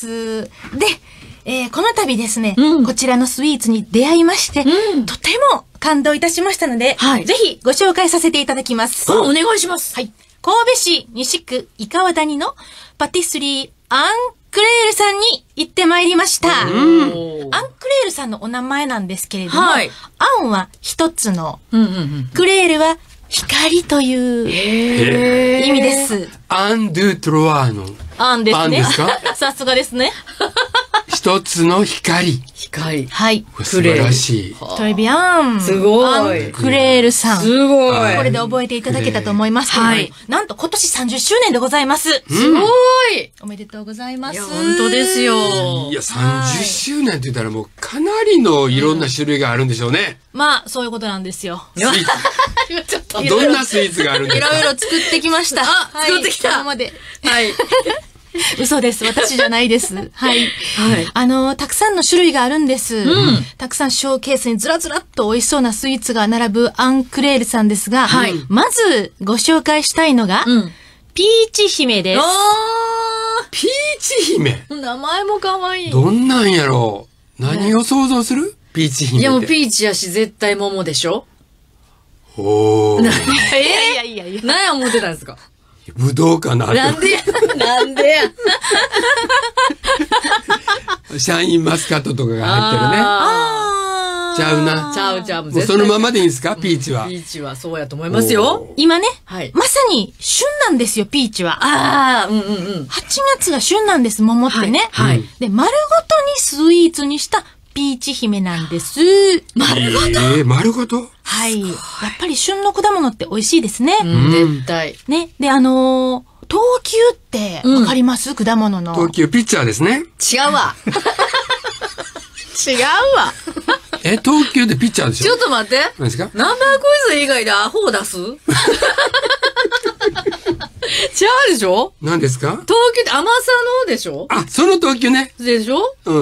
で、この度ですね、こちらのスイーツに出会いまして、とても感動いたしましたので、ぜひご紹介させていただきます。 お願いします。 はい。神戸市西区井川谷のパティスリーアンクレールさんに行ってまいりました。アンクレールさんのお名前なんですけれども、アンは一つの、クレールは光という意味です。 アンドゥトロワーノ。 アンですね。 アンですか？ さすがですね。 一つの光。 はい。 素晴らしい。 トレビアン。 すごい。 アンクレールさん。 すごい。 これで覚えていただけたと思いますけど、なんと今年30周年でございます。 すごい。 おめでとうございます。 いや、本当ですよ。 いや、30周年って言ったらもうかなりのいろんな種類があるんでしょうね。 まあ、そういうことなんですよ。 どんなスイーツがあるんですか？ いろいろ作ってきました。 作ってきた。 今まで。 はい。 嘘です。私じゃないです。はい。たくさんの種類があるんです。たくさんショーケースにずらずらっと美味しそうなスイーツが並ぶアンクレールさんですが、まずご紹介したいのが、ピーチ姫です。 ピーチ姫。 名前も可愛い。 どんなんやろう。何を想像する？ピーチ姫って。 いやもうピーチやし絶対桃でしょ。 いや。 何や思ってたんですか？ ぶどうかな。 なんでや。 シャインマスカットとかが入ってるね。ちゃうな。 ちゃう。 もうそのままでいいんですか？ピーチは。 ピーチはそうやと思いますよ。 今ね、まさに旬なんですよ、ピーチは。8月が旬なんです、桃ってね。で、丸ごとにスイーツにしたピーチ姫なんです。 丸ごと？ 丸ごと？ はい。やっぱり旬の果物って美味しいですね。 絶対。 ね。で、東急ってわかります？果物の。 東急ピッチャーですね。 違うわ。 東急でピッチャーでしょ？ ちょっと待って。 何ですか？ ナンバークイズ以外でアホを出す？違ちゃうでしょ？ 何ですか？ 東急って甘さのでしょ？ あ、その東急ね。 でしょ？ うん。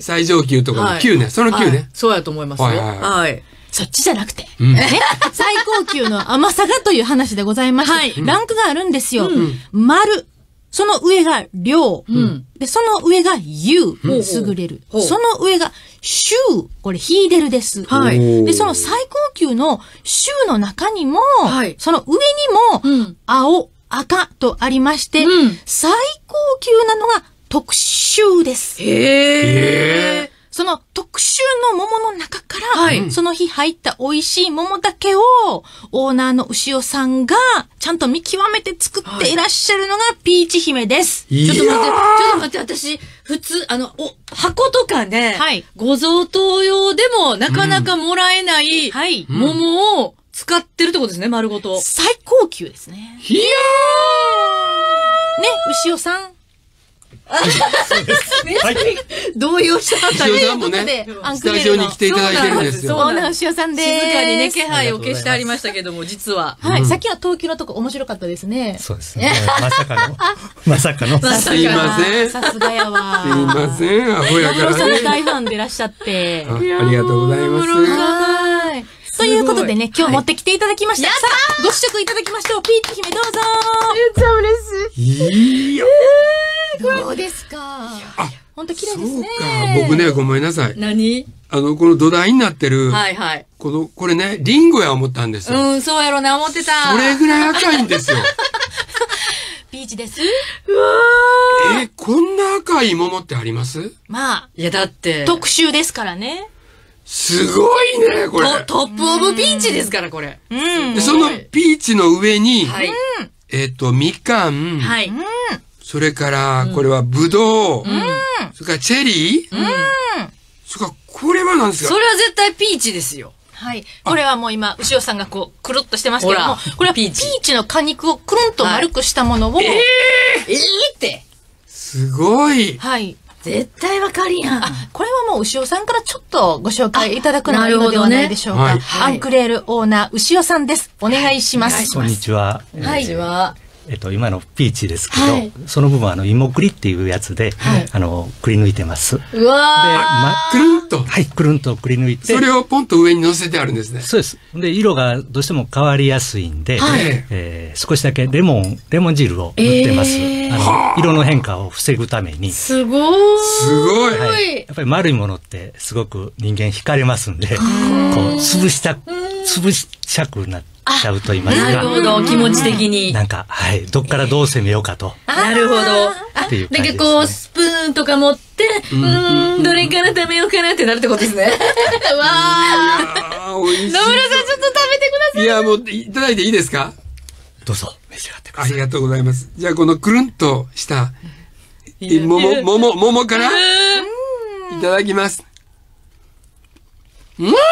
最上級とかの級ね。その級ね。 そうやと思いますよ。はい。 そっちじゃなくて。ね。最高級の甘さがという話でございまして、ランクがあるんですよ。丸。その上が量。で、その上が優。優れる。その上が秀。これ、秀でるです。はい。で、その最高級の秀の中にも、その上にも、青、赤とありまして、最高級なのが特秀です。へー。その特集の桃の中から、その日入った美味しい桃だけを、オーナーの牛尾さんが、ちゃんと見極めて作っていらっしゃるのがピーチ姫です。 ちょっと待って、私、普通、箱とかね、ご贈答用でもなかなかもらえない、桃を使ってるってことですね、丸ごと。 最高級ですね。 いやーね、牛尾さん。 そうですね。動揺しちゃったね。牛尾さんもね、スタジオに来ていただいてるんですよ。 オーナー牛尾さんです。 静かにね、気配を消してありましたけども、実は。 はい。さっきは東急のとこ面白かったですね。 そうですね。まさかの。 すいません。 さすがやわ。 すいません。アホやからね。 さん大ファンでいらっしゃって。 ありがとうございます。 はい。ということでね、今日持ってきていただきました。さあ、ご試食いただきましょう。ピーチ姫どうぞ。 めっちゃ嬉しい。 いいよ。 どうですか？本当綺麗ですね。 そうか。僕ね、ごめんなさい。 何？ この土台になってる。 はいはい。 これね、リンゴや思ったんですよ。 そうやろね、思ってた。 それぐらい赤いんですよ。 ピーチです。 うわー。こんな赤い桃ってあります？ まあ。 いや、だって。 特集ですからね。 すごいね、これ。 トップオブピーチですから、これ。 で、そのピーチの上に、みかん。 はい。 それから、これはぶどう。それからチェリー。それから、これは何ですか？ それは絶対ピーチですよ。 はい。これはもう今、牛尾さんがこう、くるっとしてますけども、これはピーチの果肉をくるんと丸くしたものを。 って。 すごい。 はい。 絶対わかりやん。 これはもう牛尾さんからちょっとご紹介いただくのがいいのではないでしょうか。アンクレールオーナー牛尾さんです。お願いします。 こんにちは。 はい。 今のピーチですけど、その部分は芋栗っていうやつで、くり抜いてます。 うわー。くるんと。 はい、くるんとくり抜いて。 それをポンと上に乗せてあるんですね。 そうです。で、色がどうしても変わりやすいんで、少しだけレモン汁を塗ってます。色の変化を防ぐために。 すごい。 すごい。 はい。やっぱり丸いものってすごく人間惹かれますんで、こう、潰したくなっちゃうと言いますか。 なるほど、気持ち的に。 なんか、はい、どっからどう攻めようかと。 なるほど。 っていう感じですね。 こう、スプーンとか持って、どれから食べようかなってなるってことですね。わー。 美味しい。 野村さん、ちょっと食べてください。 いや、もう、いただいていいですか？ どうぞ、召し上がってください。 ありがとうございます。じゃあ、このくるんとした、桃から、いただきます。ちょっ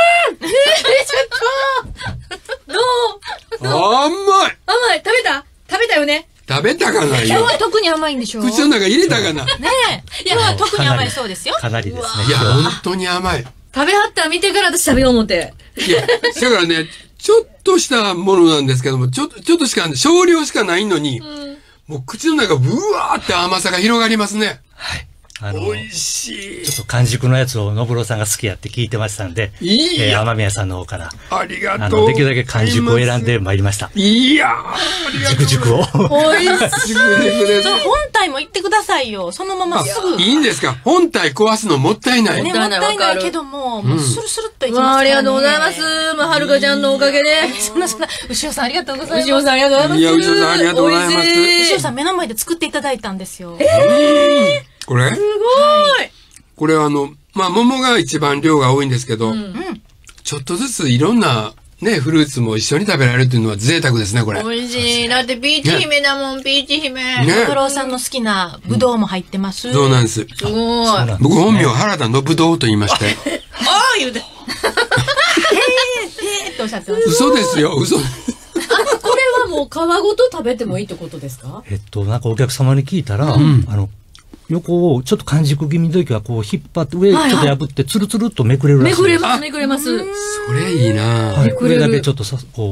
とどう？甘い。食べたよね。食べたかな。 今日は特に甘いんでしょう。 口の中入れたかな。 ねえ。いや、特に甘いそうですよ。 かなりですね。 いや、本当に甘い。 食べはったら見てから私食べよう思って。 いや、だからね、ちょっとしたものなんですけども、ちょっとしか、少量しかないのに、もう口の中、ブワーって甘さが広がりますね。 はい。 美味しい。 ちょっと完熟のやつを信郎さんが好きやって聞いてましたんで、雨宮さんの方から、 ありがとう。 できるだけ完熟を選んでまいりました。 いやー、 熟を。 美味しい。 です。 本体も言ってくださいよ。そのまますぐ。 いいんですか？本体壊すのもったいない。 ね、もったいないけども、もうスルスルっといきますからね。 ありがとうございます。はるかちゃんのおかげで。 そんな、牛尾さんありがとうございます。 牛尾さんありがとうございます。 いや、牛尾さんありがとうございます。 牛尾さん目の前で作っていただいたんですよ。 これ？ すごい。 これは桃が一番量が多いんですけど、ちょっとずついろんなね、フルーツも一緒に食べられるっていうのは贅沢ですね、これ。 美味しい。だってピーチ姫だもん、ピーチ姫。 信郎さんの好きなぶどうも入ってます。 そうなんです。 すごい。 僕本名原田信道と言いまして。 言うて。 っておっしゃってます。 嘘ですよ、嘘。 これはもう皮ごと食べてもいいってことですか？ なんかお客様に聞いたら、横をちょっと完熟気味の時はこう引っ張って上ちょっと破ってツルツルっとめくれるらしい。 めくれます。 それいいな。 上だけちょっとこう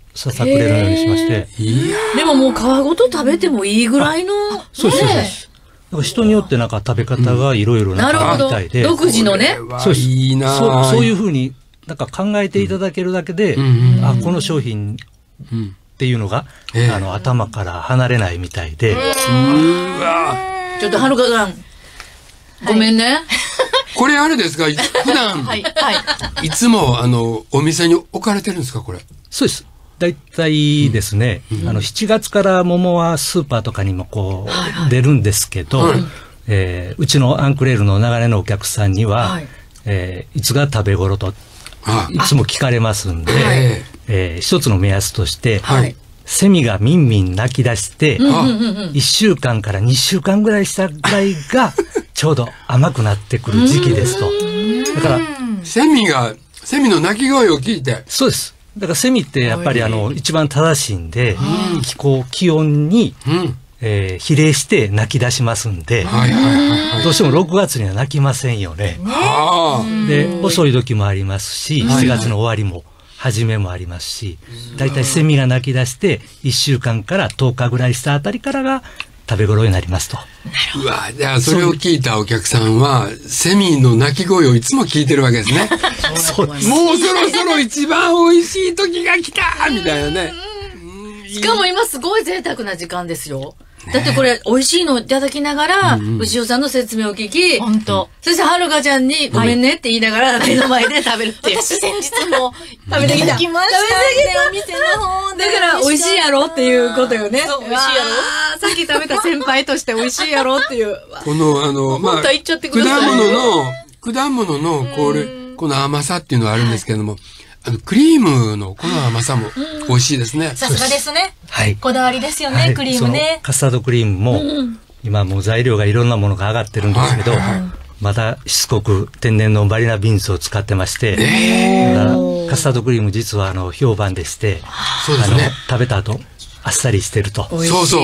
ささくれるようにしまして。 でももう皮ごと食べてもいいぐらいの。 そうです。だから人によってなんか食べ方がいろいろなみたいで。 独自のね。 そうです。そういうふうになんか考えていただけるだけで、あ、この商品っていうのが、頭から離れないみたいで。 ちょっとはるかさん、ごめんね。 これあれですか、普段、いつもお店に置かれてるんですか、これ。 そうです。大体ですね、7月から桃はスーパーとかにもこう出るんですけど、うちのアンクレールの長年のお客さんには、いつが食べ頃といつも聞かれますんで、一つの目安として、セミがミンミン鳴き出して、1週間から2週間ぐらいしたぐらいがちょうど甘くなってくる時期ですと。だからセミの鳴き声を聞いて。 そうです。だからセミってやっぱり一番正しいんで、気温に比例して鳴き出しますんで、どうしても6月には鳴きませんよね。で、遅い時もありますし、7月の終わりも初めもありますし、だいたいセミが鳴き出して1週間から10日ぐらいしたあたりからが食べ頃になりますと。 うわ、じゃあそれを聞いたお客さんはセミの鳴き声をいつも聞いてるわけですね。 そうです。 もうそろそろ一番美味しい時が来たみたいなね。 しかも今すごい贅沢な時間ですよ。だってこれ美味しいのいただきながら、牛尾さんの説明を聞き、 本当。 そしてはるかちゃんにごめんねって言いながら目の前で食べるっていう。 私先日も食べてきた。 食べてきましたお店の方で。 だから美味しいやろっていうことよね。 そう、美味しいやろ。 さっき食べた先輩として美味しいやろっていう。 このまあ果物のこの甘さっていうのはあるんですけれども。クリームのこの甘さも美味しいですね。 さすがですね。 はい。 こだわりですよね、クリームね。 カスタードクリームも、今もう材料がいろんなものが上がってるんですけど、またしつこく天然のバニラビーンズを使ってまして、カスタードクリーム実は評判でして、食べた後、あっさりしてると。 そうそう。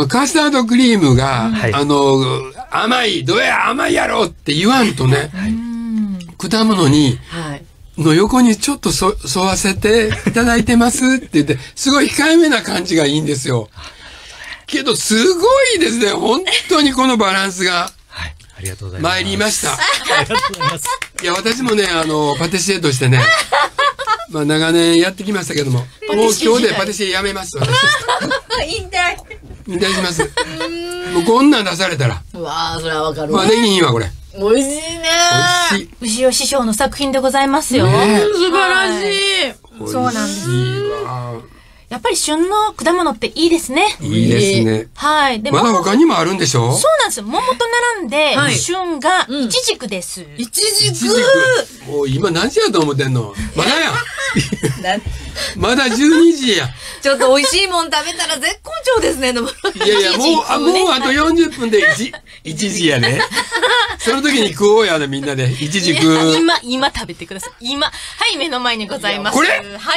カスタードクリームが、甘い、どうや甘いやろって言わんとね、果物に、の横にちょっと沿わせていただいてますって言って、すごい控えめな感じがいいんですよ。けど、すごいですね。本当にこのバランスが。 はい。ありがとうございます。 参りました。 ありがとうございます。 いや、私もね、パティシエとしてね、まあ、長年やってきましたけども、もう今日でパティシエやめます。 引退。 引退します。もうこんなん出されたら。 うわー、それはわかる。 まあ、できひんわ、これ。 美味しいね。 美味しい。 牛尾師匠の作品でございますよ。 素晴らしい。 そうなんです。やっぱり旬の果物っていいですね。 いいですね。 はい。でまだ他にもあるんでしょ？ そうなんですよ。桃と並んで、旬がイチジクです。 イチジク。 もう今何時やと思ってんの？まだや。まだ12時や。 ちょっと美味しいもん食べたら絶好調ですね。いやいや、もうあと40分で1時やね。その時に食おうやね、みんなで。イチジク。 今食べてください。今。はい、目の前にございます。 これはい。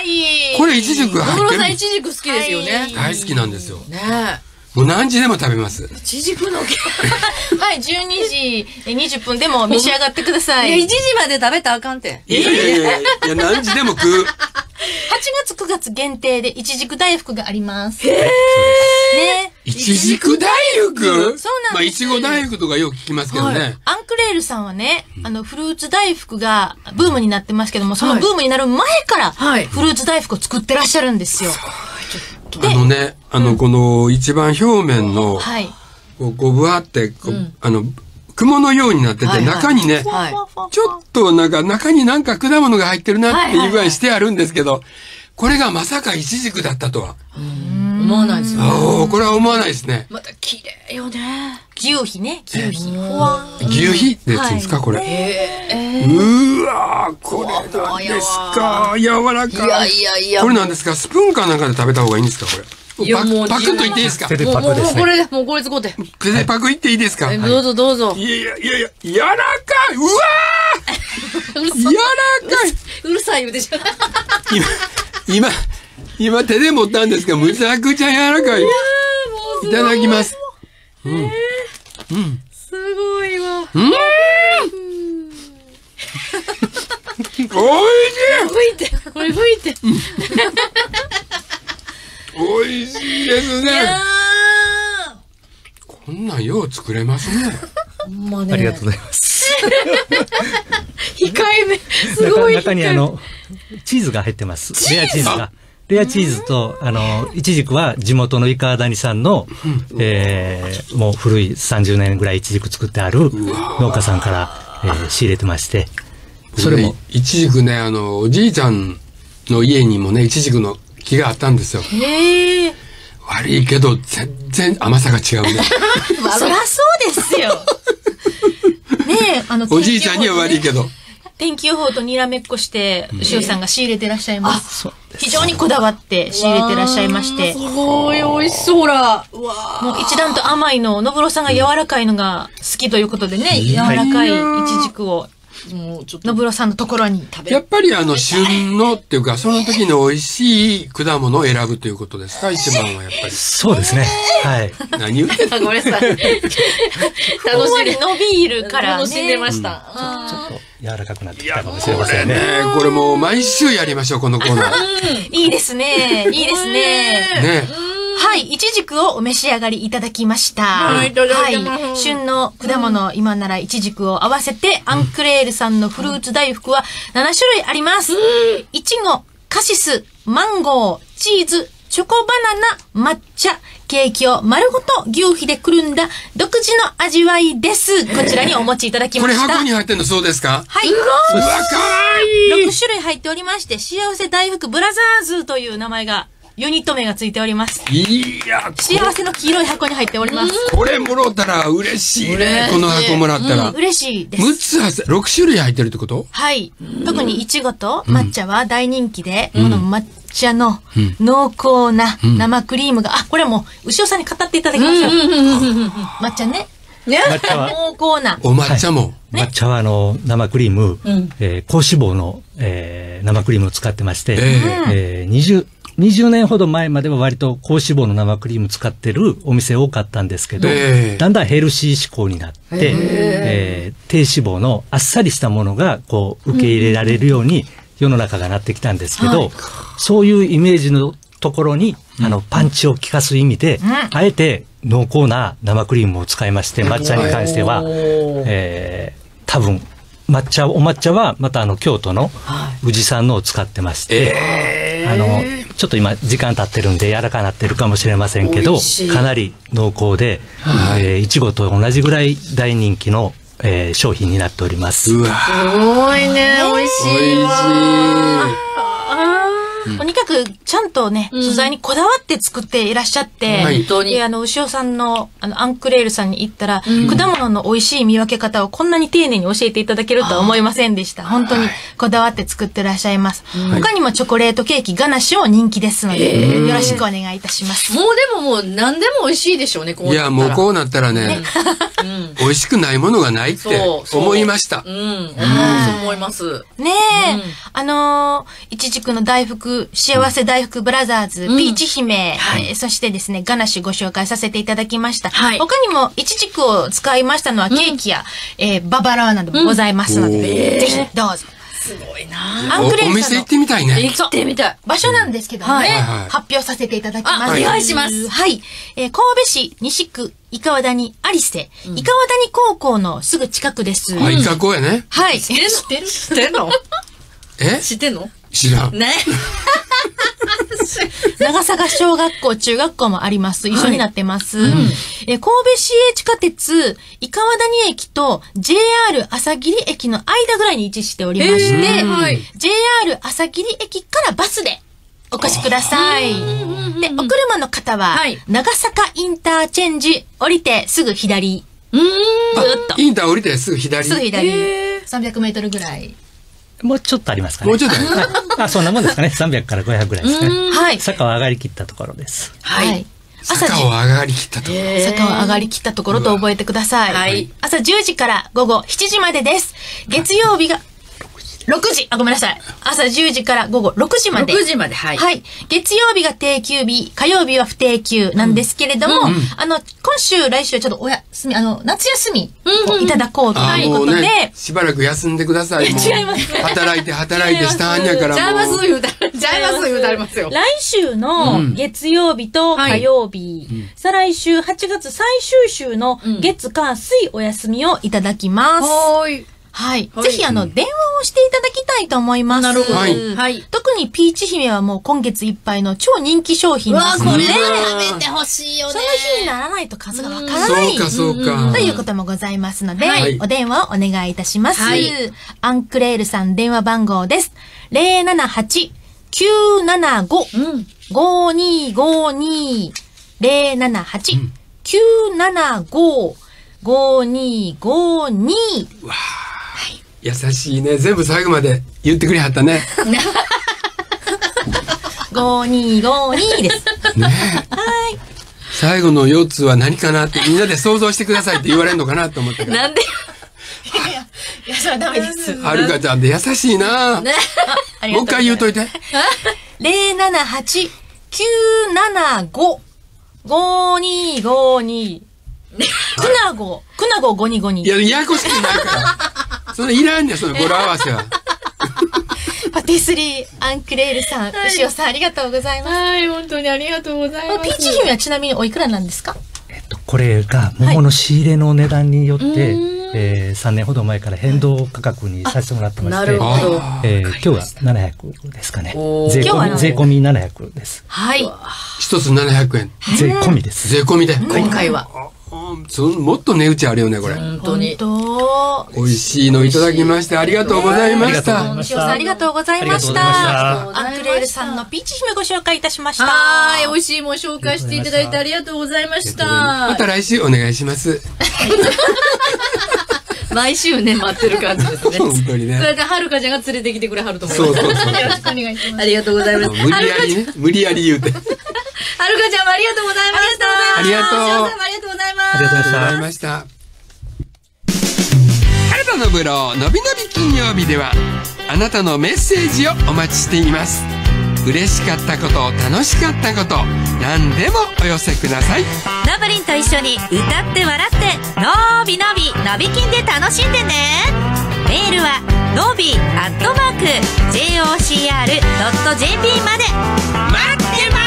これイチジク入ってる。 小室さんイチジク好きですよね。 大好きなんですよ。 ねもう何時でも食べます。 イチジクのはい 、12時20分でも召し上がってください。 いや、1時まで食べたらあかんて。 いや、何時でも食う。 8月9月限定でイチジク大福があります。 へー。 ね。 イチジク大福？そうなんです。 まあ、いちご大福とかよく聞きますけどね。 アンクレールさんはね、フルーツ大福がブームになってますけども、そのブームになる前からフルーツ大福を作ってらっしゃるんですよ。 ね、この一番表面の、こう、ぶわって、雲のようになってて、中にね、ちょっと中になんか果物が入ってるなっていう具合にしてあるんですけど、これがまさかイチジクだったとは。 思わないですよね。 これは思わないですね。 また綺麗よね。 牛皮ね、牛皮。 牛皮ってやつですか、これ。うわー、これなんですか。柔らかい。いや。これなんですか、スプーンかなんかで食べた方がいいんですか、これ。パクッといっていいですか？ 手でパクですね。 もうこれ使って。 手でパクいっていいですか？ どうぞどうぞ。 いや、柔らかい。うわー柔らかい。 うるさい言うでしょ。 今手で持ったんですけど、むちゃくちゃ柔らかい。いただきます。 すごいわ。 おいしい。 これ吹いて。 美味しいですね。こんなんよう作れますね。 ありがとうございます。 控えめ。すごい。 中にチーズが入ってます。レアチーズが。レアチーズと、いちじくは地元のいかわ谷さんの、もう古い30年ぐらいいちじく作ってある農家さんから、仕入れてまして。 それも。いちじくね、おじいちゃんの家にもね、いちじくの木があったんですよ。悪いけど、全然甘さが違うね。 そりゃそうですよ。ねえ、 おじいちゃんには悪いけど。 天気予報とにらめっこして、牛尾さんが仕入れてらっしゃいます。非常にこだわって仕入れてらっしゃいまして。 すごい美味しそう、ほら。 もう一段と甘いの、のぶろさんが柔らかいのが好きということでね、柔らかいいちじくを。のぶろさんのところに食べる。 やっぱり旬のっていうか、その時の美味しい果物を選ぶということですか、一番はやっぱり。 そうですね。はい。 何言ってんの？ ごめんなさい。楽しんで伸びるからね。 楽しんでました。 ちょっと柔らかくなってきたかもしれませんね。 これもう毎週やりましょう、このコーナー。 いいですね。いいですね。 ね。 はい、いちじくをお召し上がりいただきました。はい、旬の果物、今ならいちじくを合わせて、アンクレールさんのフルーツ大福は7種類あります。いちご、カシス、マンゴー、チーズ、チョコバナナ、抹茶、ケーキを丸ごと牛皮でくるんだ独自の味わいです。こちらにお持ちいただきました。 これ箱に入ってんのそうですか？ はい。 うわ、かわいい。 6種類入っておりまして、幸せ大福ブラザーズという名前が、ユニット名がついております。 いや、 幸せの黄色い箱に入っております。 これもろったら嬉しいね。この箱もらったら。 嬉しいです。 6種類入ってるってこと？ はい。特にいちごと抹茶は大人気で、この抹茶の濃厚な生クリームが、これも牛尾さんに語っていただきましょう。抹茶ね。 抹茶は濃厚な。 お抹茶も。 抹茶は生クリーム、高脂肪の生クリームを使ってまして、20年ほど前までは割と高脂肪の生クリーム使ってるお店多かったんですけど、だんだんヘルシー志向になって、低脂肪のあっさりしたものがこう受け入れられるように世の中がなってきたんですけど、そういうイメージのところにパンチを効かす意味で、あえて濃厚な生クリームを使いまして、抹茶に関しては、多分お抹茶はまた京都の宇治産のを使ってまして、ちょっと今時間経ってるんで柔らかなってるかもしれませんけど、かなり濃厚で、いちごと同じぐらい大人気の、商品になっております。 すごいね、美味しいわ。 とにかくちゃんとね、素材にこだわって作っていらっしゃって、牛尾さんのアンクレールさんに行ったら、果物の美味しい見分け方をこんなに丁寧に教えていただけるとは思いませんでした。本当にこだわって作ってらっしゃいます。他にもチョコレートケーキガナッシュも人気ですので、よろしくお願いいたします。 もう何でも美味しいでしょうね、こうなったら。 いや、もうこうなったらね、美味しくないものがないって思いました。 そう思います。 ねえ、いちじくの大福、幸せ大福ブラザーズ、ピーチ姫、そしてですね、ガナッシュご紹介させていただきました。他にもいちじくを使いましたのはケーキや、ババラワなどもございますので、ぜひどうぞ。 すごいな。 お店行ってみたいね。 行ってみたい。 場所なんですけどね、発表させていただきます。 お願いします。 はい。神戸市西区伊川谷有瀬、伊川谷高校のすぐ近くです。 伊川校やね。 はい。 知ってんの知ってんの知らん。 ね。 長坂小学校、中学校もあります。一緒になってます。神戸市営地下鉄、伊川谷駅と JR 朝霧駅の間ぐらいに位置しておりまして、JR 朝霧駅からバスでお越しください。で、お車の方は、長坂インターチェンジ降りてすぐ左。 ずっと。インター降りてすぐ左。 すぐ左。300メートルぐらい。 もうちょっとありますかね。 もうちょっとある。 そんなもんですかね。300から500ぐらいですね。 はい。 坂を上がりきったところです。 はい。 坂を上がりきったところ。 坂を上がりきったところと覚えてください。はい。朝10時から午後7時までです。月曜日が、 6時、ごめんなさい。朝10時から午後6時まで。 6時まで、はい。 はい。月曜日が定休日、火曜日は不定休なんですけれども、今週、来週はちょっとお休み、夏休みをいただこうということで、 しばらく休んでください。 違います。 働いてしたはんやからもう。 ちゃいます言うたらますよ。 来週の月曜日と火曜日、再来週8月最終週の月火水お休みをいただきます。はい。ぜひ電話をしていただきたいと思います。 なるほど。はい。 特にピーチ姫はもう今月いっぱいの超人気商品ですので。 これ食べてほしいよね。 その日にならないと数がわからない。 そうか。 ということもございますので、お電話をお願いいたします。アンクレールさん電話番号です。078-975-5252。078-975-5252。 わあ、優しいね。全部最後まで言ってくれはったね。 5252です。 ね。はい。最後の4つは何かなってみんなで想像してくださいって言われるのかなと思ったから。 なんでいや、それはダメです。 はるかちゃんで優しいな。もう一回言うといて。 078-975-5252。くなご5252。 いや、ややこしくないから。それいらんねん、その語呂合わせは。 パティスリーアンクレールさん、牛尾さんありがとうございます。 はい、本当にありがとうございます。 ピーチ姫はちなみにおいくらなんですか？ これが桃の仕入れの値段によって、3年ほど前から変動価格にさせてもらってまして、今日は700ですかね。税込み700です。 はい。 一つ700円。 税込みです。 税込みで。 今回は。 もっと値打ちあるよね、これ。 本当に。 美味しいのいただきまして、ありがとうございました。 牛尾さんありがとうございました。アンクレールさんのピーチ姫ご紹介いたしました。 はい、美味しいもん紹介していただいてありがとうございました。 また来週お願いします。 毎週ね、待ってる感じですね。 本当にね。 それではるかちゃんが連れてきてくれはると思います。 そう。 よろしくお願いします。ありがとうございます。 無理やり言うて。 はるかちゃんもありがとうございました。 ありがとう。 ありがとうございます。 ありがとうございました。原田のブローのびのび金曜日では、あなたのメッセージをお待ちしています。嬉しかったこと、楽しかったこと、何でもお寄せください。 のぶりんと一緒に歌って笑って、のびのびのびきんで楽しんでね。メールはのび@jocr.jp まで待ってます。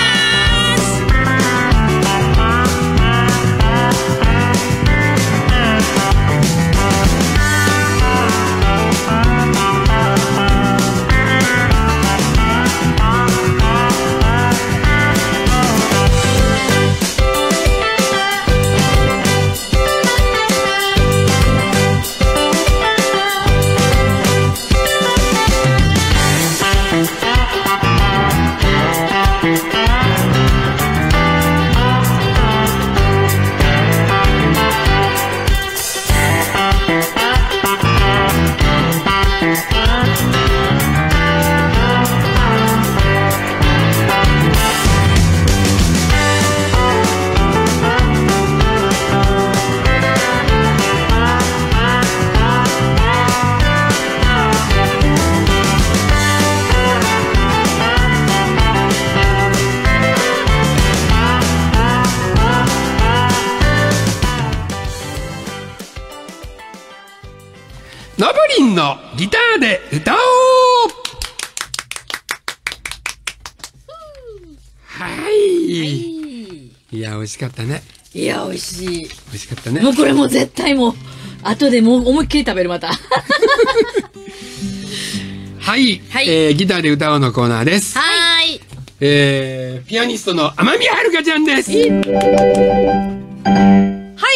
のぶりんのギターで歌おう。はい。いや、美味しかったね。 いや、美味しい。 美味しかったね。 もうこれもう絶対もう、後でもう思いっきり食べる、また。 はい。はい。ギターで歌おうのコーナーです。 はい。 ピアニストの天宮はるかちゃんです。 はい。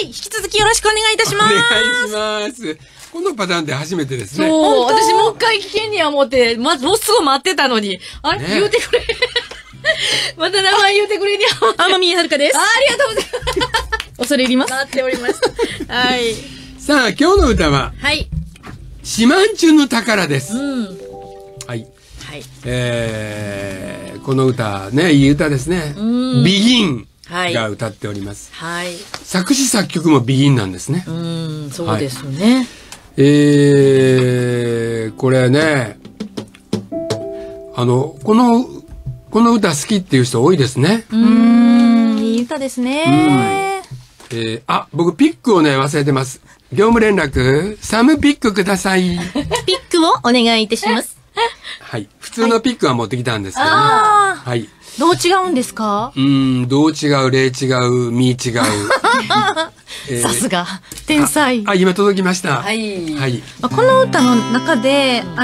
引き続きよろしくお願いいたします。 お願いします。このパターンで初めてですね。 そう。私もう一回聞けんには思って、もうすぐ待ってたのに。あれ、言うてくれ。また名前言うてくれにゃ。 天宮はるかです。 ありがとうございます。 恐れ入ります。 待っておりました。はい。 さあ、今日の歌は、 はい。 四万十の宝です。 うん。 はい。 はい。 この歌ね、いい歌ですね。ビギンが歌っております。 はい。 作詞作曲もビギンなんですね。 そうですね。 これね、この歌好きっていう人多いですね。 いい歌ですね。 僕ピックをね、忘れてます。業務連絡、サムピックください。 ピックをお願いいたします。 はい。普通のピックは持ってきたんですけどね。はい。 どう違うんですか？ どう違う、例違う、み違う。 さすが、天才。 今届きました。はい。 この歌の中で、ト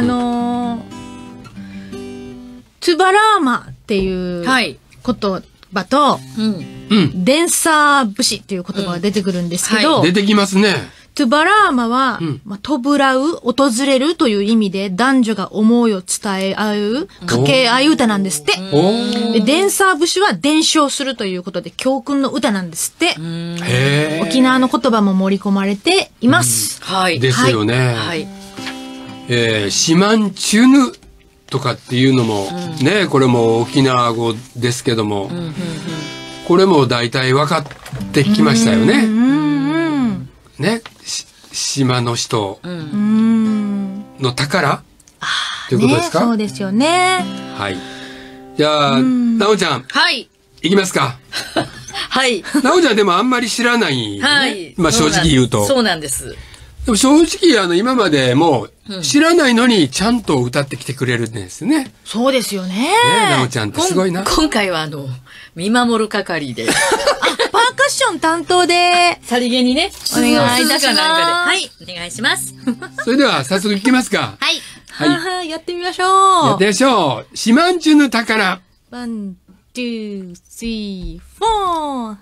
ゥバラーマっていう言葉と、デンサー節っていう言葉が出てくるんですけど、 出てきますね。 トゥバラーマは、とぶらう、訪れるという意味で男女が思いを伝え合う、掛け合い歌なんですって。で、デンサー節は伝承するということで教訓の歌なんですって。沖縄の言葉も盛り込まれています。 ですよね。シマンチュヌとかっていうのも、ね、これも沖縄語ですけども、これも大体分かってきましたよね。ね、島の人の宝ということですか？ そうですよね。 はい。じゃあ、なおちゃん。 はい。 いきますか。 はい。 なおちゃんでもあんまり知らない。はい。まあ正直言うと。 そうなんです。 でも正直今までも知らないのにちゃんと歌ってきてくれるんですね。 そうですよね。 なおちゃんってすごいな。 今回は見守る係で。 パーカッション担当で、 さりげにね、 お願いいたします。 はい、お願いします。 それでは早速いきますか。 はい。はい。やってみましょう。 やってみましょう。シマンチュの宝。 ワン、ツー、スリー、フォー。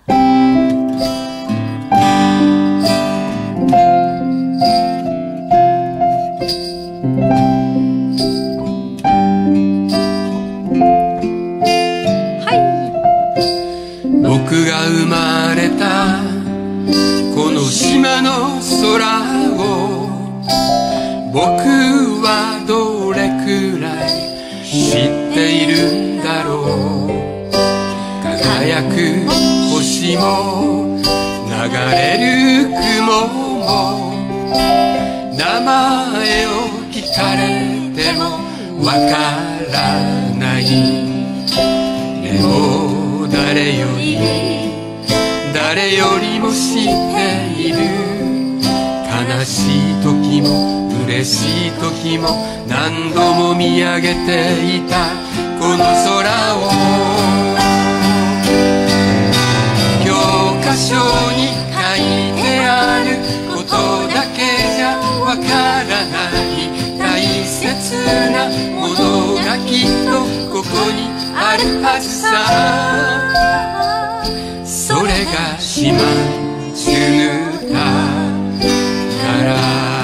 僕が生まれたこの島の空を僕はどれくらい知っているんだろう。輝く星も流れる雲も名前を聞かれてもわからない。でも誰よりも知っている。悲しい時も嬉しい時も何度も見上げていたこの空を教科書に書いてあることだけじゃわからない大切なものがきっとここにあるはずさ。それがシマンチュヌだから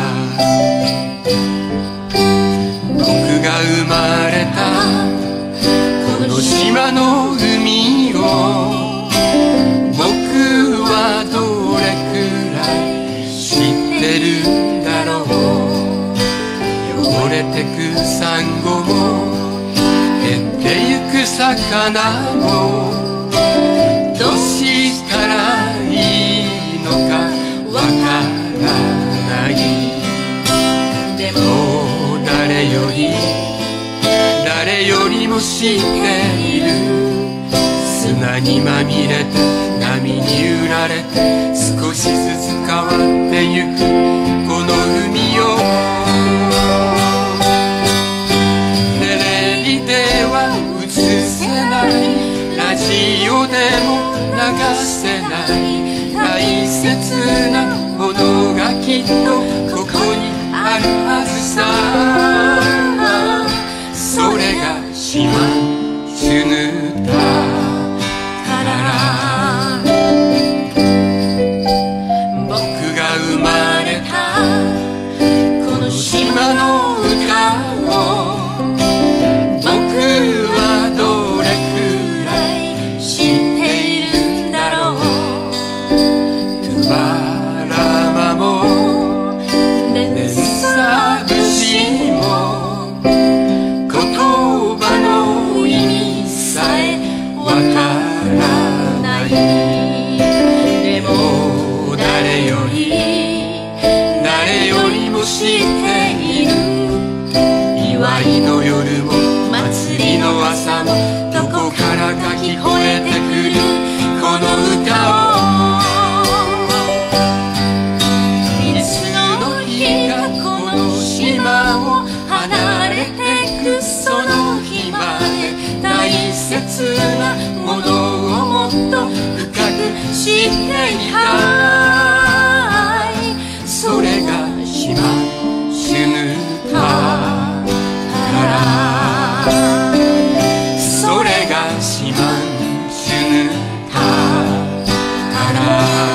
僕が生まれたこの島の海を僕はどれくらい知ってるんだろう。汚れてくサンゴも減ってゆく魚もどうしたらいいのかわからない。でも誰よりも知っている。砂にまみれて波に揺られて少しずつ変わってゆくこの海をテレビでは映せないラジオでも流せない大切なものがきっとここにあるはずさ。それがシマンチュヌだから僕が生まれたこの島の歌を僕はどれくらい知っているんだろう。トゥバラマもデンサ節も言葉の意味さえわからない。でも誰よりもとしている。祝いの夜も祭りの朝もどこからか聞こえてくるこの歌を。いつの日かこの島を離れてくその日まで大切なものをもっと深く知っていたい。それが島シュヌタからそれが島シュヌタから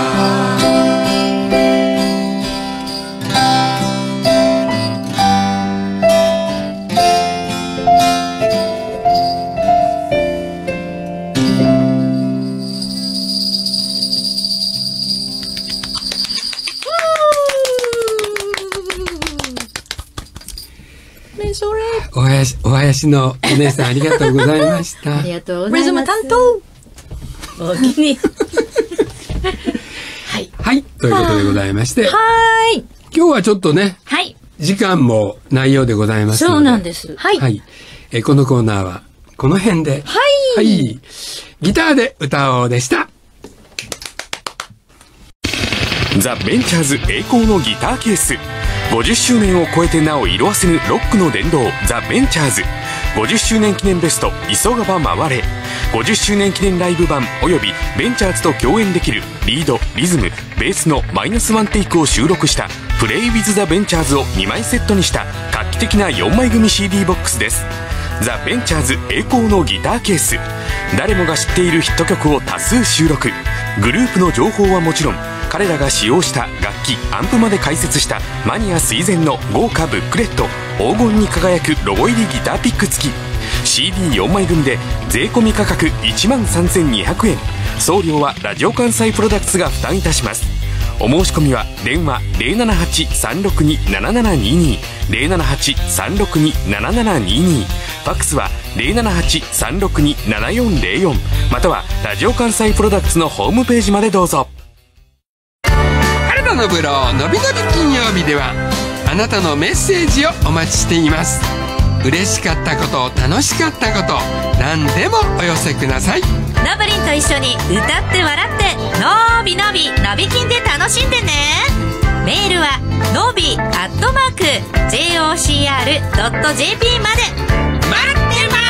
お囃子のお姉さんありがとうございました。 ありがとうございます。リズム担当。お気に。はい。 はい。ということでございまして。 はい。 今日はちょっとね。 はい。 時間もないようでございますので。 そうなんです。はい。 はい。このコーナーはこの辺で。 はい。 はい。ギターで歌おうでした。 ザ・ベンチャーズ栄光のギターケース。50周年を超えてなお色あせぬロックの殿堂ザ・ベンチャーズ。50周年記念ベスト急がば回れ。50周年記念ライブ版およびベンチャーズと共演できるリードリズムベースの-1テイクを収録したプレイ・ウィズ・ザ・ベンチャーズを2枚セットにした画期的な4枚組 CD ボックスです。ザ・ベンチャーズ栄光のギターケース。誰もが知っているヒット曲を多数収録。グループの情報はもちろん彼らが使用した楽器アンプまで解説したマニア垂涎の豪華ブックレット。黄金に輝くロゴ入りギターピック付き CD4 枚組で税込み価格13,200円。送料はラジオ関西プロダクツが負担いたします。お申し込みは電話 078-362-7722 078-362-7722 ファックスは 078-362-7404 またはラジオ関西プロダクツのホームページまでどうぞ。 原田のブローのびのび金曜日ではあなたのメッセージをお待ちしています。嬉しかったこと、楽しかったこと、何でもお寄せください。 のぶりんと一緒に歌って笑ってのびのびのびきんで楽しんでね。メールはのび@jocr.jp まで待ってます。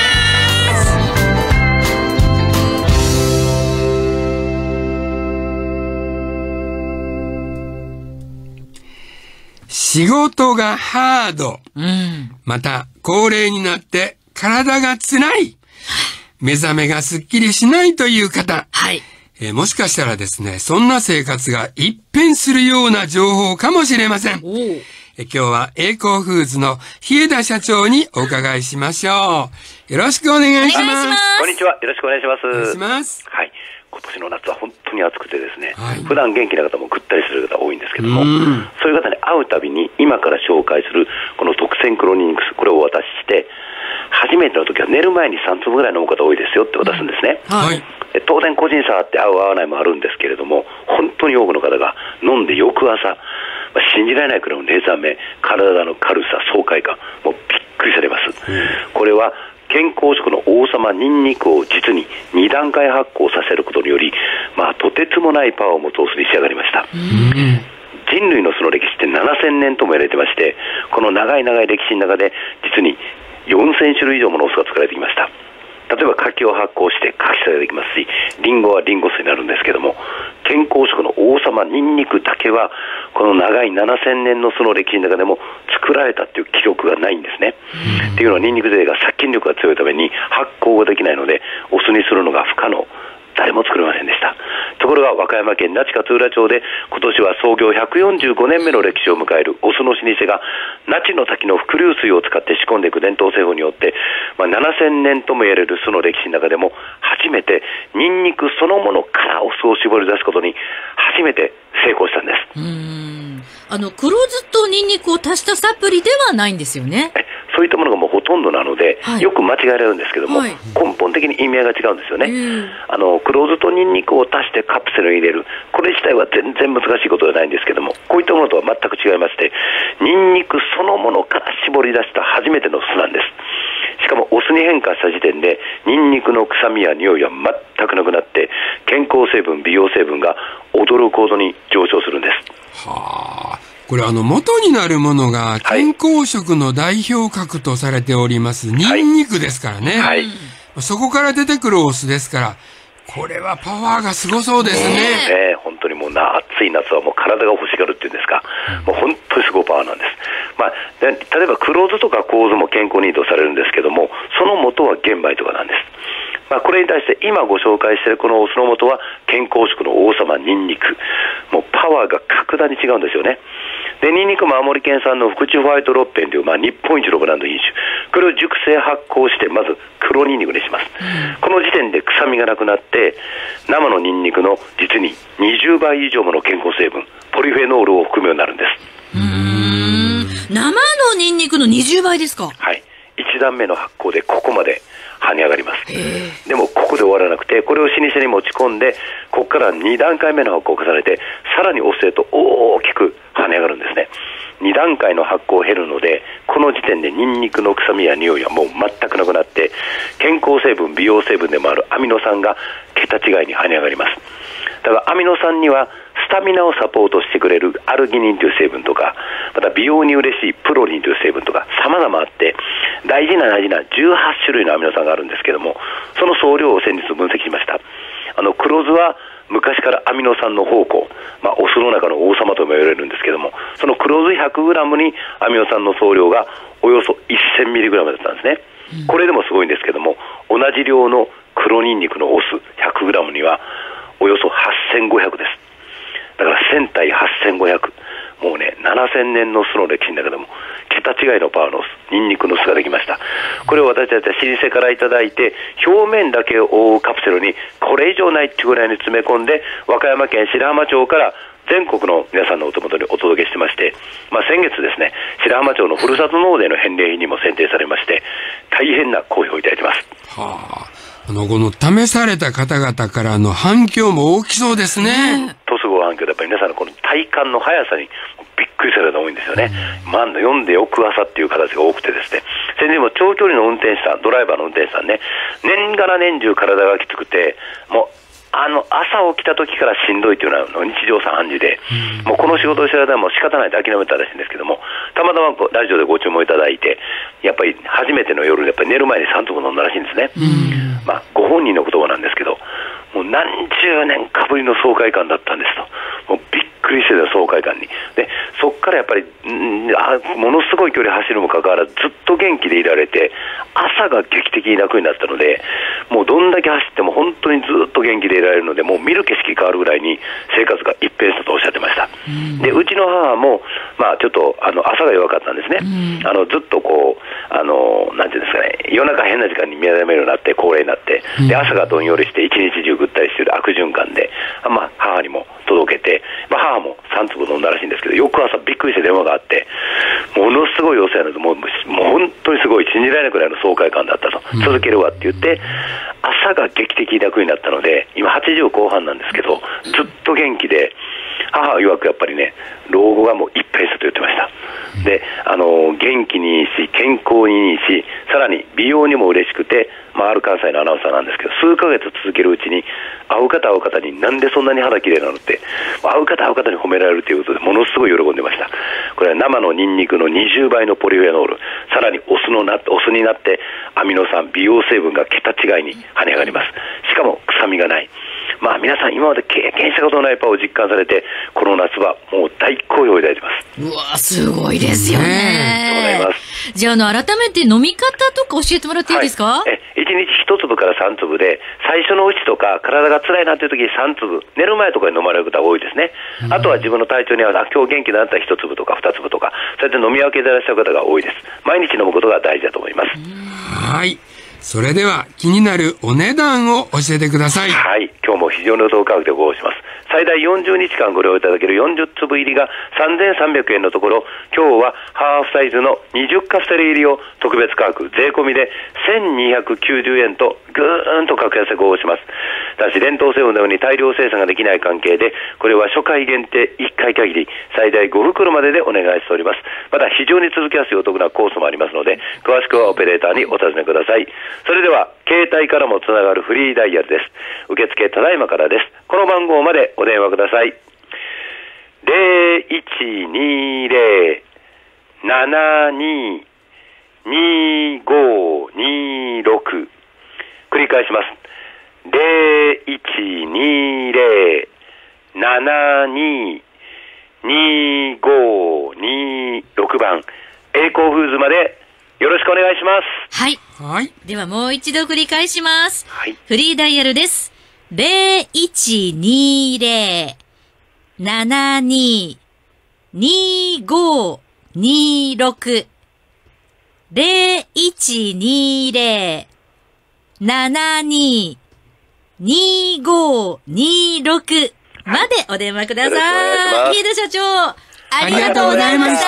仕事がハード、また高齢になって体がつらい、目覚めがすっきりしないという方、 はい。 もしかしたらですね、そんな生活が一変するような情報かもしれません。今日は栄光フーズの日枝社長にお伺いしましょう。よろしくお願いします。 こんにちは。よろしくお願いします。 お願いします。 はい。今年の夏は本当に暑くてですね、はい、普段元気な方もぐったりする方多いんですけども、そういう方に会うたびに今から紹介するこの特選黒ニンニクス、これをお渡しして、初めての時は寝る前に3粒ぐらい飲む方多いですよって渡すんですね。はい。当然個人差あって合う合わないもあるんですけれども、本当に多くの方が飲んで翌朝、信じられないくらいの寝覚め、体の軽さ、爽快感、もうびっくりされます。これは健康食の王様ニンニクを実に2段階発酵させることにより、とてつもないパワーを持つお酢に仕上がりました。人類のその歴史って7000年とも言われてまして、この長い長い歴史の中で実に4000種類以上ものお酢が作られてきました。例えば柿を発酵して柿酢ができますし、リンゴはリンゴ酢になるんですけども、健康食の王様ニンニクだけはこの長い7000年のその歴史の中でも作られたっていう記録がないんですね。っていうのはニンニク税が殺菌力が強いために発酵ができないのでお酢にするのが不可能。誰も作れませんでした。ところが和歌山県那智勝浦町で今年は創業145年目の歴史を迎えるお酢の老舗が那智の滝の伏流水を使って仕込んでいく伝統製法によって、7000年とも言われる酢の歴史の中でも初めてニンニクそのものからお酢を絞り出すことに初めて成功したんです。 黒酢とニンニクを足したサプリではないんですよね。 そういったものがもうほとんどなので、よく間違えられるんですけども、根本的に意味合いが違うんですよね。黒酢とニンニクを足してカプセルに入れる、これ自体は全然難しいことじゃないんですけども、こういったものとは全く違いまして、ニンニクそのものから絞り出した初めての酢なんです。しかもお酢に変化した時点でニンニクの臭みや匂いは全くなくなって、健康成分美容成分が驚くほどに上昇するんです。 はあ、これ元になるものが健康食の代表格とされておりますニンニクですからね、そこから出てくるお酢ですから、これはパワーがすごそうですね。 本当にもう暑い夏はもう体が欲しがるっていうんですか、もう本当にすごいパワーなんです。例えば黒酢とか楮も健康にいいとされるんですけども、その元は玄米とかなんです。これに対して今ご紹介しているこのお酢の元は健康食の王様ニンニク、もうパワーが格段に違うんですよね。でニンニクも青森県産の福地ホワイトロッペンという、日本一のブランド品種、これを熟成発酵してまず黒ニンニクにします。この時点で臭みがなくなって、生のニンニクの実に20倍以上もの健康成分ポリフェノールを含むようになるんです。 生のニンニクの20倍ですか。 はい、1段目の発酵でここまで跳ね上がります。でもここで終わらなくて、これを老舗に持ち込んで、ここから2段階目の発酵を重ねて、さらにお酢へと大きく跳ね上がるんですね。2段階の発酵を経るので、この時点でニンニクの臭みや匂いはもう全くなくなって、健康成分美容成分でもあるアミノ酸が桁違いに跳ね上がります。だからアミノ酸にはスタミナをサポートしてくれるアルギニンという成分とか、また美容に嬉しいプロリンという成分とか様々あって、大事な18種類のアミノ酸があるんですけども、その総量を先日分析しました。黒酢は昔からアミノ酸の宝庫、お酢の中の王様とも言われるんですけども、その黒酢 100g にアミノ酸の総量がおよそ 1000mg だったんですね。これでもすごいんですけども、同じ量の黒ニンニクのお酢 100g にはおよそ8500です。だから1000対8500、もうね7000年の酢の歴史の中でも桁違いのパワーのニンニクの酢ができました。これを私たちは老舗からいただいて、表面だけを覆うカプセルにこれ以上ないっていうぐらいに詰め込んで、和歌山県白浜町から全国の皆さんのお手元にお届けしてまして、先月ですね、白浜町のふるさと納税の返礼品にも選定されまして、大変な好評をいただいてます。 この試された方々からの反響も大きそうですね。 とすごい反響で、やっぱり皆さんのこの体感の速さにびっくりされる方が多いんですよね。読んで翌朝っていう形が多くてですね、先日も長距離の運転手さん、ドライバーの運転手さんね、年がら年中体がきつくて、もう朝起きた時からしんどいというのは日常茶飯事で、もうこの仕事をしてる間はもう仕方ないと諦めたらしいんですけども、たまたまラジオでご注文いただいて、やっぱり初めての夜でやっぱり寝る前に3粒飲んだらしいんですね。ご本人の言葉なんですけど、もう何十年かぶりの爽快感だったんですと、もうびっくりしてた爽快感に。でそこからやっぱりものすごい距離走るもかかわらずずっと元気でいられて、朝が劇的に楽になったので、もうどんだけ走っても本当にずっと元気でいられるので、もう見る景色変わるぐらいに生活が一変したとおっしゃってました。でうちの母もちょっと朝が弱かったんですね。ずっとこうなんていうんですかね、夜中変な時間に目覚めるようになって高齢になって、で朝がどんよりして一日中ぐったりしている悪循環で、母にも届けて、母も3粒飲んだらしいんですけど、翌朝びっくりして電話があって、ものすごいお世話になって、もう本当にすごい信じられないくらいの爽快感だったと、続けるわって言って朝が劇的に楽になったので、今80後半なんですけどずっと元気で、母曰くやっぱりね、老後がもう一変したと言ってました。で元気にいいし健康にいいし、さらに美容にも嬉しくて、ある関西のアナウンサーなんですけど、数ヶ月続けるうちに会う方になんでそんなに肌綺麗なのって、会う方に褒められるということでものすごい喜んでました。これは生のニンニクの20倍のポリフェノール、さらにお酢になってアミノ酸美容成分が桁違いに跳ね上がります。しかも臭みがない。皆さん今まで経験したことのないパワーを実感されて、この夏はもう大好評をいただいてます。 うわ、すごいですよね。 そうございます。 じゃあ改めて飲み方とか教えてもらっていいですか？ 1日1粒から3粒で、最初のうちとか体が辛いなという時に3粒、寝る前とかに飲まれる方が多いですね。あとは自分の体調に合わせ、今日元気だったら1粒とか2粒とか、そうやって飲み分けていらっしゃる方が多いです。毎日飲むことが大事だと思います。 はい。それでは気になるお値段を教えてください。 はい。今日も非常にお高価格でご応募します。 最大40日間ご利用いただける40粒入りが3300円のところ、今日はハーフサイズの20カプセル入りを特別価格税込みで1290円とぐーんと格安でご応募します。ただし伝統製法のように大量生産ができない関係で、これは初回限定1回限り最大5袋まででお願いしております。また非常に続きやすいお得なコースもありますので、詳しくはオペレーターにお尋ねください。それでは携帯からもつながるフリーダイヤルです。受付ただいまからです。この番号までお電話ください。0120-72-2526、繰り返します。0120-72-2526番、栄光フーズまでよろしくお願いします。 はい。 はい。 ではもう一度繰り返します。 はい。 フリーダイヤルです。0120-72-2526。0120-72-2526までお電話ください。飯田社長、ありがとうございました。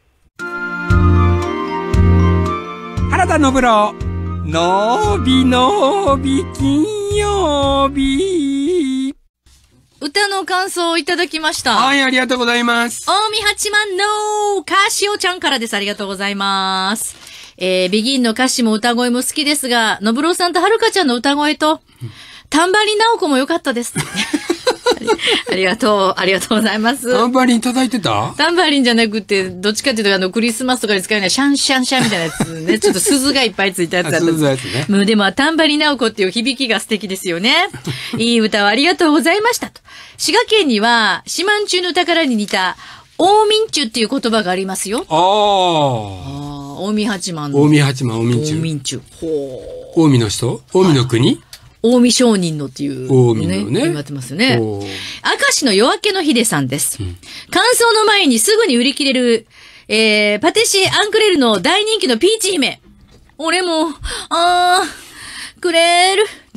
原田信郎、のびのび金曜日。 歌の感想をいただきました。 はい、ありがとうございます。 近江八幡のカシオちゃんからです。ありがとうございます。ビギンの歌詞も歌声も好きですが、信郎さんとはるかちゃんの歌声と、タンバリン直子も良かったです。ありがとうございます。 タンバリン叩いてた？ タンバリンじゃなくて、どっちかっていうとクリスマスとかに使うようなシャンシャンシャンみたいなやつね。ちょっと鈴がいっぱいついたやつだった。 鈴のやつね。 もうでも、タンバリン直子っていう響きが素敵ですよね。いい歌をありがとうございましたと。滋賀県には、四万中の歌からに似た、大民中っていう言葉がありますよ。近江八幡の。 近江八幡、近江中。 近江中。 近江の人？近江の国？ 近江商人のっていう、 近江のね。 言われてますよね。明石の夜明けの秀さんです。感想の前にすぐに売り切れる、パティシエアンクレールの大人気のピーチ姫。俺も、くれる。で、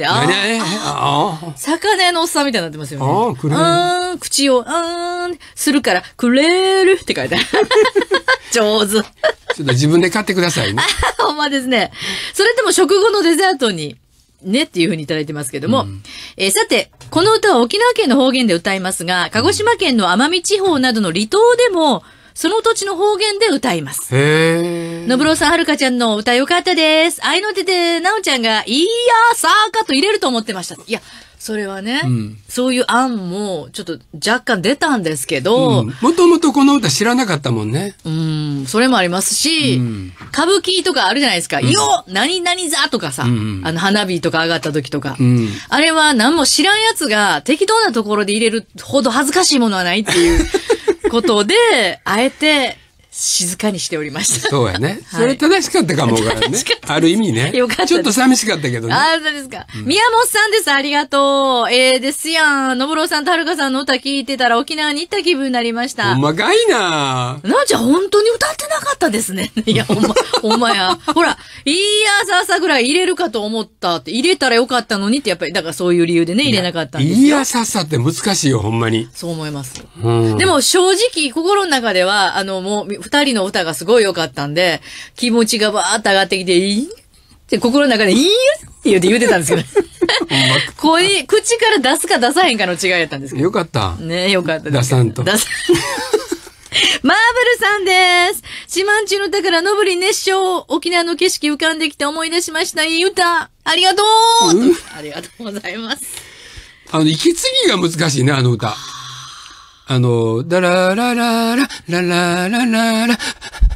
魚のおっさんみたいになってますよね。口を、するから、くれるって書いてある。上手。ちょっと自分で買ってくださいね。 ほんまですね。それとも食後のデザートに、ねっていう風にいただいてますけども。さて、この歌は沖縄県の方言で歌いますが、鹿児島県の奄美地方などの離島でも、その土地の方言で歌います。信郎さん、はるかちゃんの歌よかったです。愛の手で、なおちゃんが、いやー、さーかと入れると思ってました。いや、それはね、そういう案も、ちょっと若干出たんですけど、 もともとこの歌知らなかったもんね。 それもありますし、歌舞伎とかあるじゃないですか。よ何々座とかさ、花火とか上がった時とか。あれは何も知らんやつが適当なところで入れるほど恥ずかしいものはないっていうことで、あえて、静かにしておりました。 そうやね。それ正しかったかもわからね。ある意味ね。 よかった。 ちょっと寂しかったけどね。 そうですか。宮本さんです。ありがとう。ですやん。信郎さんとはるかさんの歌聞いてたら沖縄に行った気分になりました。 ほんまかいな。 なおちゃん本当に歌ってなかったですね。いや、ほんまや。ほら、いやささぐらい入れるかと思ったって、入れたらよかったのにってやっぱり、だからそういう理由でね、入れなかったんですよ。 いやささって難しいよ、ほんまに。 そう思います。でも正直、心の中では、もう、二人の歌がすごい良かったんで、気持ちがバーッと上がってきて、いいって心の中で、いいって言ってたんですけど。口から出すか出さへんかの違いやったんですけど。 よかった。 ね、よかったです。出さんと。 マーブルさんです。四万中の歌からのぶり熱唱。沖縄の景色浮かんできて思い出しました。いい歌。ありがとう、ありがとうございます。 息継ぎが難しいね、あの歌。ダララララ、ラララララ。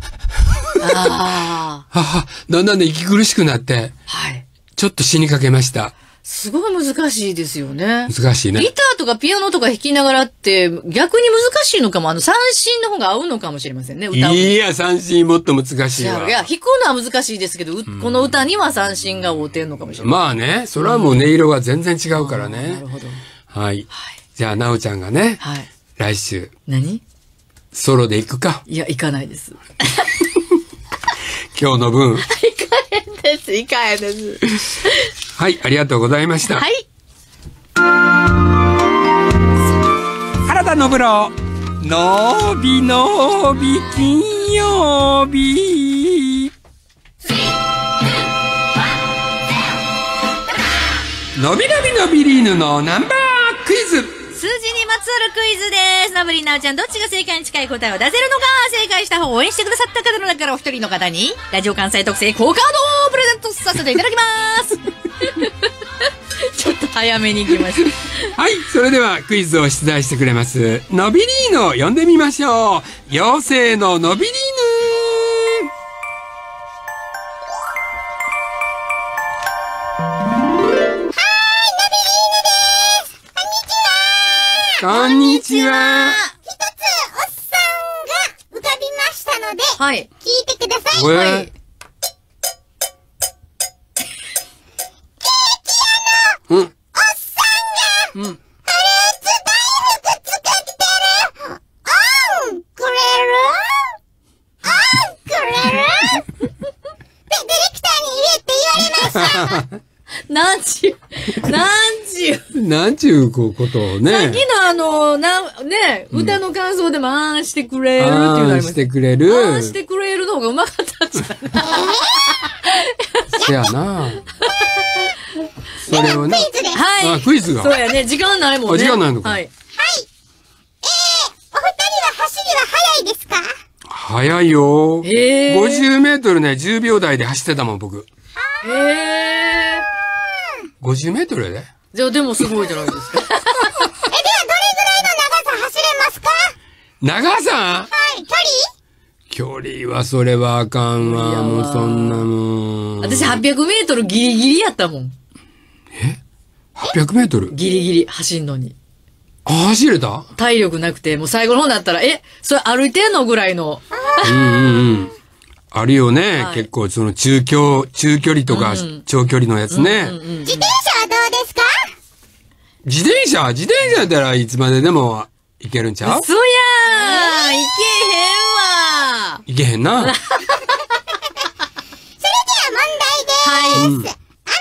だんだんね、息苦しくなって、ちょっと死にかけました。 すごい難しいですよね。 難しいね。 ギターとかピアノとか弾きながらって、逆に難しいのかも。三振の方が合うのかもしれませんね、歌を。 いや、三振もっと難しいわ。 いや、弾くのは難しいですけど、この歌には三振が合うてんのかもしれない。 まあね、それはもう音色が全然違うからね。 なるほど。 はい。じゃあ、なおちゃんがね、来週。 何？ ソロで行くか？ いや、行かないです。 今日の分。 行かへんです。行かへんです。 はい、ありがとうございました。 はい。 田信郎のびのび金曜日。のびのびのびりーぬのナンバークイズ。 数字にまつわるクイズです。のぶりんなおちゃん、どっちが正解に近い答えを出せるのか。正解した方を応援してくださった方の中からお一人の方にラジオ関西特製好カードをプレゼントさせていただきますちょっと早めに行きました。 はい、それではクイズを出題してくれますのびりーぬを呼んでみましょう。妖精ののびりーぬ。こんにちは。 一つおっさんが浮かびましたので、 はい。 聞いてください。 はい。 ケーキ屋のおっさんが、フルーツ大福作ってる。おんくれる？おんくれる？ディレクターに言えって言われました。 なんちゅうことをね。 さっきのね、歌の感想でもあーんしてくれるっていうのありました。 してくれる。 あーんしてくれるの方がうまかったんじゃないせやな。それをね。 クイズです。 はい。 あ、クイズが。 そうやね。時間ないもんね。 時間ないのか。 はい。 はい。お二人は走りは速いですか？ 速いよ。50メートルね、10秒台で走ってたもん、僕。50メートルやで。 じゃあでもすごいじゃないですか。 ではどれぐらいの長さ走れますか？ 長さ？ はい、 距離はそれはあかんわ。もうそんなもん。 私800メートルギリギリやったもん。 800メートル？ ギリギリ走んのに。 あ、走れた？ 体力なくて、もう最後の方になったら、それ歩いてんのぐらいの。 あるよね、はい、結構その中距離とか長距離のやつね。 自転車はどうですか？ 自転車やったらいつまででも行けるんちゃう？ そやー、いけへんわ。 いけへんな。 それでは問題です。アメリカアイオワ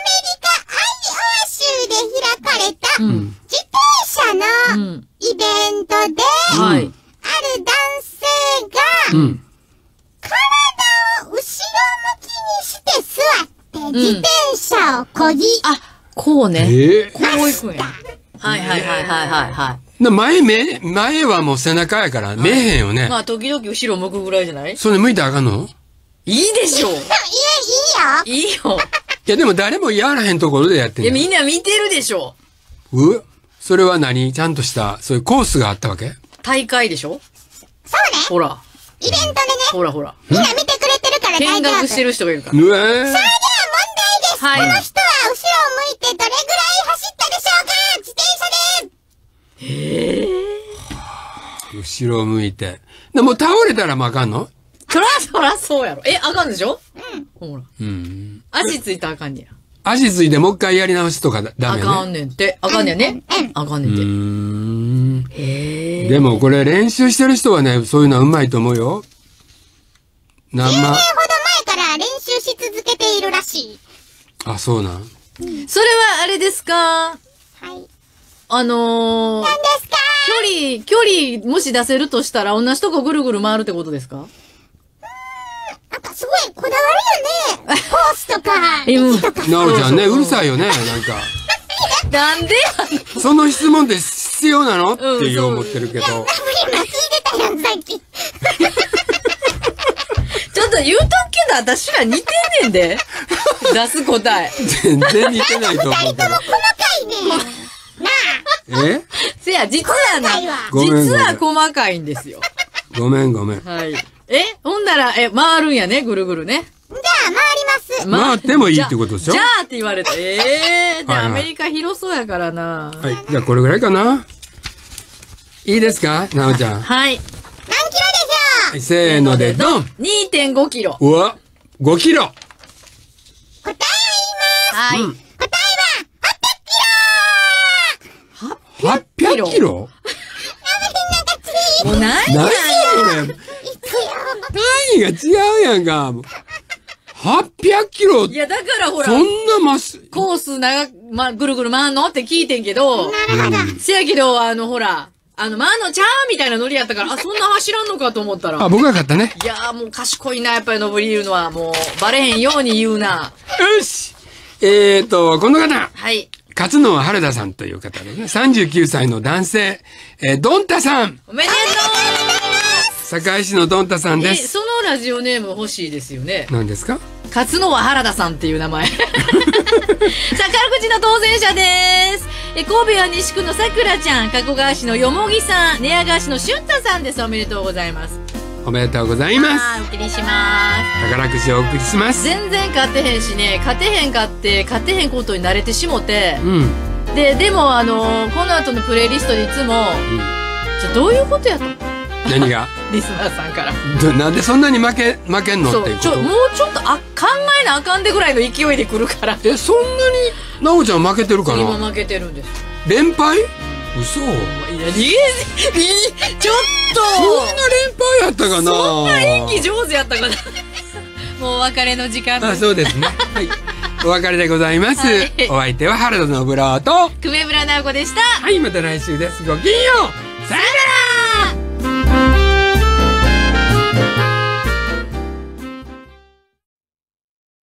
州で開かれた自転車のイベントで、ある男性が、体を後ろ向きにして座って自転車をこぎ。 こうね。こう行くんや。はい。 前はもう背中やから見えへんよね。 まあ時々後ろ向くぐらいじゃない？ それ向いたらあかんの？ いいでしょう。いいよ。 いやでも誰もやらへんところでやってんの。 みんな見てるでしょ。 それは何？ちゃんとしたそういうコースがあったわけ？ 大会でしょ？ そうね。 ほら。 イベントでね。 ほら。 みんな見てくれてるから大丈夫。 見学してる人がいるから。 それでは問題です。 はい。 この人は後ろを向いてどれぐらい走ったでしょうか？自転車で。 後ろを向いて。でも倒れたらもあかんの？ そらそうやろ。あかんでしょ？ほら。足ついたらあかんねや。 足ついてもう一回やり直すとかダメね。 あかんねんって。あかんねんね。あかんねんって。 でもこれ練習してる人はね、そういうのはうまいと思うよ。 10年ほど前から練習し続けているらしい。 あ、そうなん。 それはあれですか？はい。 何ですか？ 距離、もし出せるとしたら、同じとこぐるぐる回るってことですか？ なんかすごいこだわるよね。コースとか、位置とか。 なおちゃんね、うるさいよね、なんか。 なんでその質問って必要なのって思ってるけど。 今聞いてたやん、さっき。 ちょっと言うとくけど、私ら似てんねんで。出す答え。 全然似てないと思うけど。 二人とも細かいね。なあ。 せや、実はな、実は細かいんですよ。 ごめん。 はい。ほんなら、回るんやね、ぐるぐるね。 じゃあ、回ります。 回ってもいいってことでしょ？ じゃあって言われた。で、アメリカ広そうやからな。 はい。じゃあ、これぐらいかな。いいですか？なおちゃん。 はい。 何キロでしょう？ せーので、ドン！ 2.5 キロ。 うわ、5キロ。 答えを言います。 はい。 答えは800キロ？ もう何が違うやんか。800キロ。 いや、だからほら。 そんなコースぐるぐる回んのって聞いてんけど。せやけど、ほら、 まのちゃんみたいなノリやったから、そんな走らんのかと思ったら。 僕が勝ったね。 いやーもう賢いな、やっぱり登り言うのは。もう、バレへんように言うな。 よし。この方。 はい。 勝野原田さんという方ですね。39歳の男性。ドンタさん。 おめでとう。 堺市のドンタさんです。 そのラジオネーム欲しいですよね。 何ですか？ 勝野原田さんっていう名前。さあ、軽口の当選者です。神戸は西区のさくらちゃん、加古川市のよもぎさん、寝屋川市のしゅんたさんです。おめでとうございます。 おめでとうございます。 お送りします。 宝くじをお送りします。 全然勝てへんしね、勝てへんことに慣れてしもて、でもこの後のプレイリストでいつも、じゃあどういうことやと。 何がリスナーさんからなんでそんなに負けんのっていうこと。 もうちょっと考えなあかんでぐらいの勢いで来るから。 そんなになおちゃん負けてるかな。 今負けてるんです。 連敗？嘘。いやちょっとそんな連敗やったかな。 そんな演技上手やったかな。もうお別れの時間です。 そうですね。はい。お別れでございます。お相手は原田信郎と久米村直子でした。 はい、また来週です。ごきげんよう。さよなら。